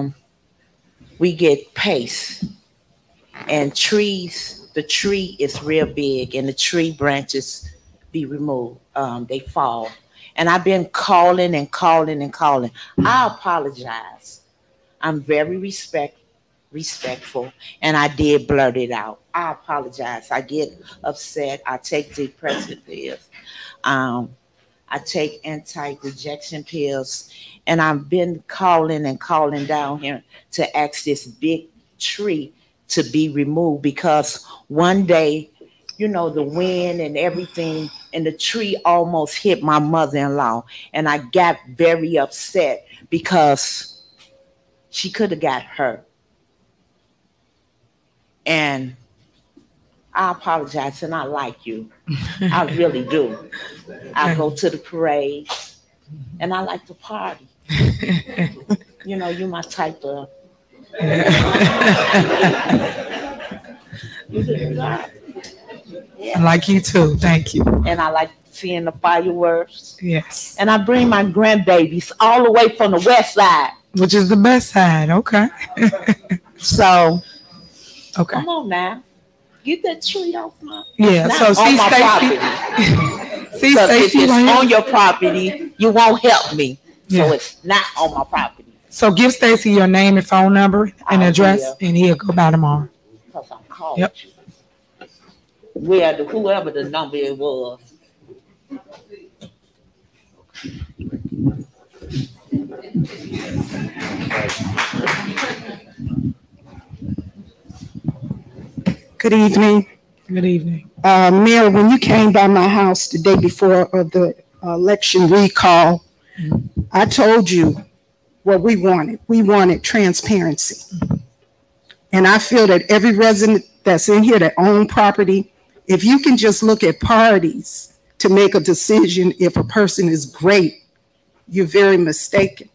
Speaker 1: get paste and trees, the tree is real big and the tree branches be removed, they fall. And I've been calling and calling and calling. I apologize. I'm very respectful, and I did blurt it out. I apologize. I get upset. I take depressant pills. I take anti-rejection pills, and I've been calling and calling down here to ask this big tree to be removed because one day, you know, the wind and everything, and the tree almost hit my mother-in-law, and I got very upset because she could have got hurt. And I apologize, and I like you. I really do. I go to the parade, and I like to party. You know, you're my type of.
Speaker 2: I like you too. Thank you.
Speaker 1: And I like seeing the fireworks.
Speaker 2: Yes.
Speaker 1: And I bring my grandbabies all the way from the west side.
Speaker 2: Which is the best side. Okay.
Speaker 1: So.
Speaker 2: Okay.
Speaker 1: Come on now. Get that tree off my.
Speaker 2: Yeah. So see, Stacy. See, Stacy,
Speaker 1: if it's on your property, you won't help me.
Speaker 2: Yeah.
Speaker 1: So it's not on my property.
Speaker 2: So give Stacy your name and phone number and address, and he'll go by tomorrow.
Speaker 1: Because I'm calling
Speaker 2: Yep.
Speaker 1: you. Where whoever the number it was.
Speaker 12: Good evening.
Speaker 2: Good evening.
Speaker 12: Mayor, when you came by my house the day before of the election recall, I told you what we wanted. We wanted transparency. And I feel that every resident that's in here that own property, if you can just look at parties to make a decision if a person is great, you're very mistaken.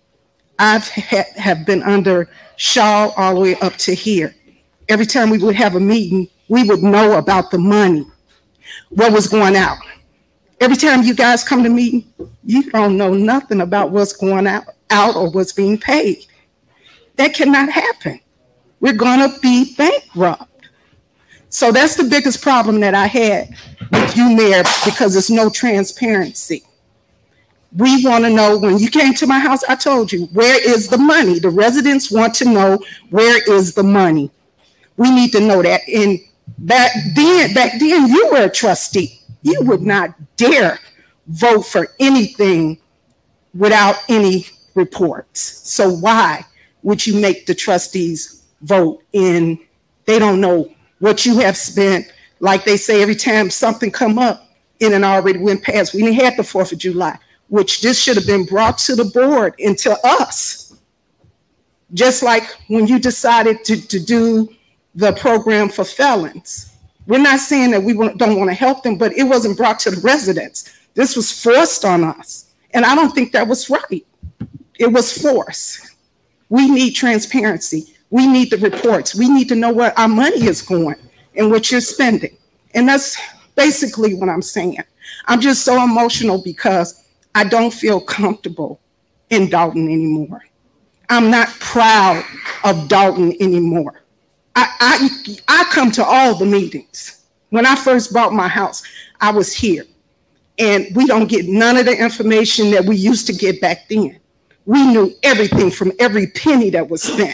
Speaker 12: Have been under Shaw all the way up to here. Every time we would have a meeting, we would know about the money, what was going out. Every time you guys come to meeting, you don't know nothing about what's going out or what's being paid. That cannot happen. We're gonna be bankrupt. So that's the biggest problem that I had with you, Mayor, because there's no transparency. We want to know, when you came to my house, I told you, where is the money? The residents want to know, where is the money? We need to know that. And back then you were a trustee. You would not dare vote for anything without any reports. So why would you make the trustees vote in? They don't know what you have spent. Like they say, every time something come up, it and already went past. We didn't have the 4th of July, which this should have been brought to the board and to us. Just like when you decided to do the program for felons. We're not saying that we don't want to help them, but it wasn't brought to the residents. This was forced on us. And I don't think that was right. It was forced. We need transparency. We need the reports. We need to know where our money is going and what you're spending. And that's basically what I'm saying. I'm just so emotional because I don't feel comfortable in Dalton anymore. I'm not proud of Dalton anymore. I come to all the meetings. When I first bought my house, I was here. And we don't get none of the information that we used to get back then. We knew everything from every penny that was spent.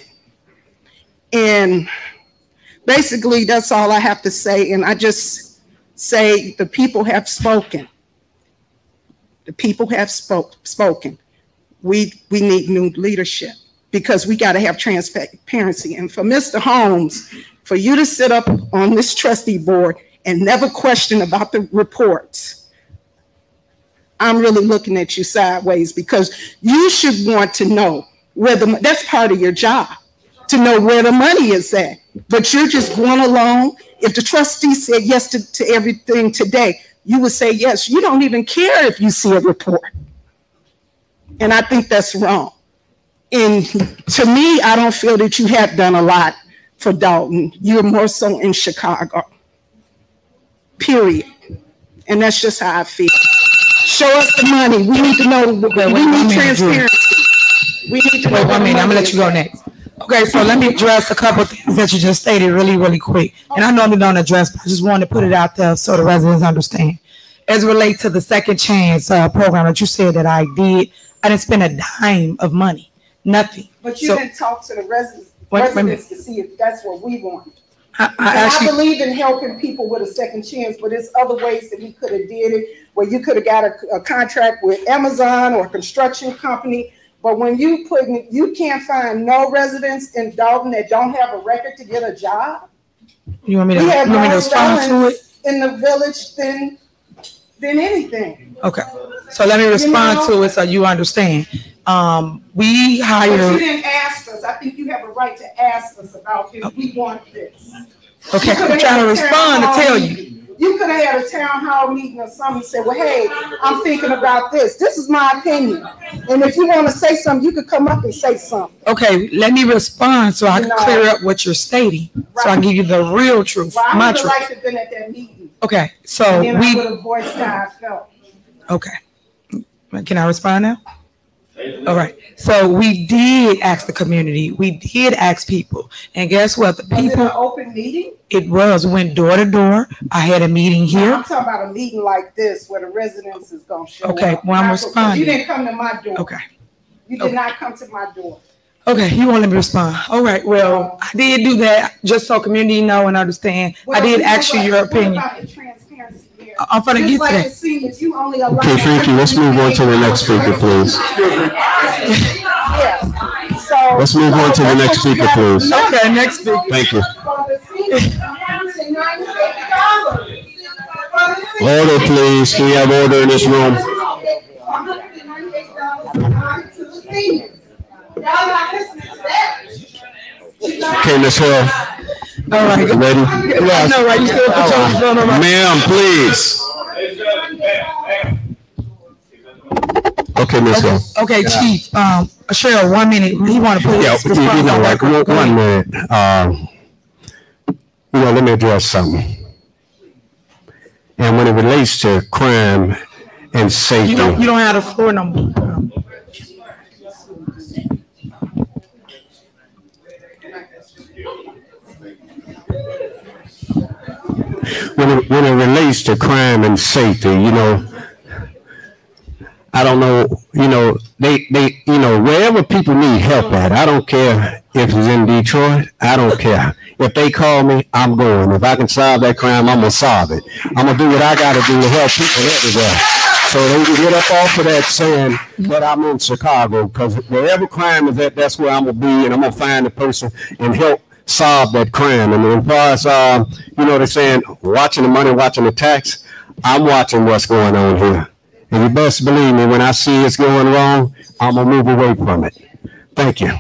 Speaker 12: And basically, that's all I have to say. And I just say the people have spoken. The people have spoken. We need new leadership because we got to have transparency. And for Mr. Holmes, for you to sit up on this trustee board and never question about the reports, I'm really looking at you sideways because you should want to know where that's part of your job, to know where the money is at. But you're just going along. If the trustee said yes to everything today, you would say yes. You don't even care if you see a report. And I think that's wrong. And to me, I don't feel that you have done a lot for Dalton. You're more so in Chicago, period. And that's just how I feel. Show us the money. We need to know. We need transparency. We need to know.
Speaker 2: Wait 1 minute. I'm gonna let you go next. Okay, so let me address a couple of things that you just stated really, really quick. And I normally don't address, but I just wanted to put it out there so the residents understand. As it relates to the second chance program that you said that I didn't spend a dime of money, nothing.
Speaker 12: But you didn't talk to the residents to see if that's what we want. I believe in helping people with a second chance, but there's other ways that we could have did it, where you could have got a contract with Amazon or a construction company. But when you can't find no residents in Dalton that don't have a record to get a job.
Speaker 2: You want me to respond to it?
Speaker 12: In the village than anything.
Speaker 2: Okay, so let me respond to it so you understand. We hired.
Speaker 12: But you didn't ask us. I think you have a right to ask us about this. We want this.
Speaker 2: Okay, I'm trying to respond to tell you.
Speaker 12: You could have had a town hall meeting or something and said, well, hey, I'm thinking about this. This is my opinion. And if you want to say something, you could come up and say something.
Speaker 2: Okay, let me respond so I can clear up what you're stating. Right. So I can give you the real truth,
Speaker 12: well,
Speaker 2: my
Speaker 12: I would
Speaker 2: truth.
Speaker 12: have liked to have been at that meeting.
Speaker 2: Okay, so
Speaker 12: and then I would have voiced how I felt.
Speaker 2: Okay. Can I respond now? All right. So we did ask the community. We did ask people. And guess what? The people.
Speaker 12: Was it an open meeting?
Speaker 2: It was. Went door to door. I had a meeting here.
Speaker 12: I'm talking about a meeting like this where the residents is going to show
Speaker 2: up. Okay. Well, I'm responding.
Speaker 12: You didn't come to my door.
Speaker 2: Okay.
Speaker 12: You did not come to my door.
Speaker 2: Okay. You won't let me respond. All right. Well, I did do that just so community know and understand. Well, I did ask you your opinion. I'm going to get to that.
Speaker 8: Okay, thank you. Let's move on to the next speaker, please. Let's move on to the next speaker, please.
Speaker 2: Okay, next speaker.
Speaker 8: Thank you. Order, please. Can we have order in this room? Okay, Ms. Hill.
Speaker 2: All right.
Speaker 8: Ready?
Speaker 2: Yes. No, right. You still put your phone on.
Speaker 8: Ma'am, please. Okay, Ms. Hill.
Speaker 2: Okay, Chief. Cheryl, 1 minute. He want to put his response on record.
Speaker 8: 1 minute. Let me address something. And when it relates to crime and safety.
Speaker 2: You don't have the floor number.
Speaker 8: When it relates to crime and safety, I don't know, they wherever people need help at, I don't care if it's in Detroit, I don't care. If they call me, I'm going. If I can solve that crime, I'm going to solve it. I'm going to do what I got to do to help people everywhere. So they can get up off of that saying that I'm in Chicago, because wherever crime is at, that's where I'm going to be, and I'm going to find the person and help solve that crime. And as far as, they're saying, watching the money, watching the tax, I'm watching what's going on here. And you best believe me, when I see it's going wrong, I'm going to move away from it. Thank you.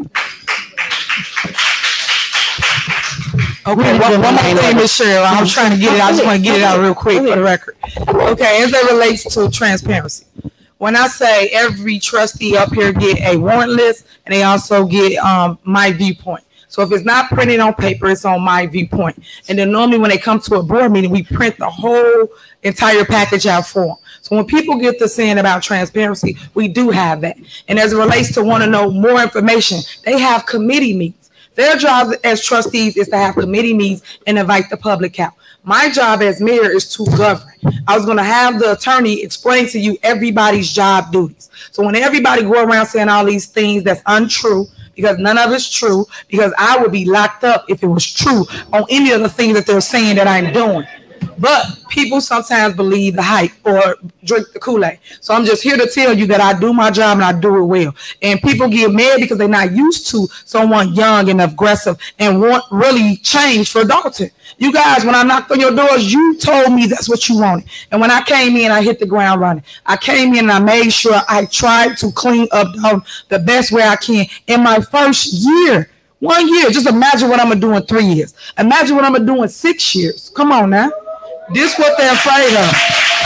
Speaker 2: Okay, one more thing, Ms. Cheryl. I'm trying to get it. I just want to get it out real quick for the record. Okay, as it relates to transparency. When I say every trustee up here get a warrant list, and they also get my viewpoint. So if it's not printed on paper, it's on my viewpoint. And then normally when they come to a board meeting, we print the whole entire package out for them. So when people get to saying about transparency, we do have that. And as it relates to want to know more information, they have committee meetings. Their job as trustees is to have committee meetings and invite the public out. My job as mayor is to govern. I was going to have the attorney explain to you everybody's job duties. So when everybody go around saying all these things that's untrue, because none of it's true, because I would be locked up if it was true on any of the things that they're saying that I'm doing. But people sometimes believe the hype or drink the Kool-Aid. So I'm just here to tell you that I do my job and I do it well. And people get mad because they're not used to someone young and aggressive and want really change for Dalton. You guys, when I knocked on your doors, you told me that's what you wanted. And when I came in, I hit the ground running. I came in and I made sure I tried to clean up Dalton the best way I can. In my first year, 1 year, just imagine what I'm going to do in 3 years. Imagine what I'm going to do in 6 years. Come on now. This what they're afraid of.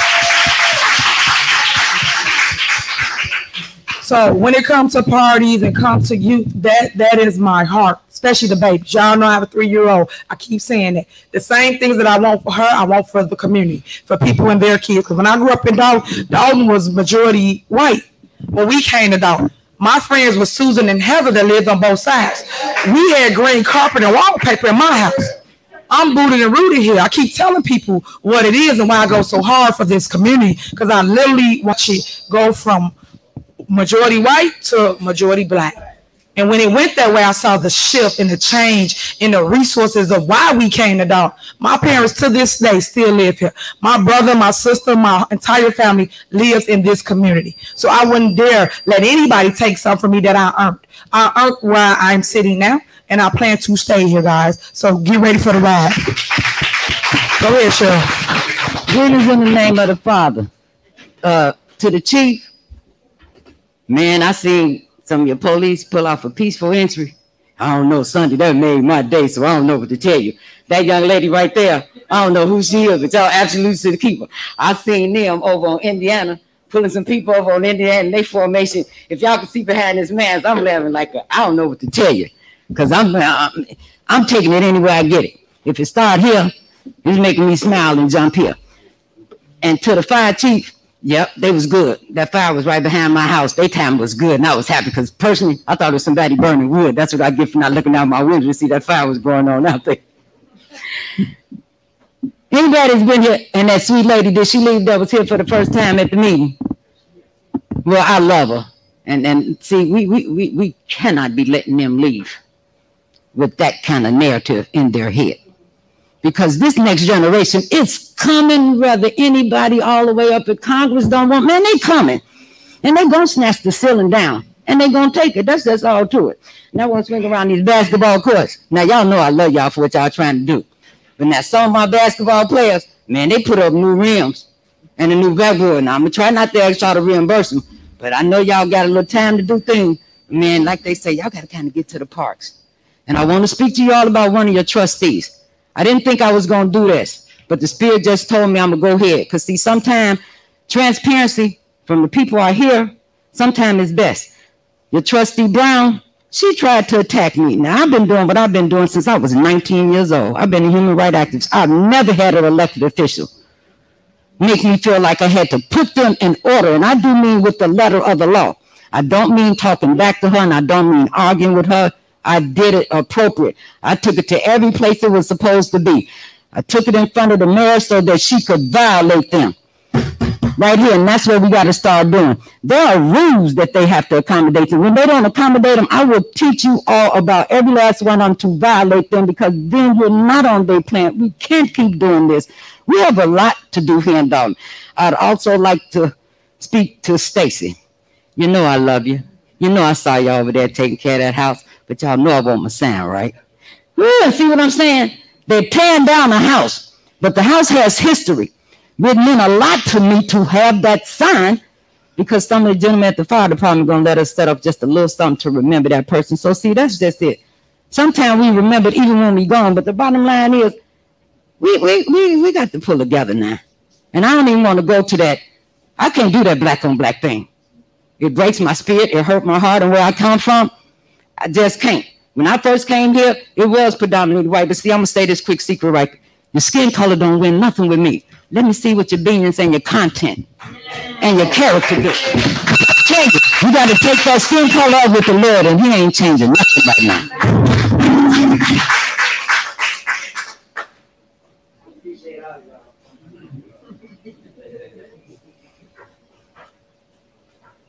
Speaker 2: So when it comes to parties and comes to youth, that is my heart, especially the babies. Y'all know I have a 3-year-old. I keep saying that. The same things that I want for her, I want for the community, for people and their kids. Because when I grew up in Dalton, Dalton was majority white when we came to Dalton. My friends were Susan and Heather that lived on both sides. We had green carpet and wallpaper in my house. I'm booted and rooted here. I keep telling people what it is and why I go so hard for this community, because I literally watch it go from majority white to majority black. And when it went that way, I saw the shift and the change in the resources of why we came to Dalton. My parents to this day still live here. My brother, my sister, my entire family lives in this community. So I wouldn't dare let anybody take something from me that I earned. I earned where I'm sitting now. And I plan to stay here, guys. So get ready for the ride. Go ahead, Cheryl.
Speaker 13: Greetings in the name of the Father. To the chief, man, I seen some of your police pull off a peaceful entry. I don't know, Sunday, that made my day, so I don't know what to tell you. That young lady right there, I don't know who she is, but y'all absolute to the keeper. I seen them over on Indiana, pulling some people over on Indiana, and they formation. If y'all can see behind this mask, I'm laughing like I don't know what to tell you. Because I'm taking it anywhere I get it. If it start here, it's making me smile and jump here. And to the fire chief, yep, they was good. That fire was right behind my house. Their time was good, and I was happy because personally, I thought it was somebody burning wood. That's what I get for not looking out my window to see that fire was going on out there. Anybody's been here, and that sweet lady, did she leave that was here for the first time at the meeting? Well, I love her. And see, we cannot be letting them leave with that kind of narrative in their head. Because this next generation is coming, whether anybody all the way up at Congress don't want, man, they coming. And they gonna snatch the ceiling down. And they gonna take it. That's all to it. Now I want to swing around these basketball courts. Now y'all know I love y'all for what y'all trying to do. But now some of my basketball players, man, they put up new rims and a new backboard. Now I'm gonna try not to ask y'all to reimburse them. But I know y'all got a little time to do things. Man, like they say, y'all got to kind of get to the parks. And I want to speak to you all about one of your trustees. I didn't think I was going to do this, but the Spirit just told me I'm going to go ahead. Because see, sometimes transparency from the people out here, sometimes is best. Your trustee Brown, she tried to attack me. Now, I've been doing what I've been doing since I was 19 years old. I've been a human rights activist. I've never had an elected official make me feel like I had to put them in order. And I do mean with the letter of the law. I don't mean talking back to her, and I don't mean arguing with her. I did it appropriate. I took it to every place it was supposed to be. I took it in front of the mayor so that she could violate them. Right here, and that's what we got to start doing. There are rules that they have to accommodate. And when they don't accommodate them, I will teach you all about every last one of them to violate them, because then you're not on their plan. We can't keep doing this. We have a lot to do here in Dalton. I'd also like to speak to Stacy. You know I love you. You know I saw you over there taking care of that house, but y'all know I want my sign, right? Ooh, see what I'm saying? They're tearing down a house, but the house has history. It meant a lot to me to have that sign, because some of the gentlemen at the fire department are going to let us set up just a little something to remember that person. So see, that's just it. Sometimes we remember it even when we're gone, but the bottom line is we got to pull together now. And I don't even want to go to that. I can't do that black on black thing. It breaks my spirit. It hurt my heart. And where I come from, I just can't. When I first came here, it was predominantly white. But see, I'm going to say this quick secret right there. Your skin color don't win nothing with me. Let me see what your beings and your content and your character do. Change it. You got to take that skin color up with the Lord, and he ain't changing nothing right now.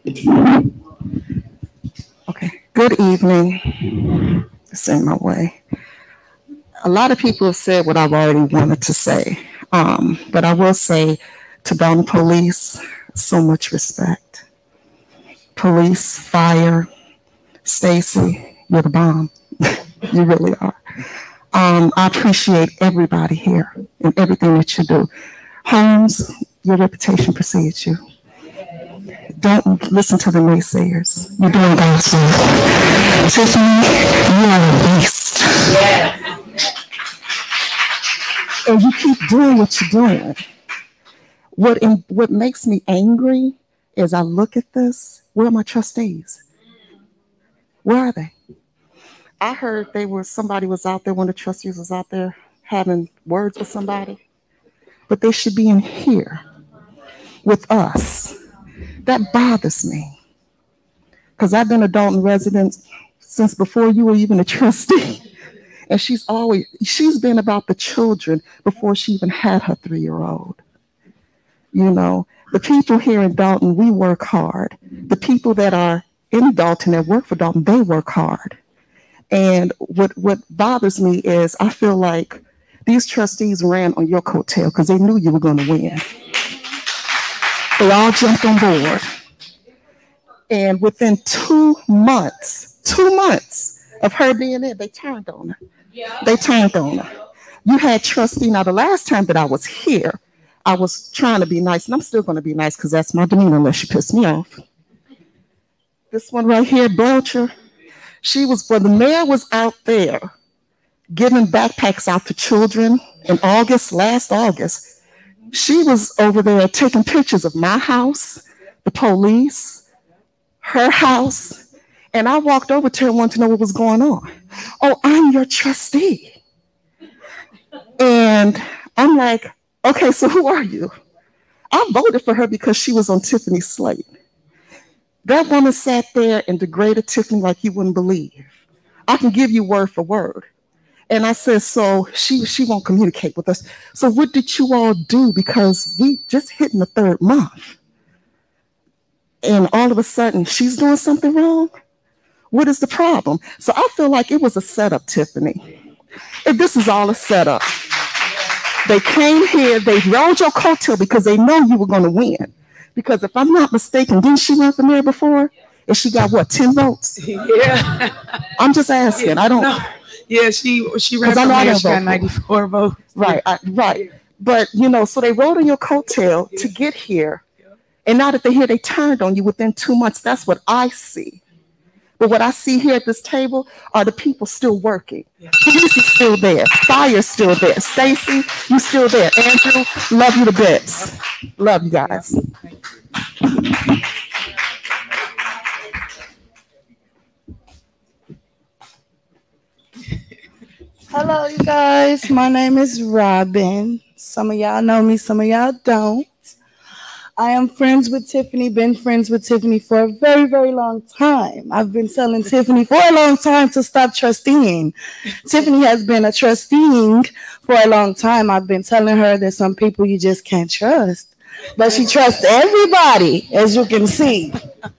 Speaker 12: Okay, good evening. Send my way. A lot of people have said what I've already wanted to say, but I will say to Dalton Police, so much respect. Police, fire, Stacy, you're the bomb. You really are. I appreciate everybody here and everything that you do. Holmes, your reputation precedes you. Don't listen to the naysayers. You're doing God's work. Tiffany, you are a beast. Yeah. And you keep doing what you're doing. What makes me angry is I look at this. Where are my trustees? Where are they? I heard somebody was out there, one of the trustees was out there having words with somebody, but they should be in here with us. That bothers me because I've been a Dalton resident since before you were even a trustee. And she's been about the children before she even had her 3-year-old. You know, the people here in Dalton, we work hard. The people that are in Dalton that work for Dalton, they work hard. And what bothers me is I feel like these trustees ran on your coattail because they knew you were going to win. They all jumped on board. And within 2 months of her being there, they turned on her. They turned on her. You had trustee. Now, the last time that I was here, I was trying to be nice, and I'm still going to be nice because that's my demeanor unless you piss me off. This one right here, Belcher, the mayor was out there giving backpacks out to children in last August. She was over there taking pictures of my house, the police, her house, and I walked over to her wanting to know what was going on. Oh, I'm your trustee. And I'm like, okay, so who are you? I voted for her because she was on Tiffany's slate. That woman sat there and degraded Tiffany like you wouldn't believe. I can give you word for word. And I said, so she won't communicate with us. So what did you all do? Because we just hit in the 3rd month. And all of a sudden, she's doing something wrong? What is the problem? So I feel like it was a setup, Tiffany. If this is all a setup. They came here, they rode your coattail because they know you were going to win. Because if I'm not mistaken, didn't she run for mayor before? And she got what, 10 votes? Yeah. I'm just asking. I don't.
Speaker 2: No. Yeah, she ran for mayor. She got 94 votes.
Speaker 12: Right, right. But, you know, so they rode on your coattail to get here. And now that they're here, they turned on you within 2 months. That's what I see. But what I see here at this table are the people still working. Police is still there. Fire's still there. Stacy, you still there. Andrew, love you to bits. Love you guys.
Speaker 7: Hello, you guys. My name is Robin. Some of y'all know me, some of y'all don't. I am friends with Tiffany, been friends with Tiffany for a very, very long time. I've been telling Tiffany for a long time to stop trusteeing. Tiffany has been a trusteeing for a long time. I've been telling her that some people you just can't trust. But she trusts everybody, as you can see.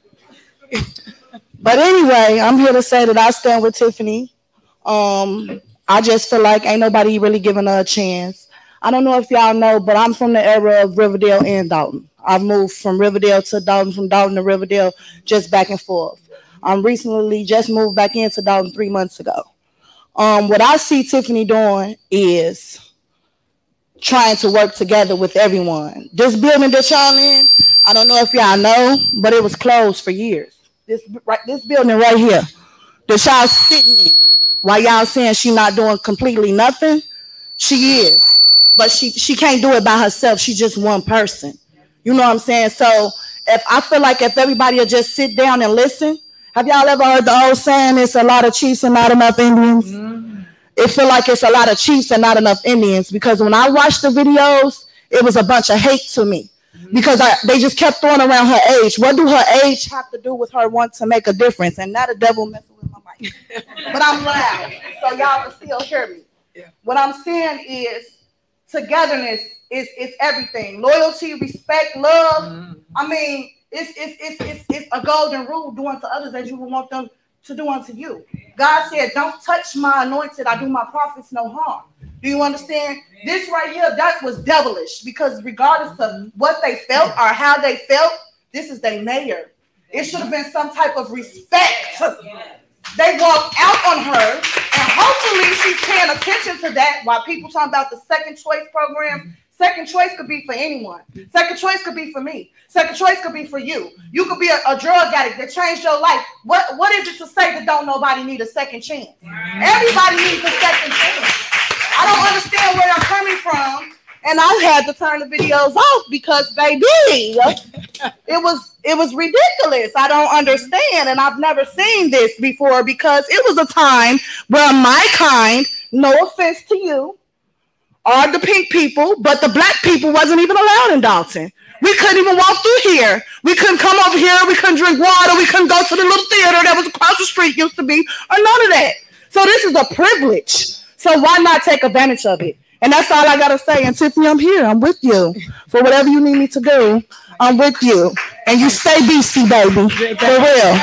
Speaker 7: But anyway, I'm here to say that I stand with Tiffany. I just feel like ain't nobody really giving her a chance. I don't know if y'all know, but I'm from the era of Riverdale and Dalton. I moved from Riverdale to Dalton, from Dalton to Riverdale, just back and forth. Recently just moved back into Dalton 3 months ago. What I see Tiffany doing is trying to work together with everyone. This building that y'all in, I don't know if y'all know, but it was closed for years. This building right here, that y'all sitting in, while y'all saying she not doing completely nothing, she is. But she can't do it by herself. She's just one person. You know what I'm saying? So I feel like if everybody will just sit down and listen. Have y'all ever heard the old saying, it's a lot of chiefs and not enough Indians? Mm-hmm. It feel like it's a lot of chiefs and not enough Indians, because when I watched the videos, it was a bunch of hate to me. Mm-hmm. Because they just kept throwing around her age. What do her age have to do with her want to make a difference? And not a devil messing with my mic. But I'm loud, so y'all can still hear me. Yeah. What I'm saying is togetherness is everything. Loyalty, respect, love. Mm-hmm. I mean, It's a golden rule: do unto others as you would want them to do unto you. God said, "Don't touch my anointed. I do my prophets no harm." Do you understand? This right here, that was devilish, because regardless of what they felt or how they felt, this is their mayor. It should have been some type of respect. They walked out on her, and hopefully she's paying attention to that while people talking about the second choice program. Second choice could be for anyone. Second choice could be for me. Second choice could be for you. You could be a drug addict that changed your life. What is it to say that don't nobody need a second chance? Everybody needs a second chance. I don't understand where I'm coming from, and I had to turn the videos off because, baby, it was ridiculous. I don't understand, and I've never seen this before, because it was a time where my kind, no offense to you, or the pink people, but the black people wasn't even allowed in Dalton. We couldn't even walk through here. We couldn't come over here. We couldn't drink water. We couldn't go to the little theater that was across the street used to be, or none of that. So this is a privilege. So why not take advantage of it? And that's all I got to say. And Tiffany, I'm here. I'm with you. For whatever you need me to do, I'm with you. And you stay beastie, baby. For real.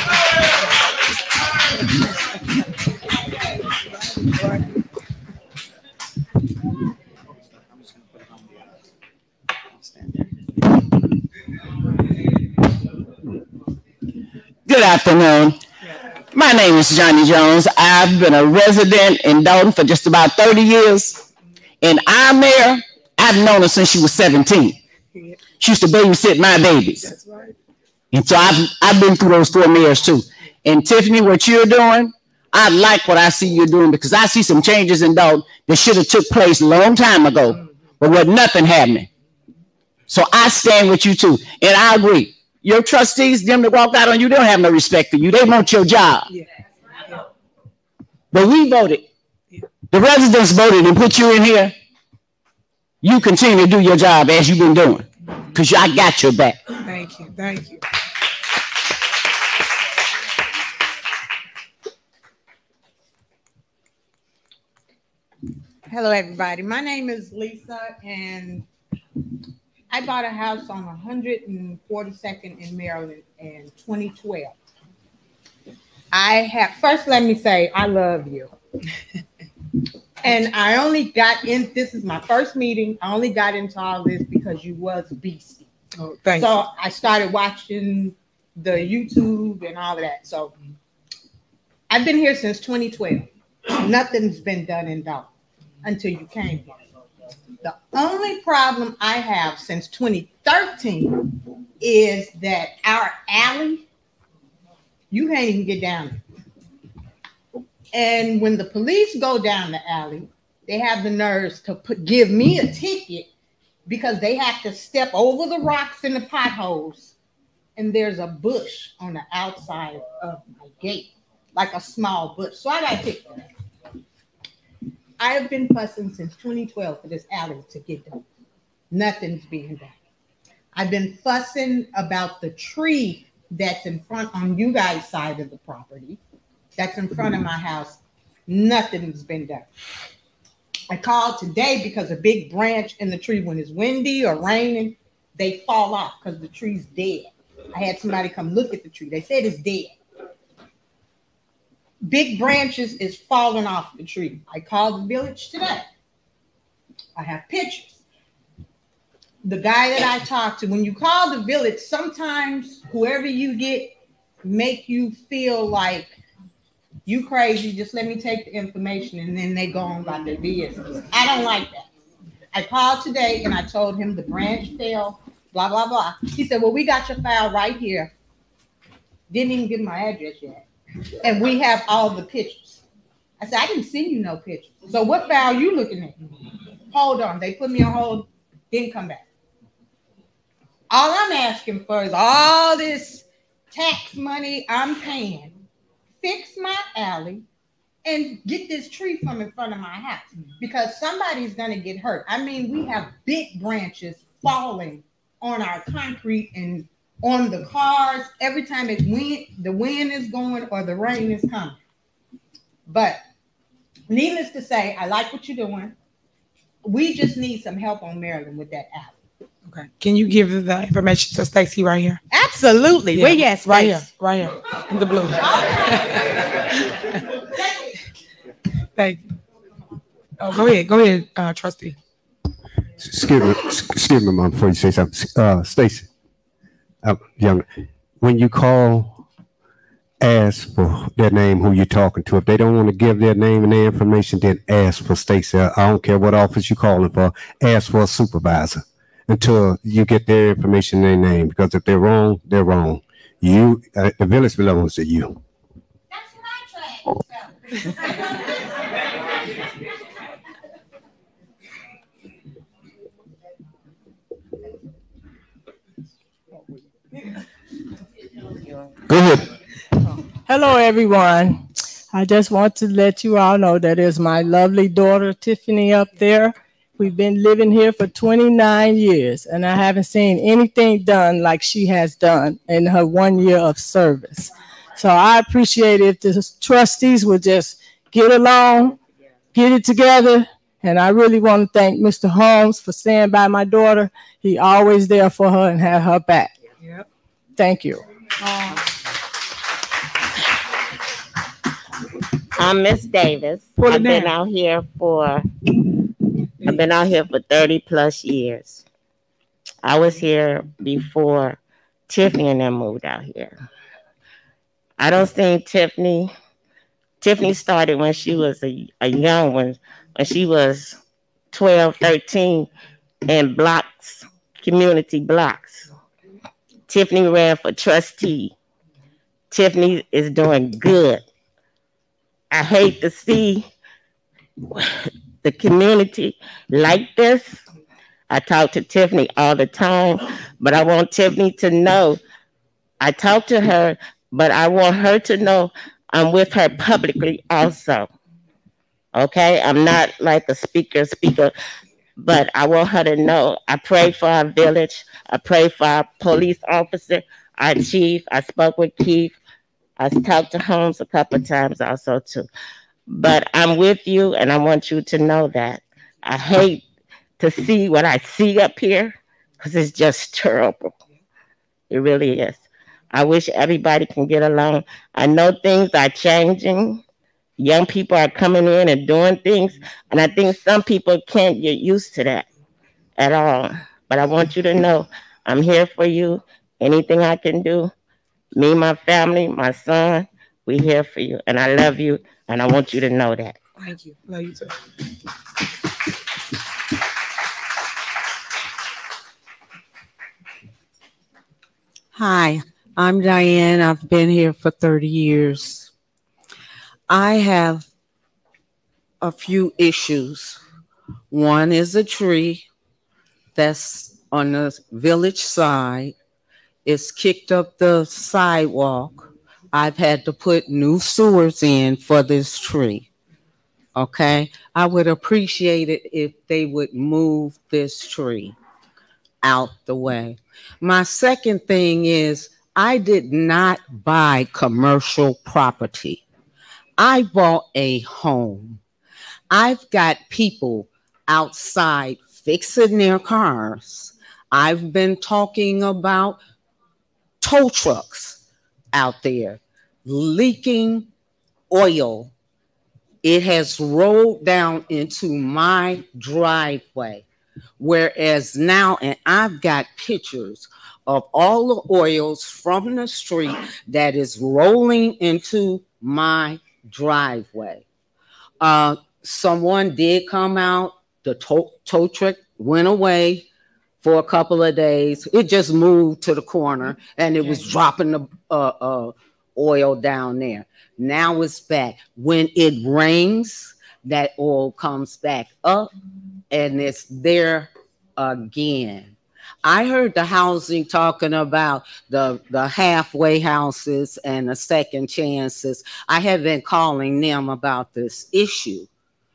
Speaker 3: Good afternoon. My name is Johnny Jones. I've been a resident in Dalton for just about 30 years. And our mayor, I've known her since she was 17. She used to babysit my babies. That's right. And so I've been through those 4 mayors too. And Tiffany, what you're doing, I like what I see you doing, because I see some changes in Dalton that should have took place a long time ago, but with nothing happening. So I stand with you too. And I agree. Your trustees, them that walked out on you, they don't have no respect for you. They want your job. Yeah. But we voted. Yeah. The residents voted and put you in here. You continue to do your job as you've been doing, because I got your back.
Speaker 2: Thank you. Thank you.
Speaker 14: Hello, everybody. My name is Lisa, and I bought a house on 142nd in Maryland in 2012. First, let me say, I love you. And I only got in, this is my first meeting. I only got into all this because you was beastie.
Speaker 2: Oh, thank
Speaker 14: you.
Speaker 2: So
Speaker 14: I started watching the YouTube and all of that. So I've been here since 2012. Nothing's been done in Dalton until you came here. The only problem I have since 2013 is that our alley, you can't even get down there. And when the police go down the alley, they have the nerves to give me a ticket because they have to step over the rocks and the potholes. And there's a bush on the outside of my gate, like a small bush. So I got a ticket for that. I have been fussing since 2012 for this alley to get done. Nothing's being done. I've been fussing about the tree that's in front on you guys' side of the property, that's in front of my house. Nothing's been done. I called today because a big branch in the tree, when it's windy or raining, they fall off because the tree's dead. I had somebody come look at the tree. They said it's dead. Big branches is falling off the tree. I called the village today. I have pictures. The guy that I talked to, when you call the village, sometimes whoever you get make you feel like you crazy. Just let me take the information, and then they go on about their business. I don't like that. I called today and I told him the branch fell, blah, blah, blah. He said, well, we got your file right here. Didn't even give my address yet. And we have all the pictures. I said, I didn't send you no pictures. So what file are you looking at? Hold on. They put me on hold, didn't come back. All I'm asking for is all this tax money I'm paying. Fix my alley and get this tree from in front of my house, because somebody's going to get hurt. I mean, we have big branches falling on our concrete and on the cars every time the wind is going or the rain is coming. But needless to say, I like what you're doing. We just need some help on Maryland with that alley.
Speaker 2: Okay. Can you give the information to Stacy right here?
Speaker 14: Absolutely. Where you at,
Speaker 2: Right here, right here, in the blue. Thank you. Oh, go ahead, trustee.
Speaker 8: Excuse me, Mom, before you say something. Stacy, young, when you call, ask for their name, who you're talking to. If they don't want to give their name and their information, then ask for Stacy. I don't care what office you're calling for. Ask for a supervisor until you get their information and their name. Because if they're wrong, they're wrong. You, the village belongs to you.
Speaker 5: Go ahead.
Speaker 15: Hello, everyone. I just want to let you all know that is my lovely daughter, Tiffany, up there. We've been living here for 29 years, and I haven't seen anything done like she has done in her 1 year of service. So I appreciate if the trustees would just get along, get it together. And I really want to thank Mr. Holmes for staying by my daughter. He always there for her and had her back.
Speaker 2: Yep.
Speaker 15: Thank you.
Speaker 16: I'm Miss Davis. I've been out here for 30 plus years. I was here before Tiffany and them moved out here. I don't think Tiffany started when she was a young one, when she was 12, 13 in blocks, community blocks. Tiffany ran for trustee. Tiffany is doing good. I hate to see the community like this. I talk to Tiffany all the time, but I want Tiffany to know, I talk to her, but I want her to know I'm with her publicly also. Okay? I'm not like a speaker, but I want her to know I pray for our village. I pray for our police officer, our chief. I spoke with Keith. I talked to Holmes a couple of times also too. But I'm with you, and I want you to know that. I hate to see what I see up here because it's just terrible. It really is. I wish everybody can get along. I know things are changing. Young people are coming in and doing things, and I think some people can't get used to that at all. But I want you to know I'm here for you. Anything I can do, me, my family, my son, we're here for you. And I love you, and I want you to know that.
Speaker 2: Thank you. Love you too.
Speaker 24: Hi, I'm Diane. I've been here for 30 years. I have a few issues. One is a tree that's on the village side. It's kicked up the sidewalk. I've had to put new sewers in for this tree. Okay? I would appreciate it if they would move this tree out the way. My second thing is I did not buy commercial property. I bought a home. I've got people outside fixing their cars. I've been talking about tow trucks out there leaking oil. It has rolled down into my driveway. Whereas now, and I've got pictures of all the oils from the street that is rolling into my driveway. Someone did come out, the tow truck went away for a couple of days. It just moved to the corner and it was dropping the oil down there. Now it's back. When it rains, that oil comes back up and it's there again. I heard the housing talking about the halfway houses and the second chances. I have been calling them about this issue.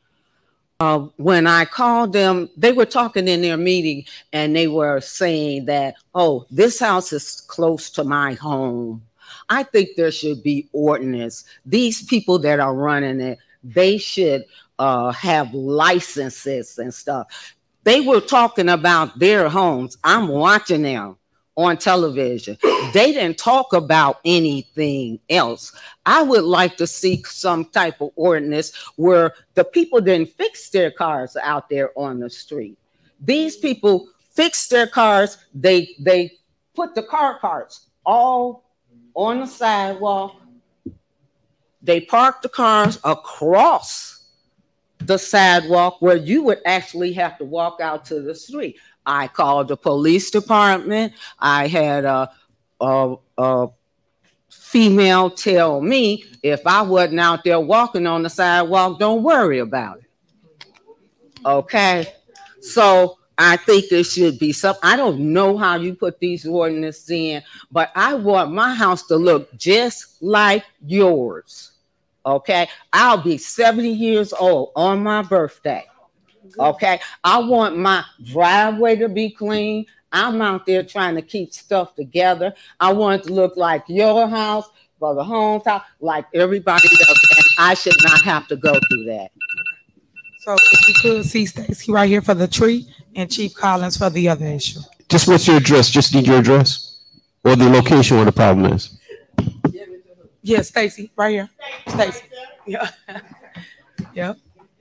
Speaker 24: When I called them, they were talking in their meeting and they were saying that, oh, this house is close to my home. I think there should be ordinance. These people that are running it, they should have licenses and stuff. They were talking about their homes. I'm watching them on television. They didn't talk about anything else. I would like to see some type of ordinance where the people didn't fix their cars out there on the street. These people fixed their cars. They put the car parts all on the sidewalk. They parked the cars across the sidewalk where you would actually have to walk out to the street. I called the police department. I had a female tell me if I wasn't out there walking on the sidewalk, don't worry about it. Okay, so I think there should be some. I don't know how you put these ordinances in, but I want my house to look just like yours. Okay, I'll be 70 years old on my birthday. Okay, I want my driveway to be clean. I'm out there trying to keep stuff together. I want it to look like your house, for the hometown, like everybody else, and I should not have to go through that.
Speaker 2: So if you could see Stacy right here for the tree and Chief Collins for the other issue.
Speaker 8: Just what's your address? Just need your address or the location where the problem is.
Speaker 2: Yeah, Stacy, right here. Stacy. Yeah. Yep.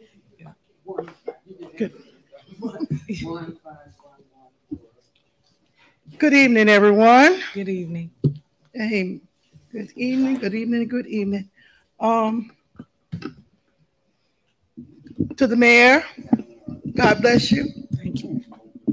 Speaker 17: Good. Good evening, everyone.
Speaker 2: Good evening.
Speaker 17: Hey, good evening, good evening, good evening. To the mayor, God bless you.
Speaker 2: Thank you.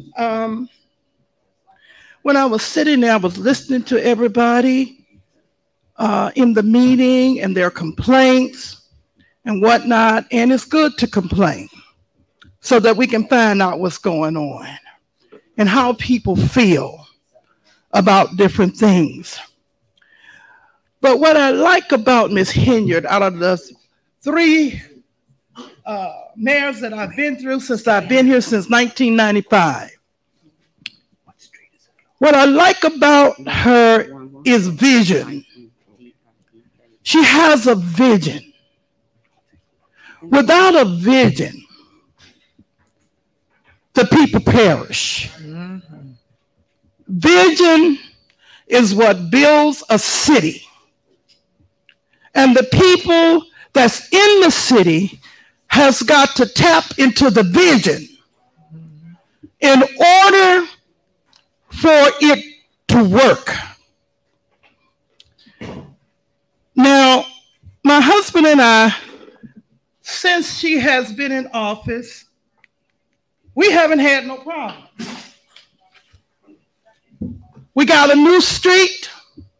Speaker 17: When I was sitting there, I was listening to everybody in the meeting and their complaints and whatnot, and it's good to complain so that we can find out what's going on and how people feel about different things. But what I like about Ms. Henyard, out of the three mayors that I've been through since I've been here since 1995, what I like about her is vision. She has a vision. Without a vision, the people perish. Vision is what builds a city. And the people that's in the city has got to tap into the vision in order for it to work. Now, my husband and I, since she has been in office, we haven't had no problem. We got a new street.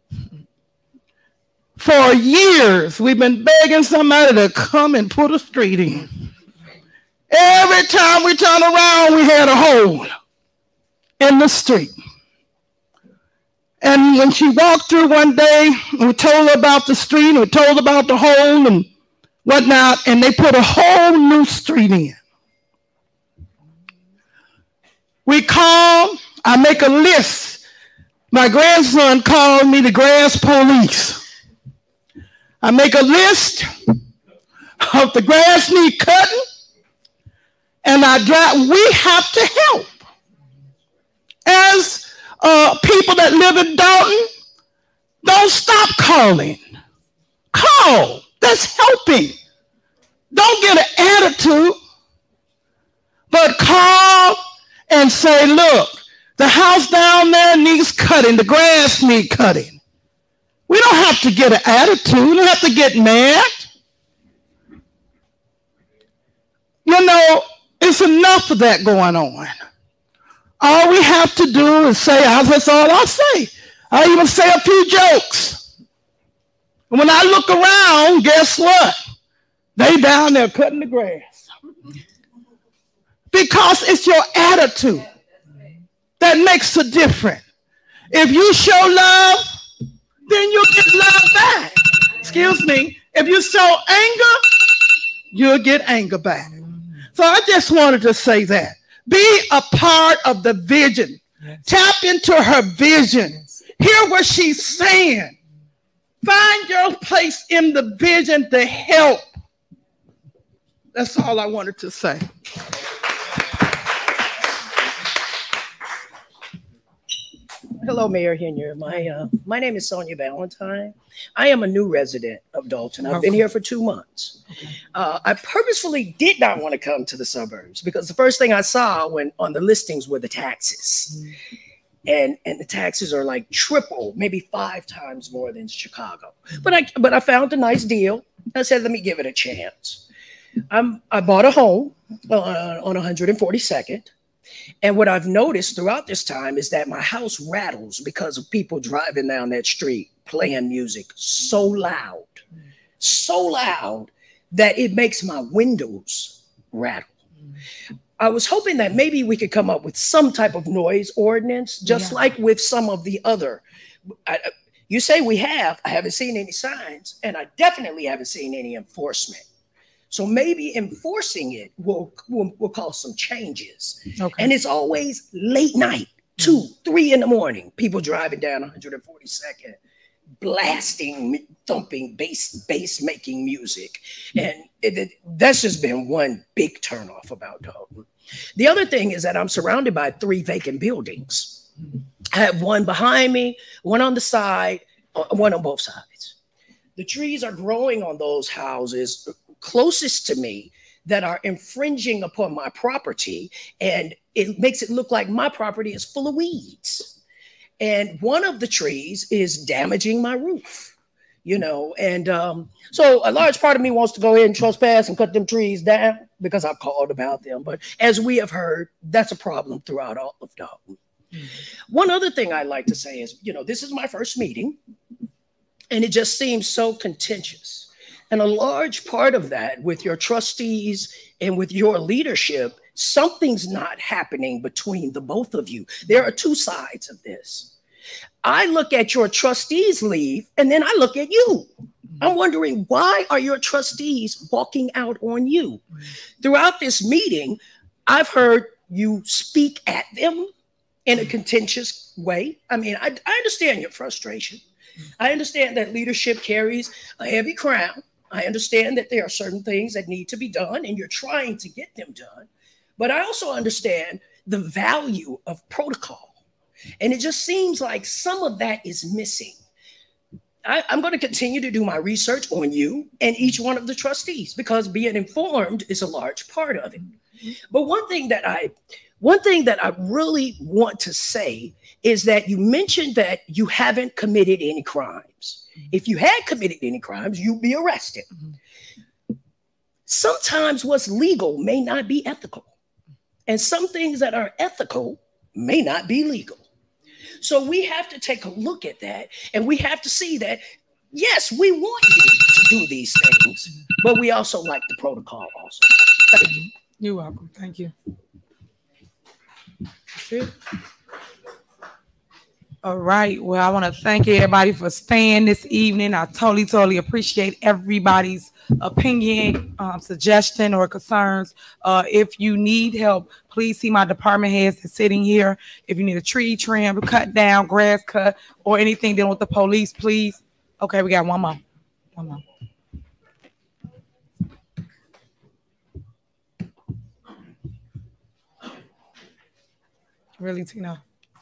Speaker 17: For years, we've been begging somebody to come and put a street in. Every time we turned around, we had a hole in the street. And when she walked through one day, we told her about the street, and we told her about the hole and whatnot, and they put a whole new street in. We call, I make a list. My grandson called me the grass police. I make a list of the grass need cutting, and I drive. We have to help. As people that live in Dalton, don't stop calling. Call. That's helping. Don't get an attitude, but call and say, look, the house down there needs cutting. The grass needs cutting. We don't have to get an attitude. We don't have to get mad. You know, it's enough of that going on. All we have to do is say, that's all I say. I even say a few jokes. And when I look around, guess what? They down there cutting the grass. Because it's your attitude that makes a difference. If you show love, then you'll get love back. Excuse me. If you show anger, you'll get anger back. So I just wanted to say that. Be a part of the vision. Yes. Tap into her vision. Yes. Hear what she's saying. Find your place in the vision to help. That's all I wanted to say.
Speaker 18: Hello, Mayor Henier. My name is Sonia Valentine. I am a new resident of Dalton. I've been here for 2 months. I purposefully did not want to come to the suburbs because the first thing I saw when on the listings were the taxes. And the taxes are like triple, maybe 5 times more than Chicago. But I found a nice deal. I said, let me give it a chance. I bought a home on 142nd. And what I've noticed throughout this time is that my house rattles because of people driving down that street playing music so loud that it makes my windows rattle. I was hoping that maybe we could come up with some type of noise ordinance, just like with some of the other. You say we have. I haven't seen any signs, and I definitely haven't seen any enforcement. So maybe enforcing it will cause some changes. Okay. And it's always late night, 2, 3 in the morning, people driving down 142nd, blasting, thumping, bass making music. And that's just been one big turnoff about Dalton. The other thing is that I'm surrounded by 3 vacant buildings. I have one behind me, one on the side, one on both sides. The trees are growing on those houses closest to me that are infringing upon my property, and it makes it look like my property is full of weeds. And one of the trees is damaging my roof, you know, and so a large part of me wants to go ahead and trespass and cut them trees down because I've called about them. But as we have heard, that's a problem throughout all of Dalton. One other thing I'd like to say is, you know, this is my first meeting, and it just seems so contentious. And a large part of that with your trustees and with your leadership, something's not happening between the both of you. There are 2 sides of this. I look at your trustees leave, and then I look at you. I'm wondering, why are your trustees walking out on you? Throughout this meeting, I've heard you speak at them in a contentious way. I mean, I understand your frustration. I understand that leadership carries a heavy crown. I understand that there are certain things that need to be done and you're trying to get them done. But I also understand the value of protocol. And it just seems like some of that is missing. I'm going to continue to do my research on you and each one of the trustees because being informed is a large part of it. But one thing that I really want to say is that you mentioned that you haven't committed any crimes. If you had committed any crimes, you'd be arrested. Sometimes what's legal may not be ethical. And some things that are ethical may not be legal. So we have to take a look at that. And we have to see that, yes, we want you to do these things, but we also like the protocol also. Thank you.
Speaker 2: You're welcome. Thank you. That's it. All right. Well, I want to thank everybody for staying this evening. I totally appreciate everybody's opinion, suggestion, or concerns. If you need help, please see my department heads that's sitting here. If you need a tree trim, cut down, grass cut, or anything dealing with the police, please. Okay, we got one more. Really, Tina?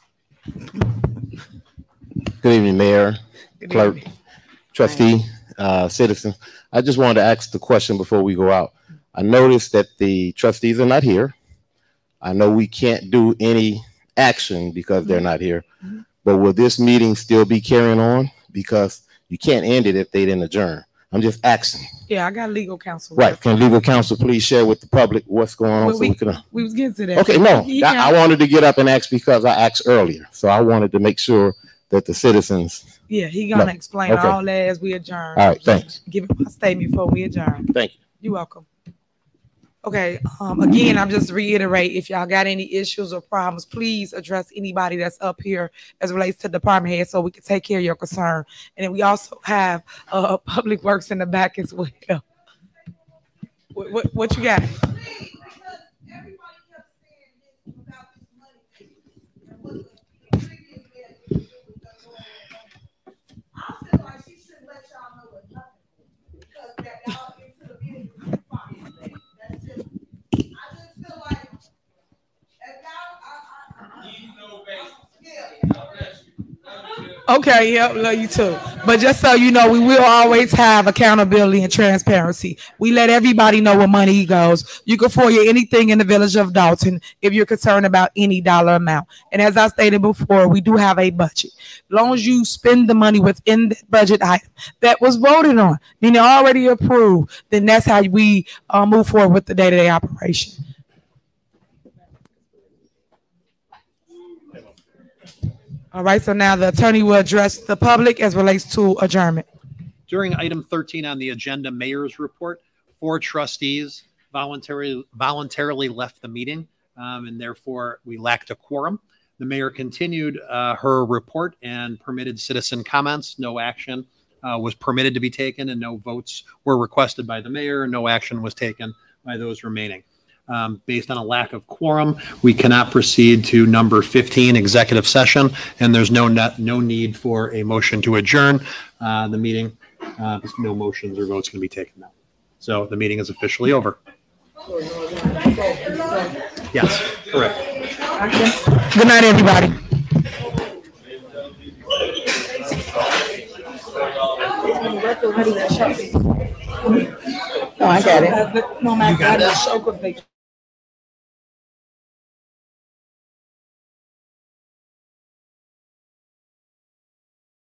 Speaker 19: Good evening, Mayor, Clerk, Trustee, citizen. I just wanted to ask the question before we go out. I noticed that the trustees are not here. I know we can't do any action because they're not here, but will this meeting still be carrying on? Because you can't end it if they didn't adjourn. I'm just asking.
Speaker 2: Yeah, I got legal counsel.
Speaker 19: Right. Can legal counsel please share with the public what's going on?
Speaker 2: Well,
Speaker 19: so we can.
Speaker 2: We was getting to that.
Speaker 19: Okay, no, I wanted to get up and ask because I asked earlier. So I wanted to make sure that the citizens.
Speaker 2: Yeah, he gonna explain all that as we adjourn.
Speaker 19: All right, thanks.
Speaker 2: Give him my statement before we adjourn.
Speaker 19: Thank you.
Speaker 2: You're welcome. Okay, again, I'm just reiterate, if y'all got any issues or problems, please address anybody that's up here as relates to department head so we can take care of your concern. And then we also have Public Works in the back as well. What you got? Okay, yeah, love you too. But just so you know, we will always have accountability and transparency. We let everybody know where money goes. You can FOIA anything in the village of Dalton if you're concerned about any dollar amount. And as I stated before, we do have a budget. As long as you spend the money within the budget item that was voted on, then already approved, then that's how we move forward with the day-to-day operation. All right, so now the attorney will address the public as relates to adjournment.
Speaker 9: During item 13 on the agenda, mayor's report, 4 trustees voluntarily left the meeting, and therefore we lacked a quorum. The mayor continued her report and permitted citizen comments. No action was permitted to be taken, and no votes were requested by the mayor. No action was taken by those remaining. Based on a lack of quorum, we cannot proceed to number 15, executive session, and there's no need for a motion to adjourn the meeting. No motions or votes can be taken now. So the meeting is officially over. Yes, correct.
Speaker 2: Good night, everybody.
Speaker 7: No, I got it.
Speaker 2: You got it.